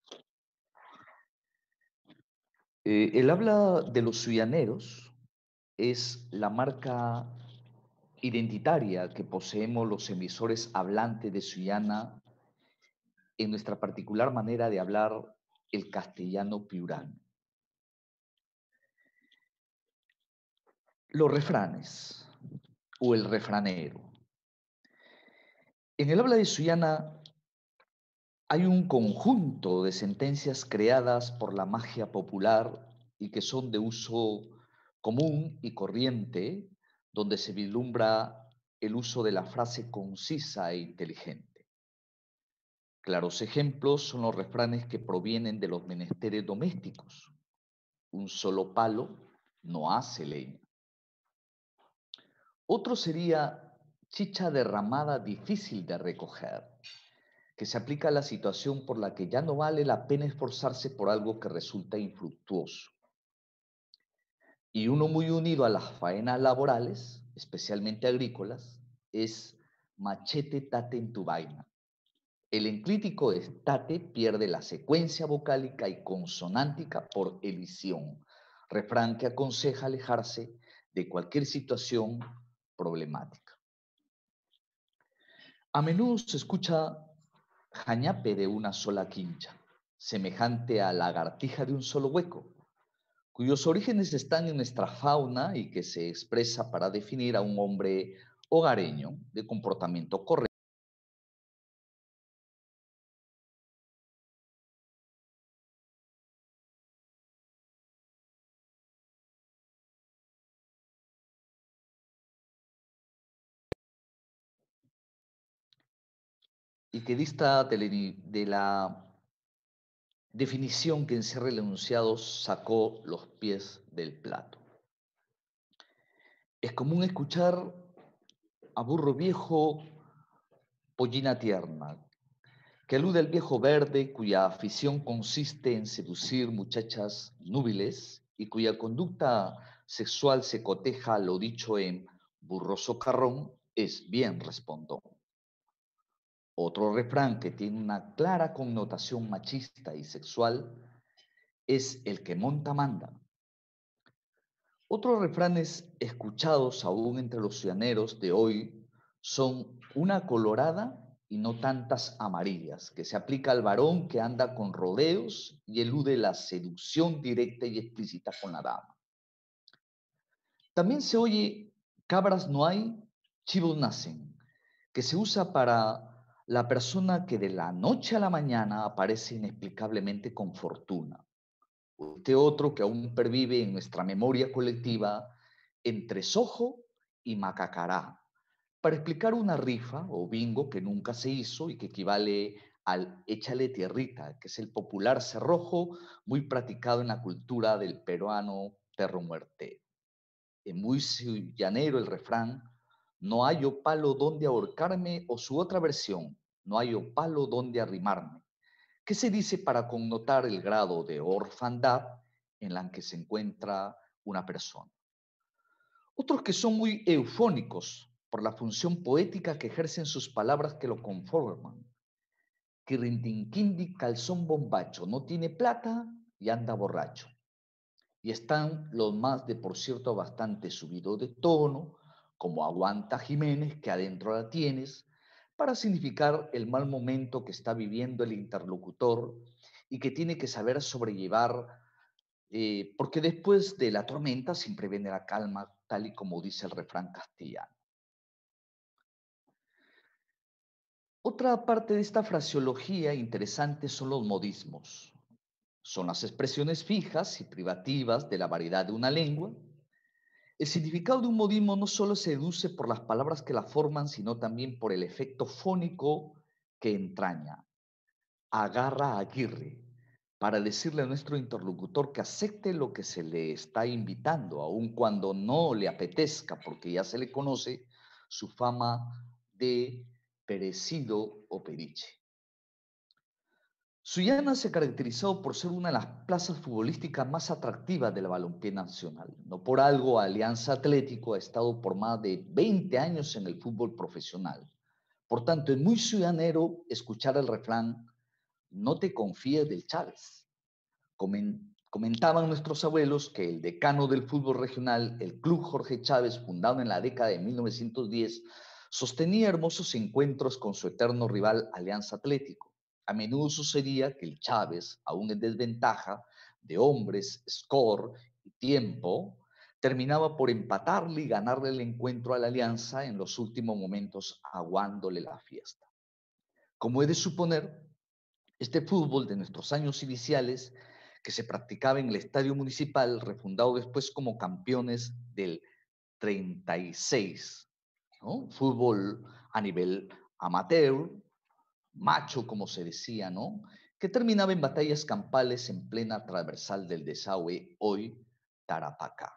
Eh, el habla de los sullaneros es la marca identitaria que poseemos los emisores hablantes de Sullana en nuestra particular manera de hablar el castellano piurano. Los refranes o el refranero. En el habla de Sullana hay un conjunto de sentencias creadas por la magia popular y que son de uso común y corriente, donde se vislumbra el uso de la frase concisa e inteligente. Claros ejemplos son los refranes que provienen de los menesteres domésticos. Un solo palo no hace leña. Otro sería chicha derramada difícil de recoger, que se aplica a la situación por la que ya no vale la pena esforzarse por algo que resulta infructuoso. Y uno muy unido a las faenas laborales, especialmente agrícolas, es machete tate en tu vaina. El enclítico de tate pierde la secuencia vocálica y consonántica por elisión, refrán que aconseja alejarse de cualquier situación problemática. A menudo se escucha jañape de una sola quincha, semejante a lagartija de un solo hueco, cuyos orígenes están en nuestra fauna y que se expresa para definir a un hombre hogareño de comportamiento correcto. Y que dista de la, de la definición que encierra el enunciado sacó los pies del plato. Es común escuchar a burro viejo, pollina tierna, que alude al viejo verde cuya afición consiste en seducir muchachas núbiles y cuya conducta sexual se coteja a lo dicho en burro socarrón, es bien respondón. Otro refrán que tiene una clara connotación machista y sexual es el que monta manda. Otros refranes escuchados aún entre los llaneros de hoy son una colorada y no tantas amarillas, que se aplica al varón que anda con rodeos y elude la seducción directa y explícita con la dama. También se oye cabras no hay, chivos nacen, que se usa para la persona que de la noche a la mañana aparece inexplicablemente con fortuna. Este otro que aún pervive en nuestra memoria colectiva entre sojo y macacará, para explicar una rifa o bingo que nunca se hizo y que equivale al échale tierrita, que es el popular cerrojo muy practicado en la cultura del peruano perro muertero. En muy llanero el refrán, no hallo palo donde ahorcarme, o su otra versión, no hallo palo donde arrimarme, que se dice para connotar el grado de orfandad en la que se encuentra una persona. Otros que son muy eufónicos por la función poética que ejercen sus palabras que lo conforman. Quirrintinquindi calzón bombacho, no tiene plata y anda borracho. Y están los más de, por cierto, bastante subido de tono, como aguanta Jiménez, que adentro la tienes, para significar el mal momento que está viviendo el interlocutor y que tiene que saber sobrellevar, eh, porque después de la tormenta siempre viene la calma, tal y como dice el refrán castellano. Otra parte de esta fraseología interesante son los modismos. Son las expresiones fijas y privativas de la variedad de una lengua. El significado de un modismo no solo se deduce por las palabras que la forman, sino también por el efecto fónico que entraña. Agarra a Aguirre, para decirle a nuestro interlocutor que acepte lo que se le está invitando, aun cuando no le apetezca, porque ya se le conoce su fama de perecido o periche. Sullana se caracterizó por ser una de las plazas futbolísticas más atractivas del balompié nacional. No por algo, Alianza Atlético ha estado por más de veinte años en el fútbol profesional. Por tanto, es muy suyanero escuchar el refrán, no te confíes del Chávez. Comentaban nuestros abuelos que el decano del fútbol regional, el Club Jorge Chávez, fundado en la década de mil novecientos diez, sostenía hermosos encuentros con su eterno rival Alianza Atlético. A menudo sucedía que el Chávez, aún en desventaja de hombres, score y tiempo, terminaba por empatarle y ganarle el encuentro a la Alianza en los últimos momentos, aguándole la fiesta. Como he de suponer, este fútbol de nuestros años iniciales, que se practicaba en el Estadio Municipal, refundado después como campeones del treinta y seis, ¿no? Fútbol a nivel amateur, macho, como se decía, ¿no? Que terminaba en batallas campales en plena transversal del desagüe, hoy Tarapacá.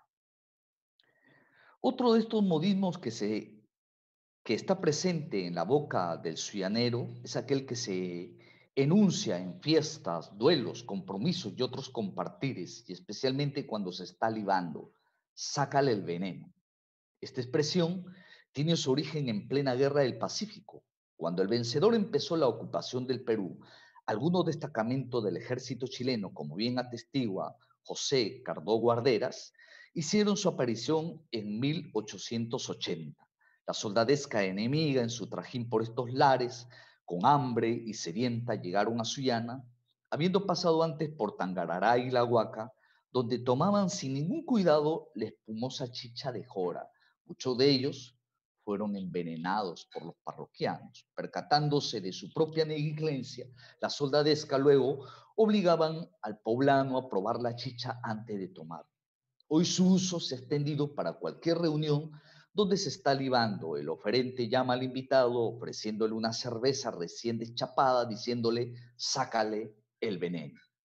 Otro de estos modismos que, se, que está presente en la boca del suyanero es aquel que se enuncia en fiestas, duelos, compromisos y otros compartires, y especialmente cuando se está libando. Sácale el veneno. Esta expresión tiene su origen en plena guerra del Pacífico. Cuando el vencedor empezó la ocupación del Perú, algunos destacamentos del ejército chileno, como bien atestigua José Cardó Guarderas, hicieron su aparición en mil ochocientos ochenta. La soldadesca enemiga en su trajín por estos lares, con hambre y sedienta, llegaron a Sullana, habiendo pasado antes por Tangarará y La Huaca, donde tomaban sin ningún cuidado la espumosa chicha de jora. Muchos de ellos fueron envenenados por los parroquianos. Percatándose de su propia negligencia, la soldadesca luego obligaban al poblano a probar la chicha antes de tomar. Hoy su uso se ha extendido para cualquier reunión donde se está libando. El oferente llama al invitado ofreciéndole una cerveza recién deschapada, diciéndole, sácale el veneno.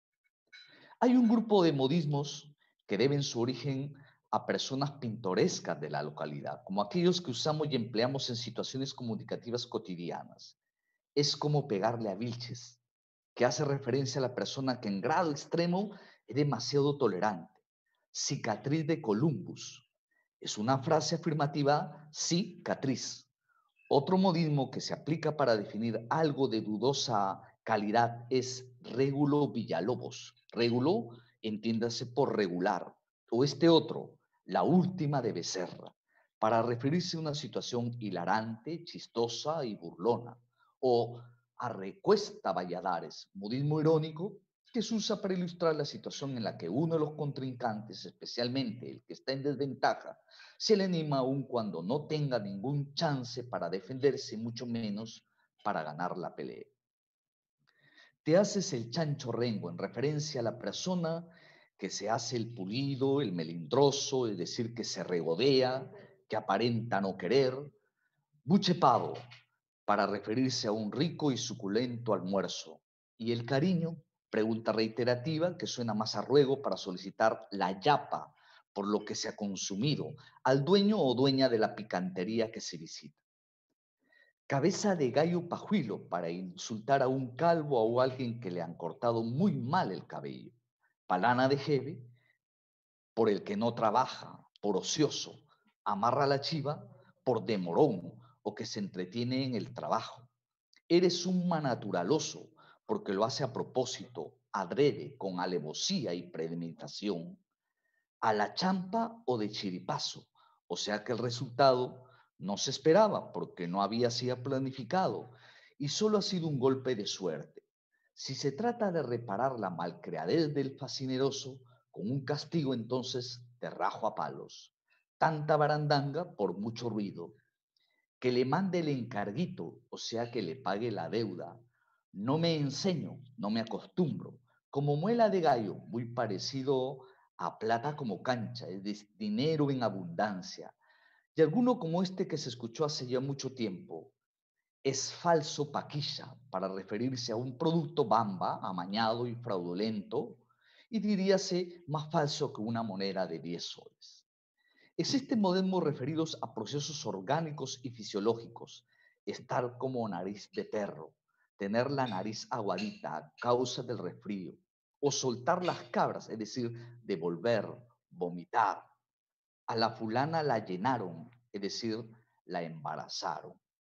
Hay un grupo de modismos que deben su origen a personas pintorescas de la localidad, como aquellos que usamos y empleamos en situaciones comunicativas cotidianas. Es como pegarle a Vilches, que hace referencia a la persona que en grado extremo es demasiado tolerante. Cicatriz de Columbus. Es una frase afirmativa, cicatriz. Otro modismo que se aplica para definir algo de dudosa calidad es régulo Villalobos. Régulo, entiéndase por regular. O este otro, la última de Becerra, para referirse a una situación hilarante, chistosa y burlona. O Arrecuesta Valladares, modismo irónico que se usa para ilustrar la situación en la que uno de los contrincantes, especialmente el que está en desventaja, se le anima aun cuando no tenga ningún chance para defenderse, mucho menos para ganar la pelea. Te haces el chancho rengo en referencia a la persona que se hace el pulido, el melindroso, es decir, que se regodea, que aparenta no querer. Buche pavo, para referirse a un rico y suculento almuerzo. Y el cariño, pregunta reiterativa que suena más a ruego para solicitar la yapa por lo que se ha consumido al dueño o dueña de la picantería que se visita. Cabeza de gallo pajuilo para insultar a un calvo o a alguien que le han cortado muy mal el cabello. Palana de jeve por el que no trabaja, por ocioso. Amarra la chiva por demorón o que se entretiene en el trabajo. Eres un manaturaloso porque lo hace a propósito, adrede, con alevosía y premeditación. A la champa o de chiripazo, o sea que el resultado no se esperaba porque no había sido planificado y solo ha sido un golpe de suerte. Si se trata de reparar la malcriadez del fascineroso con un castigo, entonces te rajo a palos. Tanta barandanga por mucho ruido. Que le mande el encarguito, o sea que le pague la deuda. No me enseño, no me acostumbro. Como muela de gallo, muy parecido a plata como cancha, es decir, dinero en abundancia. Y alguno como este que se escuchó hace ya mucho tiempo, es falso paquilla para referirse a un producto bamba, amañado y fraudulento, y diríase más falso que una moneda de diez soles. Existen modelos referidos a procesos orgánicos y fisiológicos, estar como nariz de perro, tener la nariz aguadita a causa del resfrío, o soltar las cabras, es decir, devolver, vomitar. A la fulana la llenaron, es decir, la embarazaron.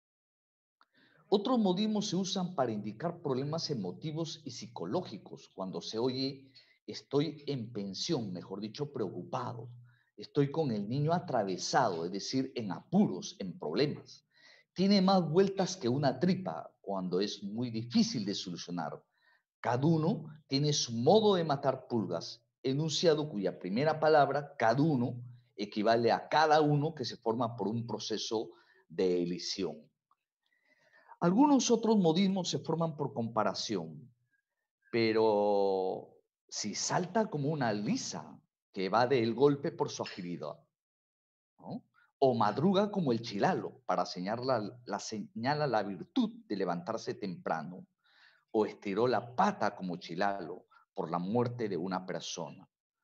Otros modismos se usan para indicar problemas emotivos y psicológicos cuando se oye estoy en pensión, mejor dicho, preocupado. Estoy con el niño atravesado, es decir, en apuros, en problemas. Tiene más vueltas que una tripa cuando es muy difícil de solucionar. Cada uno tiene su modo de matar pulgas, enunciado cuya primera palabra, cada uno, equivale a cada uno que se forma por un proceso de elisión. Algunos otros modismos se forman por comparación, pero si salta como una lisa que evade el golpe por su agilidad, ¿no? O madruga como el chilalo para señalar la, señala la virtud de levantarse temprano, o estiró la pata como chilalo por la muerte de una persona.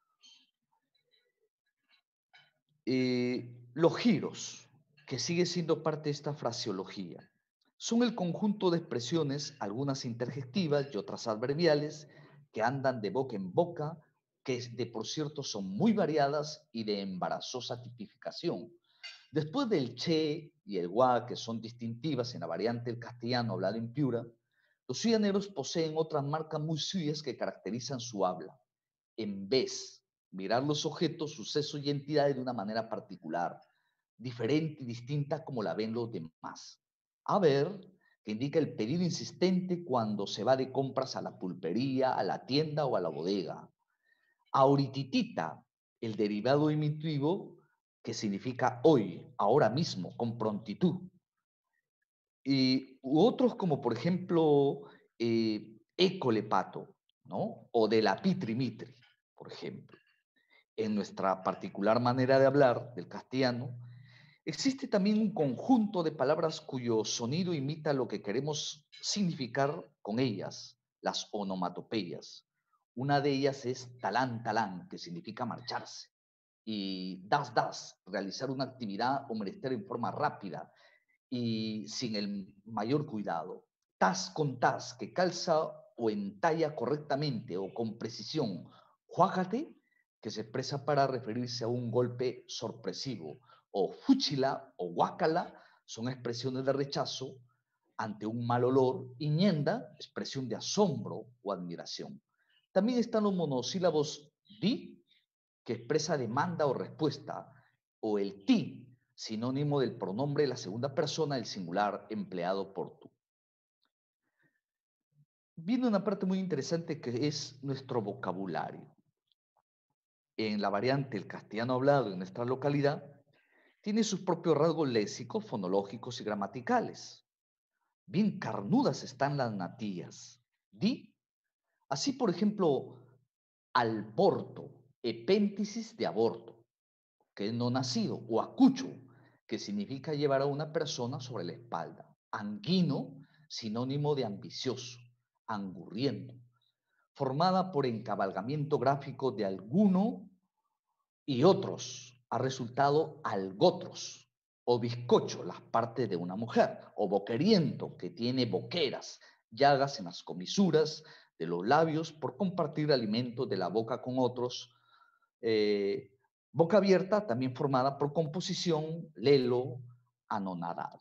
Eh, los giros, que sigue siendo parte de esta fraseología, son el conjunto de expresiones, algunas interjectivas y otras adverbiales, que andan de boca en boca, que de por cierto son muy variadas y de embarazosa tipificación. Después del che y el gua, que son distintivas en la variante del castellano hablado en Piura, los llaneros poseen otras marcas muy suyas que caracterizan su habla. En vez, mirar los objetos, sucesos y entidades de una manera particular, diferente y distinta como la ven los demás. A ver, que indica el pedido insistente cuando se va de compras a la pulpería, a la tienda o a la bodega. Ahorititita, el derivado diminutivo que significa hoy, ahora mismo, con prontitud. Y otros como por ejemplo eh, ecolepato, ¿no? O de la pitrimitri, por ejemplo. En nuestra particular manera de hablar del castellano, existe también un conjunto de palabras cuyo sonido imita lo que queremos significar con ellas, las onomatopeyas. Una de ellas es talán, talán, que significa marcharse. Y das, das, realizar una actividad o menester en forma rápida y sin el mayor cuidado. Tas con tas, que calza o entalla correctamente o con precisión. Juájate, que se expresa para referirse a un golpe sorpresivo. O fúchila o guácala son expresiones de rechazo ante un mal olor, y ñenda, expresión de asombro o admiración. También están los monosílabos di, que expresa demanda o respuesta, o el ti, sinónimo del pronombre de la segunda persona del singular empleado por tú. Viene una parte muy interesante que es nuestro vocabulario. En la variante el castellano hablado en nuestra localidad, tiene sus propios rasgos léxicos, fonológicos y gramaticales. Bien carnudas están las natillas. Di, así por ejemplo, alporto, epéntisis de aborto, que es no nacido, o acucho, que significa llevar a una persona sobre la espalda. Anguino, sinónimo de ambicioso, angurriento. Formada por encabalgamiento gráfico de alguno y otros, ha resultado algotros, o bizcocho, las partes de una mujer, o boqueriento, que tiene boqueras, llagas en las comisuras de los labios por compartir alimento de la boca con otros. Eh, boca abierta, también formada por composición, lelo, anonadado.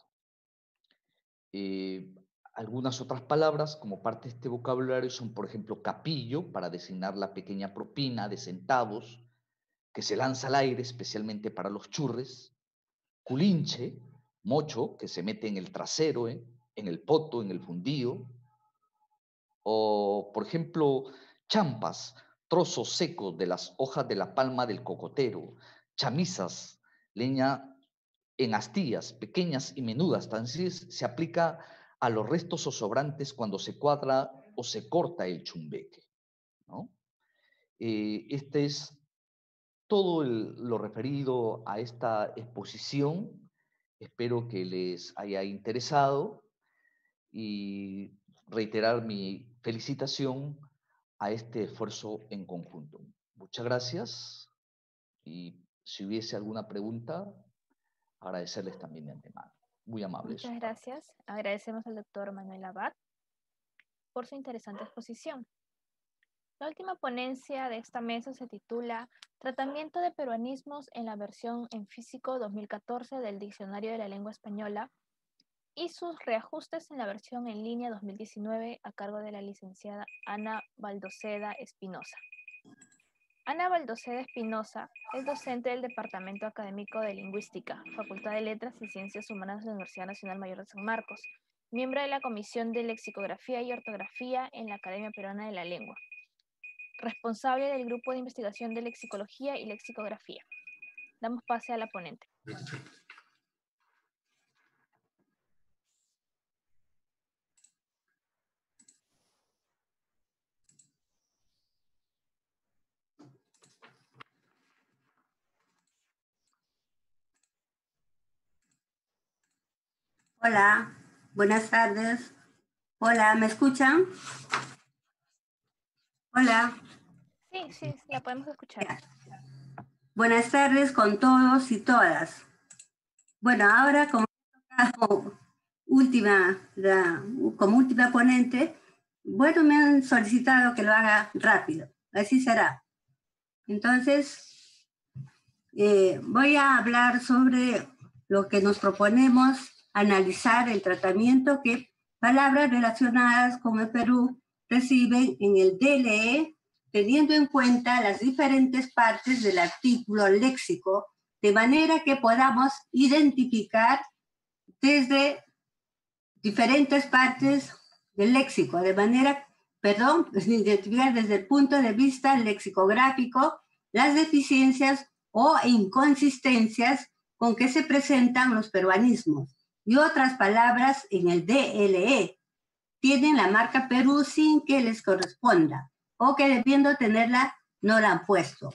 Eh, algunas otras palabras como parte de este vocabulario son, por ejemplo, capillo, para designar la pequeña propina de centavos que se lanza al aire especialmente para los churres. Culinche, mocho, que se mete en el trasero, ¿eh? en el poto, en el fundío. O, por ejemplo, champas, trozos secos de las hojas de la palma del cocotero. Chamisas, leña en astillas, pequeñas y menudas. También se aplica a los restos o sobrantes cuando se cuadra o se corta el chumbeque, ¿no? Eh, este es todo el, lo referido a esta exposición. Espero que les haya interesado y reiterar mi felicitación a este esfuerzo en conjunto. Muchas gracias y si hubiese alguna pregunta, agradecerles también de antemano. Muy amables. Muchas gracias. Agradecemos al doctor Manuel Abad por su interesante exposición. La última ponencia de esta mesa se titula Tratamiento de peruanismos en la versión en físico dos mil catorce del Diccionario de la Lengua Española y sus reajustes en la versión en línea dos mil diecinueve a cargo de la licenciada Ana Baldoseda Espinosa. Ana Baldoseda Espinosa es docente del Departamento Académico de Lingüística, Facultad de Letras y Ciencias Humanas de la Universidad Nacional Mayor de San Marcos, miembro de la Comisión de Lexicografía y Ortografía en la Academia Peruana de la Lengua, responsable del Grupo de Investigación de Lexicología y Lexicografía. Damos pase a la ponente. Hola, buenas tardes. Hola, ¿me escuchan? Hola. Sí, sí, la podemos escuchar. Ya. Buenas tardes con todos y todas. Bueno, ahora como, como última, la, como última ponente, bueno, me han solicitado que lo haga rápido. Así será. Entonces, eh, voy a hablar sobre lo que nos proponemos analizar el tratamiento que palabras relacionadas con el Perú reciben en el D L E, teniendo en cuenta las diferentes partes del artículo léxico, de manera que podamos identificar desde diferentes partes del léxico, de manera, perdón, identificar desde el punto de vista lexicográfico las deficiencias o inconsistencias con que se presentan los peruanismos. Y otras palabras en el D L E tienen la marca Perú sin que les corresponda o que debiendo tenerla no la han puesto.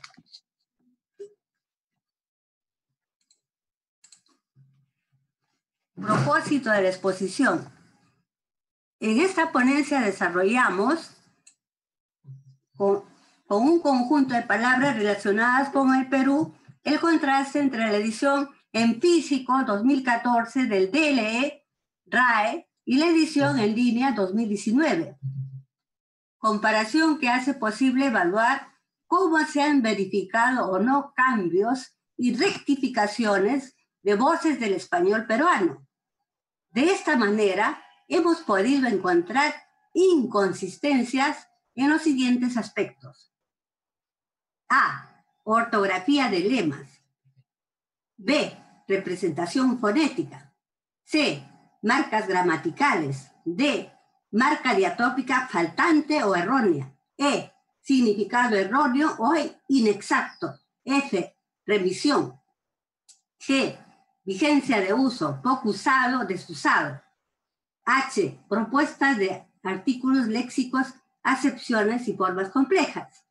Propósito de la exposición. En esta ponencia desarrollamos con, con un conjunto de palabras relacionadas con el Perú el contraste entre la edición en físico dos mil catorce del D L E, R A E, y la edición en línea dos mil diecinueve. Comparación que hace posible evaluar cómo se han verificado o no cambios y rectificaciones de voces del español peruano. De esta manera, hemos podido encontrar inconsistencias en los siguientes aspectos. A. Ortografía de lemas. B. Representación fonética. C. Marcas gramaticales. D. Marca diatópica faltante o errónea. E. Significado erróneo o inexacto. F. Remisión. G. Vigencia de uso, poco usado, desusado. H. Propuestas de artículos léxicos, acepciones y formas complejas.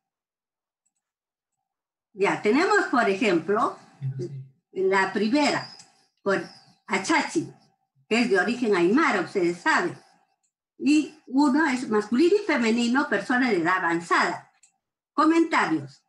Ya, tenemos, por ejemplo, la primera, por achachi, que es de origen aymara, ustedes saben. Y uno es masculino y femenino, persona de edad avanzada. Comentarios.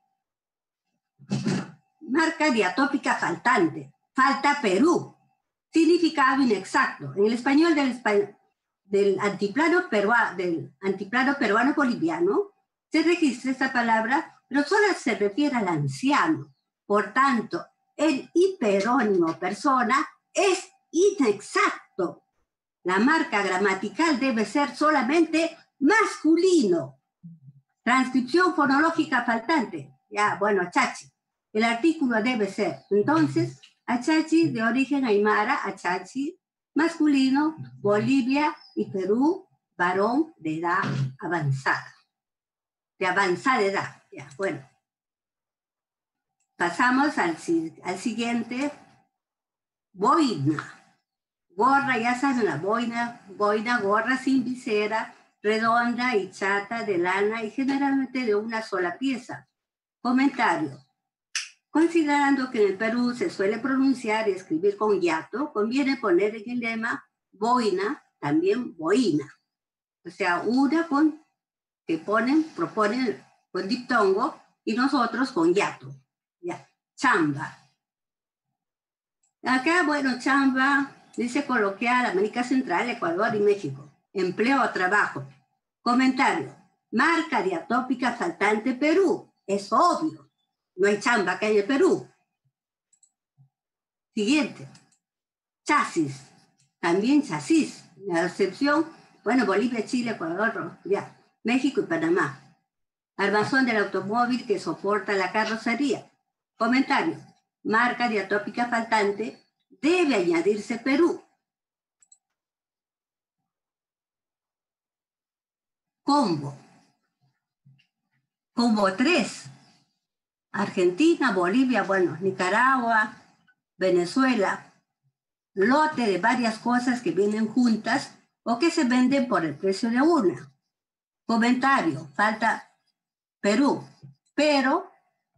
Marca diatópica faltante. Falta Perú. Significado inexacto. En el español del, espa- del, antiplano perua, del antiplano peruano boliviano se registra esta palabra, pero solo se refiere al anciano. Por tanto, el hiperónimo persona es inexacto. La marca gramatical debe ser solamente masculino. Transcripción fonológica faltante. Ya, bueno, achachi. El artículo debe ser, entonces, achachi de origen aymara, achachi, masculino, Bolivia y Perú, varón de edad avanzada. De avanzada edad. Ya, bueno. Pasamos al, al siguiente. Boina. Gorra, ya saben, la boina, boina, gorra sin visera, redonda y chata de lana y generalmente de una sola pieza. Comentario. Considerando que en el Perú se suele pronunciar y escribir con hiato, conviene poner en el lema boina, también boina. O sea, una con, que ponen, proponen con diptongo y nosotros con hiato. Ya, chamba. Acá, bueno, chamba dice coloquial, América Central, Ecuador y México. Empleo o trabajo. Comentario. Marca diatópica faltante Perú. Es obvio. No hay chamba acá en el Perú. Siguiente. Chasis. También chasis. La excepción, bueno, Bolivia, Chile, Ecuador, ya. México y Panamá. Armazón del automóvil que soporta la carrocería. Comentario. Marca diatópica faltante. Debe añadirse Perú. Combo. Combo tres. Argentina, Bolivia, bueno, Nicaragua, Venezuela. Lote de varias cosas que vienen juntas o que se venden por el precio de una. Comentario. Falta Perú. Pero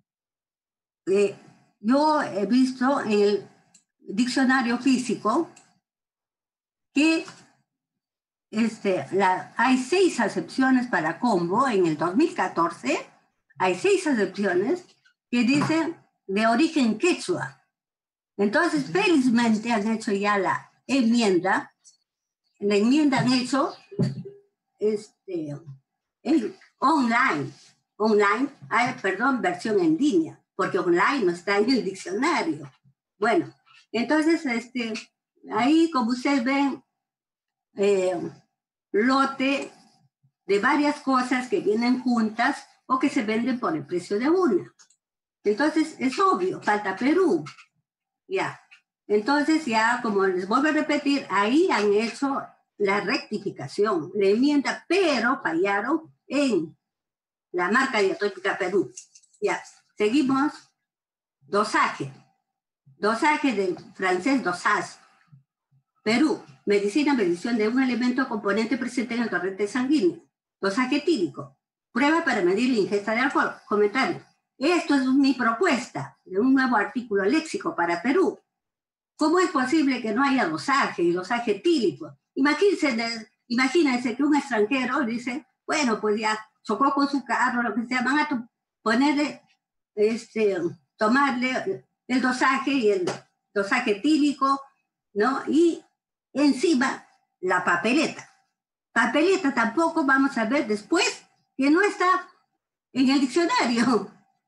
eh, yo he visto en el diccionario físico que este, la, hay seis acepciones para combo en el dos mil catorce, hay seis acepciones que dicen de origen quechua. Entonces, felizmente han hecho ya la enmienda, la enmienda han hecho este, el online, online, hay, perdón, versión en línea, porque online no está en el diccionario. Bueno, entonces, este, ahí, como ustedes ven, eh, lote de varias cosas que vienen juntas o que se venden por el precio de una. Entonces, es obvio, falta Perú. Ya. Entonces, ya, como les vuelvo a repetir, ahí han hecho la rectificación, la enmienda, pero fallaron en la marca diatópica Perú. Ya. Seguimos. Dosaje. Dosaje del francés dosage. Perú. Medicina, medición de un elemento o componente presente en el torrente sanguíneo. Dosaje etílico. Prueba para medir la ingesta de alcohol. Comentario. Esto es mi propuesta de un nuevo artículo léxico para Perú. ¿Cómo es posible que no haya dosaje y dosaje etílico? Imagínense, imagínense que un extranjero dice, bueno, pues ya chocó con su carro, lo que sea, van a ponerle, este, tomarle el dosaje y el dosaje etílico, ¿no? Y encima la papeleta. Papeleta tampoco vamos a ver después que no está en el diccionario.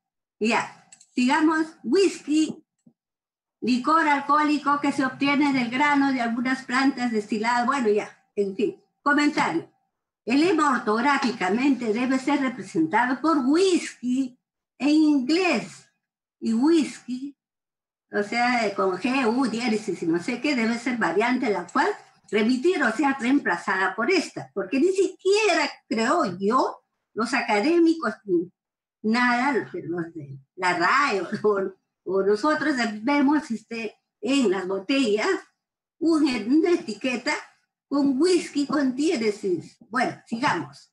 Ya, sigamos. Whisky, licor alcohólico que se obtiene del grano de algunas plantas destiladas. Bueno, ya, en fin. Comentario. El lema ortográficamente debe ser representado por whisky en inglés. Y whisky, o sea, con G, U, diéresis y no sé qué, debe ser variante la cual remitir o sea reemplazada por esta. Porque ni siquiera, creo yo, los académicos, nada, los de la R A E o, o nosotros vemos este, en las botellas una, una etiqueta con whisky con diéresis. Bueno, sigamos.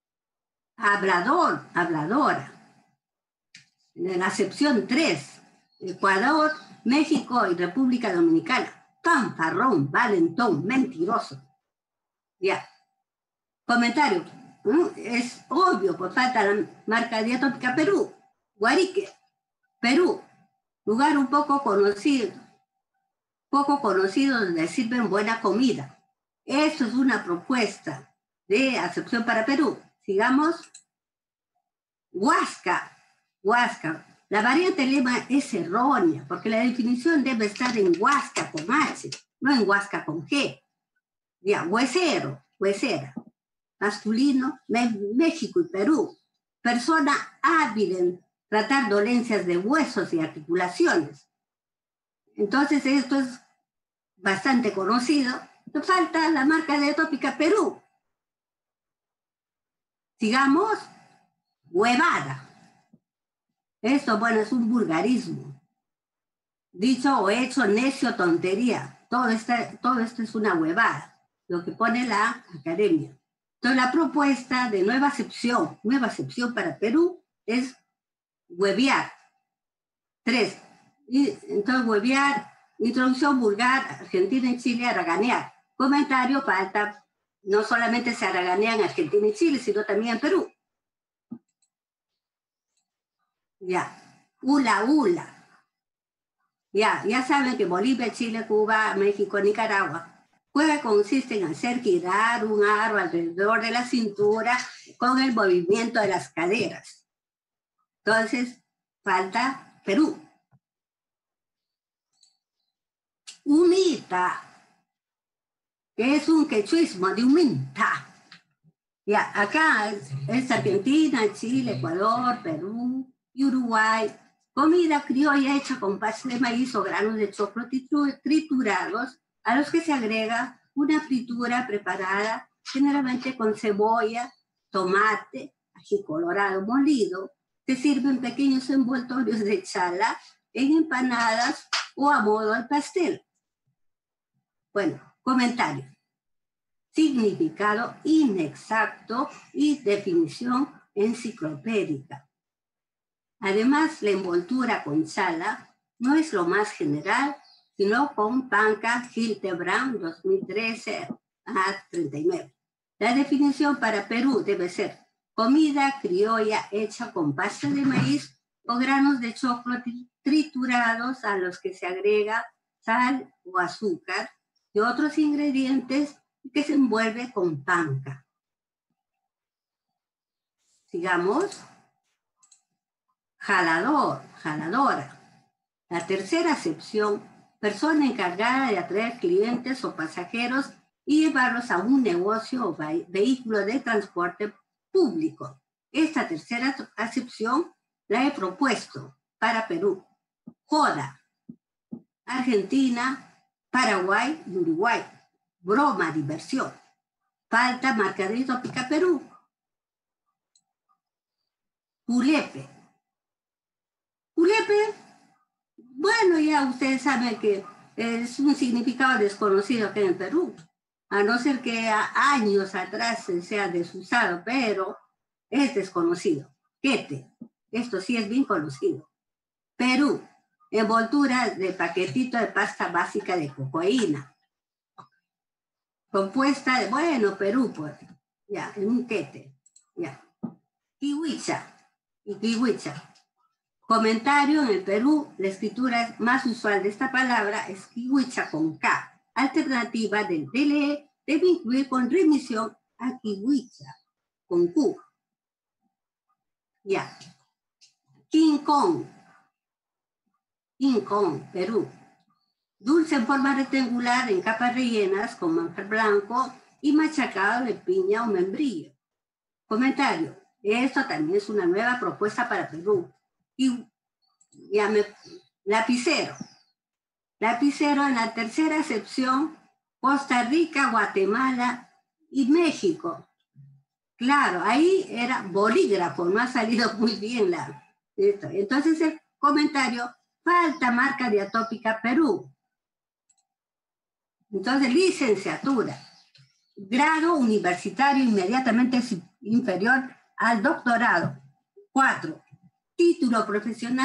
Hablador, habladora. En la acepción tres. Ecuador, México y República Dominicana. Fanfarrón, valentón, mentiroso. Ya. Comentario. ¿no? Es obvio, por falta la marca diatópica Perú. Guarique, Perú. Lugar un poco conocido. Poco conocido donde sirven buena comida. Eso es una propuesta de acepción para Perú. Sigamos. Huasca. Huasca. La variante lema es errónea, porque la definición debe estar en Huasca con H, no en Huasca con G. Ya, huesero, huesera. Masculino, Me México y Perú. Persona hábil en tratar dolencias de huesos y articulaciones. Entonces esto es bastante conocido. Falta la marca diatópica Perú. Sigamos. Huevada. Esto, bueno, es un vulgarismo. Dicho o hecho, necio, tontería. Todo, esta, todo esto es una huevada, lo que pone la academia. Entonces, la propuesta de nueva acepción, nueva acepción para Perú es huevear. Tres. Y, entonces, huevear, introducción vulgar, Argentina y Chile, haraganear. Comentario, falta, no solamente se haraganea en Argentina y Chile, sino también en Perú. Ya, hula hula. Ya, ya saben que Bolivia, Chile, Cuba, México, Nicaragua. Juega consiste en hacer girar un aro alrededor de la cintura con el movimiento de las caderas. Entonces, falta Perú. Humita, que es un quechuismo de huminta. Ya, acá es Argentina, Chile, Ecuador, Perú y Uruguay. Comida criolla hecha con pasta de maíz o granos de choclo triturados, a los que se agrega una fritura preparada generalmente con cebolla, tomate, ají colorado molido. Se sirven pequeños envoltorios de chala en empanadas o a modo al pastel. Bueno, comentario. Significado inexacto y definición enciclopédica. Además, la envoltura con chala no es lo más general, sino con panca Hildebrand dos mil trece a treinta y nueve. La definición para Perú debe ser comida criolla hecha con pasta de maíz o granos de choclo triturados a los que se agrega sal o azúcar y otros ingredientes que se envuelve con panca. Sigamos. Jalador, jaladora. La tercera acepción, persona encargada de atraer clientes o pasajeros y llevarlos a un negocio o vehículo de transporte público. Esta tercera acepción la he propuesto para Perú. Joda, Argentina, Paraguay y Uruguay. Broma, diversión. Falta marca diatópica Perú. Julepe. Julepe, bueno, ya ustedes saben que es un significado desconocido aquí en Perú, a no ser que a años atrás se sea desusado, pero es desconocido. Quete, esto sí es bien conocido. Perú, envoltura de paquetito de pasta básica de cocaína. Compuesta de, bueno, Perú, pues, ya, en un quete, ya. Kiwicha, y kiwicha. Comentario, en el Perú, la escritura más usual de esta palabra es kiwicha con K. Alternativa del D L E debe incluir con remisión a kiwicha con Q. Ya. King Kong. King Kong, Perú. Dulce en forma rectangular en capas rellenas con manjar blanco y machacado de piña o membrillo. Comentario. Esto también es una nueva propuesta para Perú. Y ya me, lapicero. Lapicero en la tercera acepción, Costa Rica, Guatemala y México. Claro, ahí era bolígrafo, no ha salido muy bien la... Esto. Entonces el comentario, falta marca diatópica Perú. Entonces, licenciatura. Grado universitario inmediatamente inferior al doctorado. Cuatro. Título profesional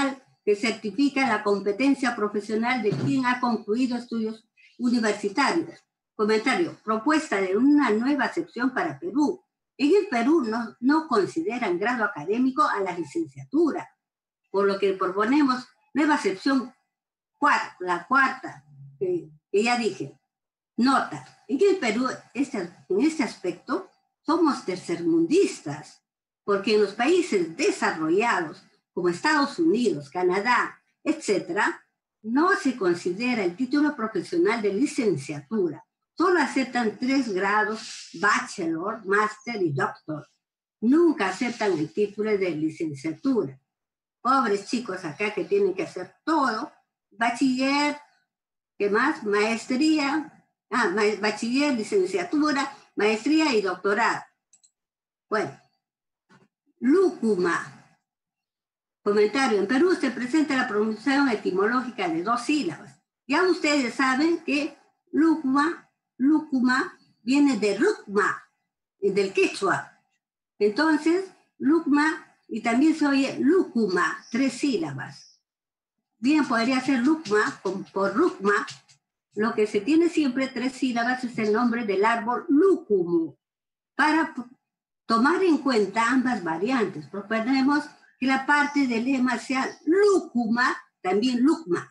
que certifica la competencia profesional de quien ha concluido estudios universitarios. Comentario, propuesta de una nueva acepción para Perú. En el Perú no, no consideran grado académico a la licenciatura, por lo que proponemos nueva acepción cuarta, la cuarta, que, que ya dije. Nota, en el Perú, este, en este aspecto, somos tercermundistas, porque en los países desarrollados, como Estados Unidos, Canadá, etcétera, no se considera el título profesional de licenciatura. Solo aceptan tres grados, bachelor, máster y doctor. Nunca aceptan el título de licenciatura. Pobres chicos acá que tienen que hacer todo. Bachiller, ¿qué más? Maestría, ah, ma bachiller, licenciatura, maestría y doctorado. Bueno, lúcuma. Comentario, en Perú se presenta la pronunciación etimológica de dos sílabas. Ya ustedes saben que lúcuma, lúcuma viene de lukma, del quechua. Entonces, lúcuma, y también se oye lúcuma, tres sílabas. Bien, podría ser lúcuma por lúcuma. Lo que se tiene siempre tres sílabas es el nombre del árbol lúcumo. Para tomar en cuenta ambas variantes, proponemos que la parte del lema sea lúcuma, también lúcuma.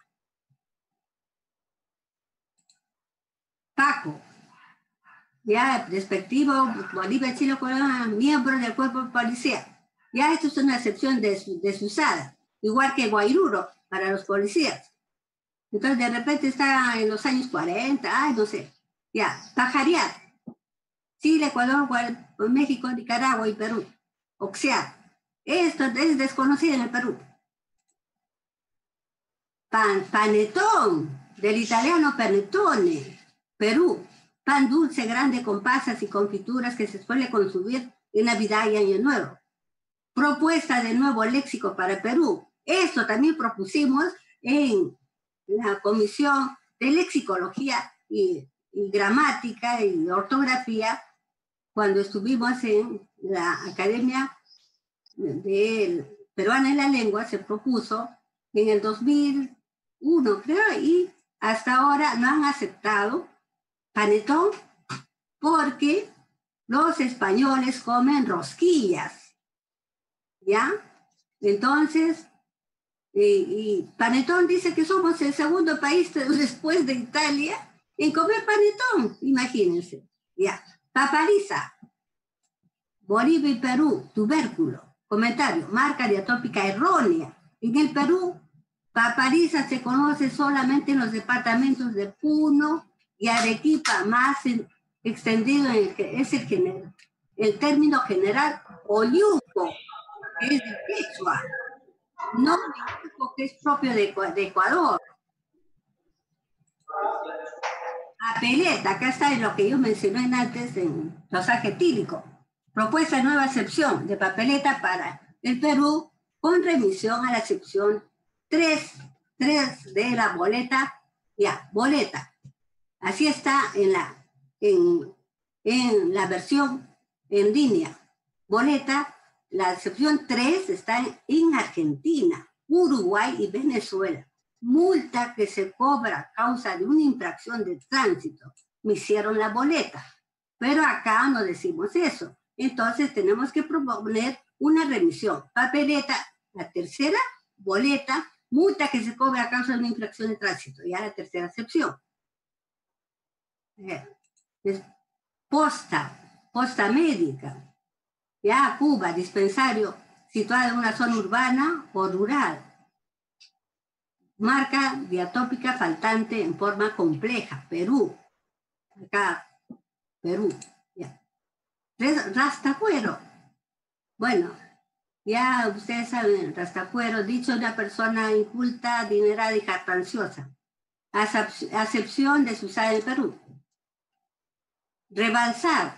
Paco, ya despectivo, Bolivia, Chile, Colombia, miembro del cuerpo policial. Ya esto es una excepción desusada, igual que guairuro para los policías. Entonces de repente está en los años cuarenta, ay, no sé. Ya, pajarear. Chile, Ecuador, México, Nicaragua y Perú. Oxear. Esto es desconocido en el Perú. Pan, panetón, del italiano panettone, Perú. Pan dulce grande con pasas y confituras que se suele consumir en Navidad y Año Nuevo. Propuesta de nuevo léxico para Perú. Esto también propusimos en la Comisión de Lexicología y, y Gramática y Ortografía cuando estuvimos en la Academia de Peruana en la Lengua. Se propuso en el dos mil uno, creo, y hasta ahora no han aceptado panetón porque los españoles comen rosquillas, ¿ya? Entonces, y, y panetón dice que somos el segundo país después de Italia en comer panetón, imagínense, ¿ya? Papaliza, Bolivia y Perú, tubérculo. Comentario, marca diatópica errónea. En el Perú, papaliza se conoce solamente en los departamentos de Puno y Arequipa, más en, extendido en el que es el, general, el término general oyuco, que es de quechua, no oyuco, que es propio de, de Ecuador. Papeleta, acá está lo que yo mencioné antes en rosaje etílico. Propuesta de nueva acepción de papeleta para el Perú con remisión a la acepción tres, tres de la boleta, ya, boleta. Así está en la, en, en la versión en línea. Boleta, la acepción tres está en, en Argentina, Uruguay y Venezuela. Multa que se cobra a causa de una infracción de tránsito. Me hicieron la boleta, pero acá no decimos eso. Entonces tenemos que proponer una remisión. Papeleta, la tercera, boleta, multa que se cobra a causa de una infracción de tránsito. Ya la tercera excepción. Es posta, posta médica. Ya Cuba, dispensario, situado en una zona urbana o rural. Marca diatópica faltante en forma compleja. Perú. Acá, Perú. Ya. Rastacuero. Bueno, ya ustedes saben, rastacuero, dicho de una persona inculta, adinerada y jactanciosa. Acepción de su usada en Perú. Rebalsar.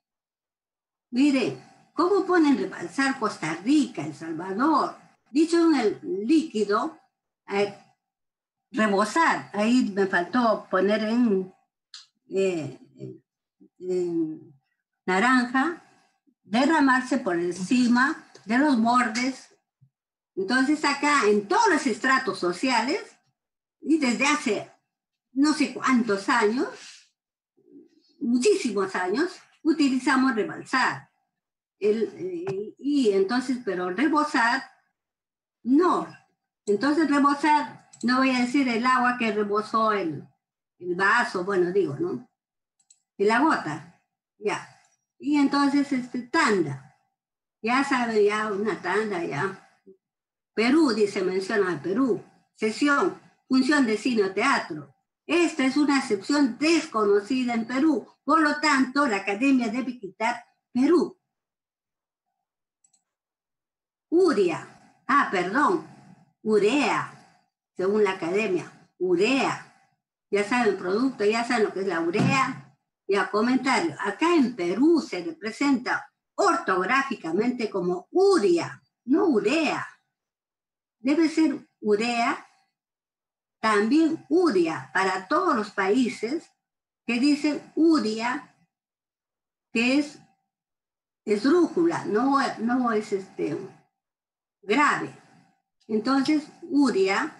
Mire, ¿cómo ponen rebalsar Costa Rica, El Salvador? Dicho en el líquido, eh, rebosar. Ahí me faltó poner en, eh, en, en naranja, derramarse por encima de los bordes Entonces acá, en todos los estratos sociales, y desde hace no sé cuántos años, muchísimos años, utilizamos rebalsar. El, eh, y entonces, pero rebosar, no. Entonces rebosar, no voy a decir el agua que rebosó el, el vaso, bueno, digo, ¿no? Y la gota, ya. Y entonces, este, tanda. Ya sabe, ya una tanda, ya. Perú, dice, menciona al Perú. Sesión, función de cine o teatro. Esta es una excepción desconocida en Perú. Por lo tanto, la academia debe quitar Perú. Uria. Ah, perdón. Urea, según la academia. Urea. Ya saben el producto, ya saben lo que es la urea. Ya, comentario. Acá en Perú se representa ortográficamente como uria, no urea. Debe ser urea, también uria, para todos los países que dicen uria, que es esdrújula, no, no es este, grave. Entonces, uria,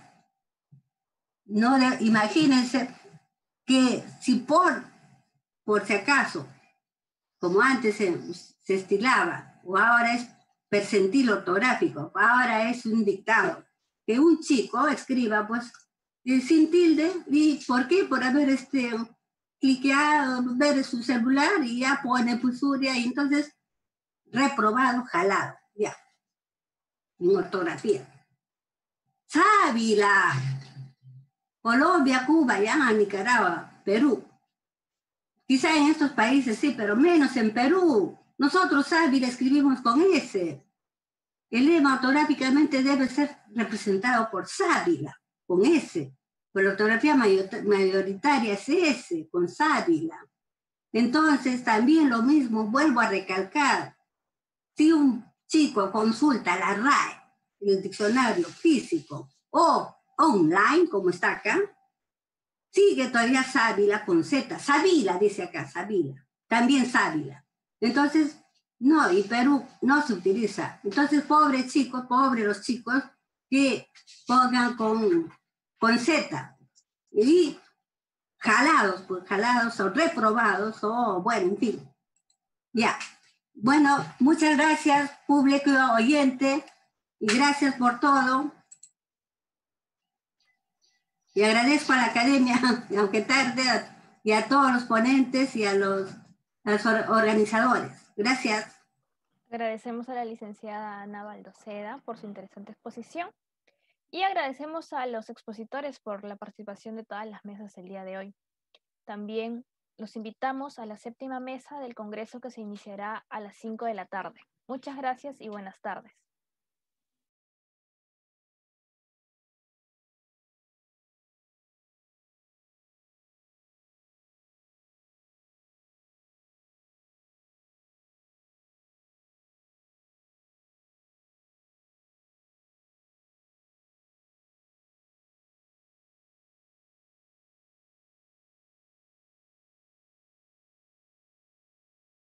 no de, imagínense que si por, por si acaso, como antes se, se estilaba, o ahora es percentil ortográfico, ahora es un dictado, que un chico escriba, pues, eh, sin tilde, ¿y por qué? Por haber este, cliqueado, ver su celular y ya pone pues uria, y entonces reprobado, jalado, ya, en ortografía. Sábila, Colombia, Cuba, ya, Nicaragua, Perú. Quizá en estos países sí, pero menos en Perú. Nosotros sábila escribimos con S. El lema ortográficamente debe ser representado por sábila, con S. Pero la ortografía mayoritaria es S, con sábila. Entonces, también lo mismo, vuelvo a recalcar. Si un chico consulta la R A E, el diccionario físico, o online, como está acá, sigue todavía sábila con Z. Sábila, dice acá, sábila. También sábila. Entonces, no, y Perú no se utiliza. Entonces, pobres chicos, pobres los chicos que pongan con, con Z. Y jalados, pues jalados o reprobados, o bueno, en fin. Ya. Bueno, muchas gracias, público oyente, y gracias por todo. Y agradezco a la academia, aunque tarde, y a todos los ponentes y a los, a los organizadores. Gracias. Agradecemos a la licenciada Ana Baldoseda por su interesante exposición y agradecemos a los expositores por la participación de todas las mesas el día de hoy. También los invitamos a la séptima mesa del Congreso que se iniciará a las cinco de la tarde. Muchas gracias y buenas tardes.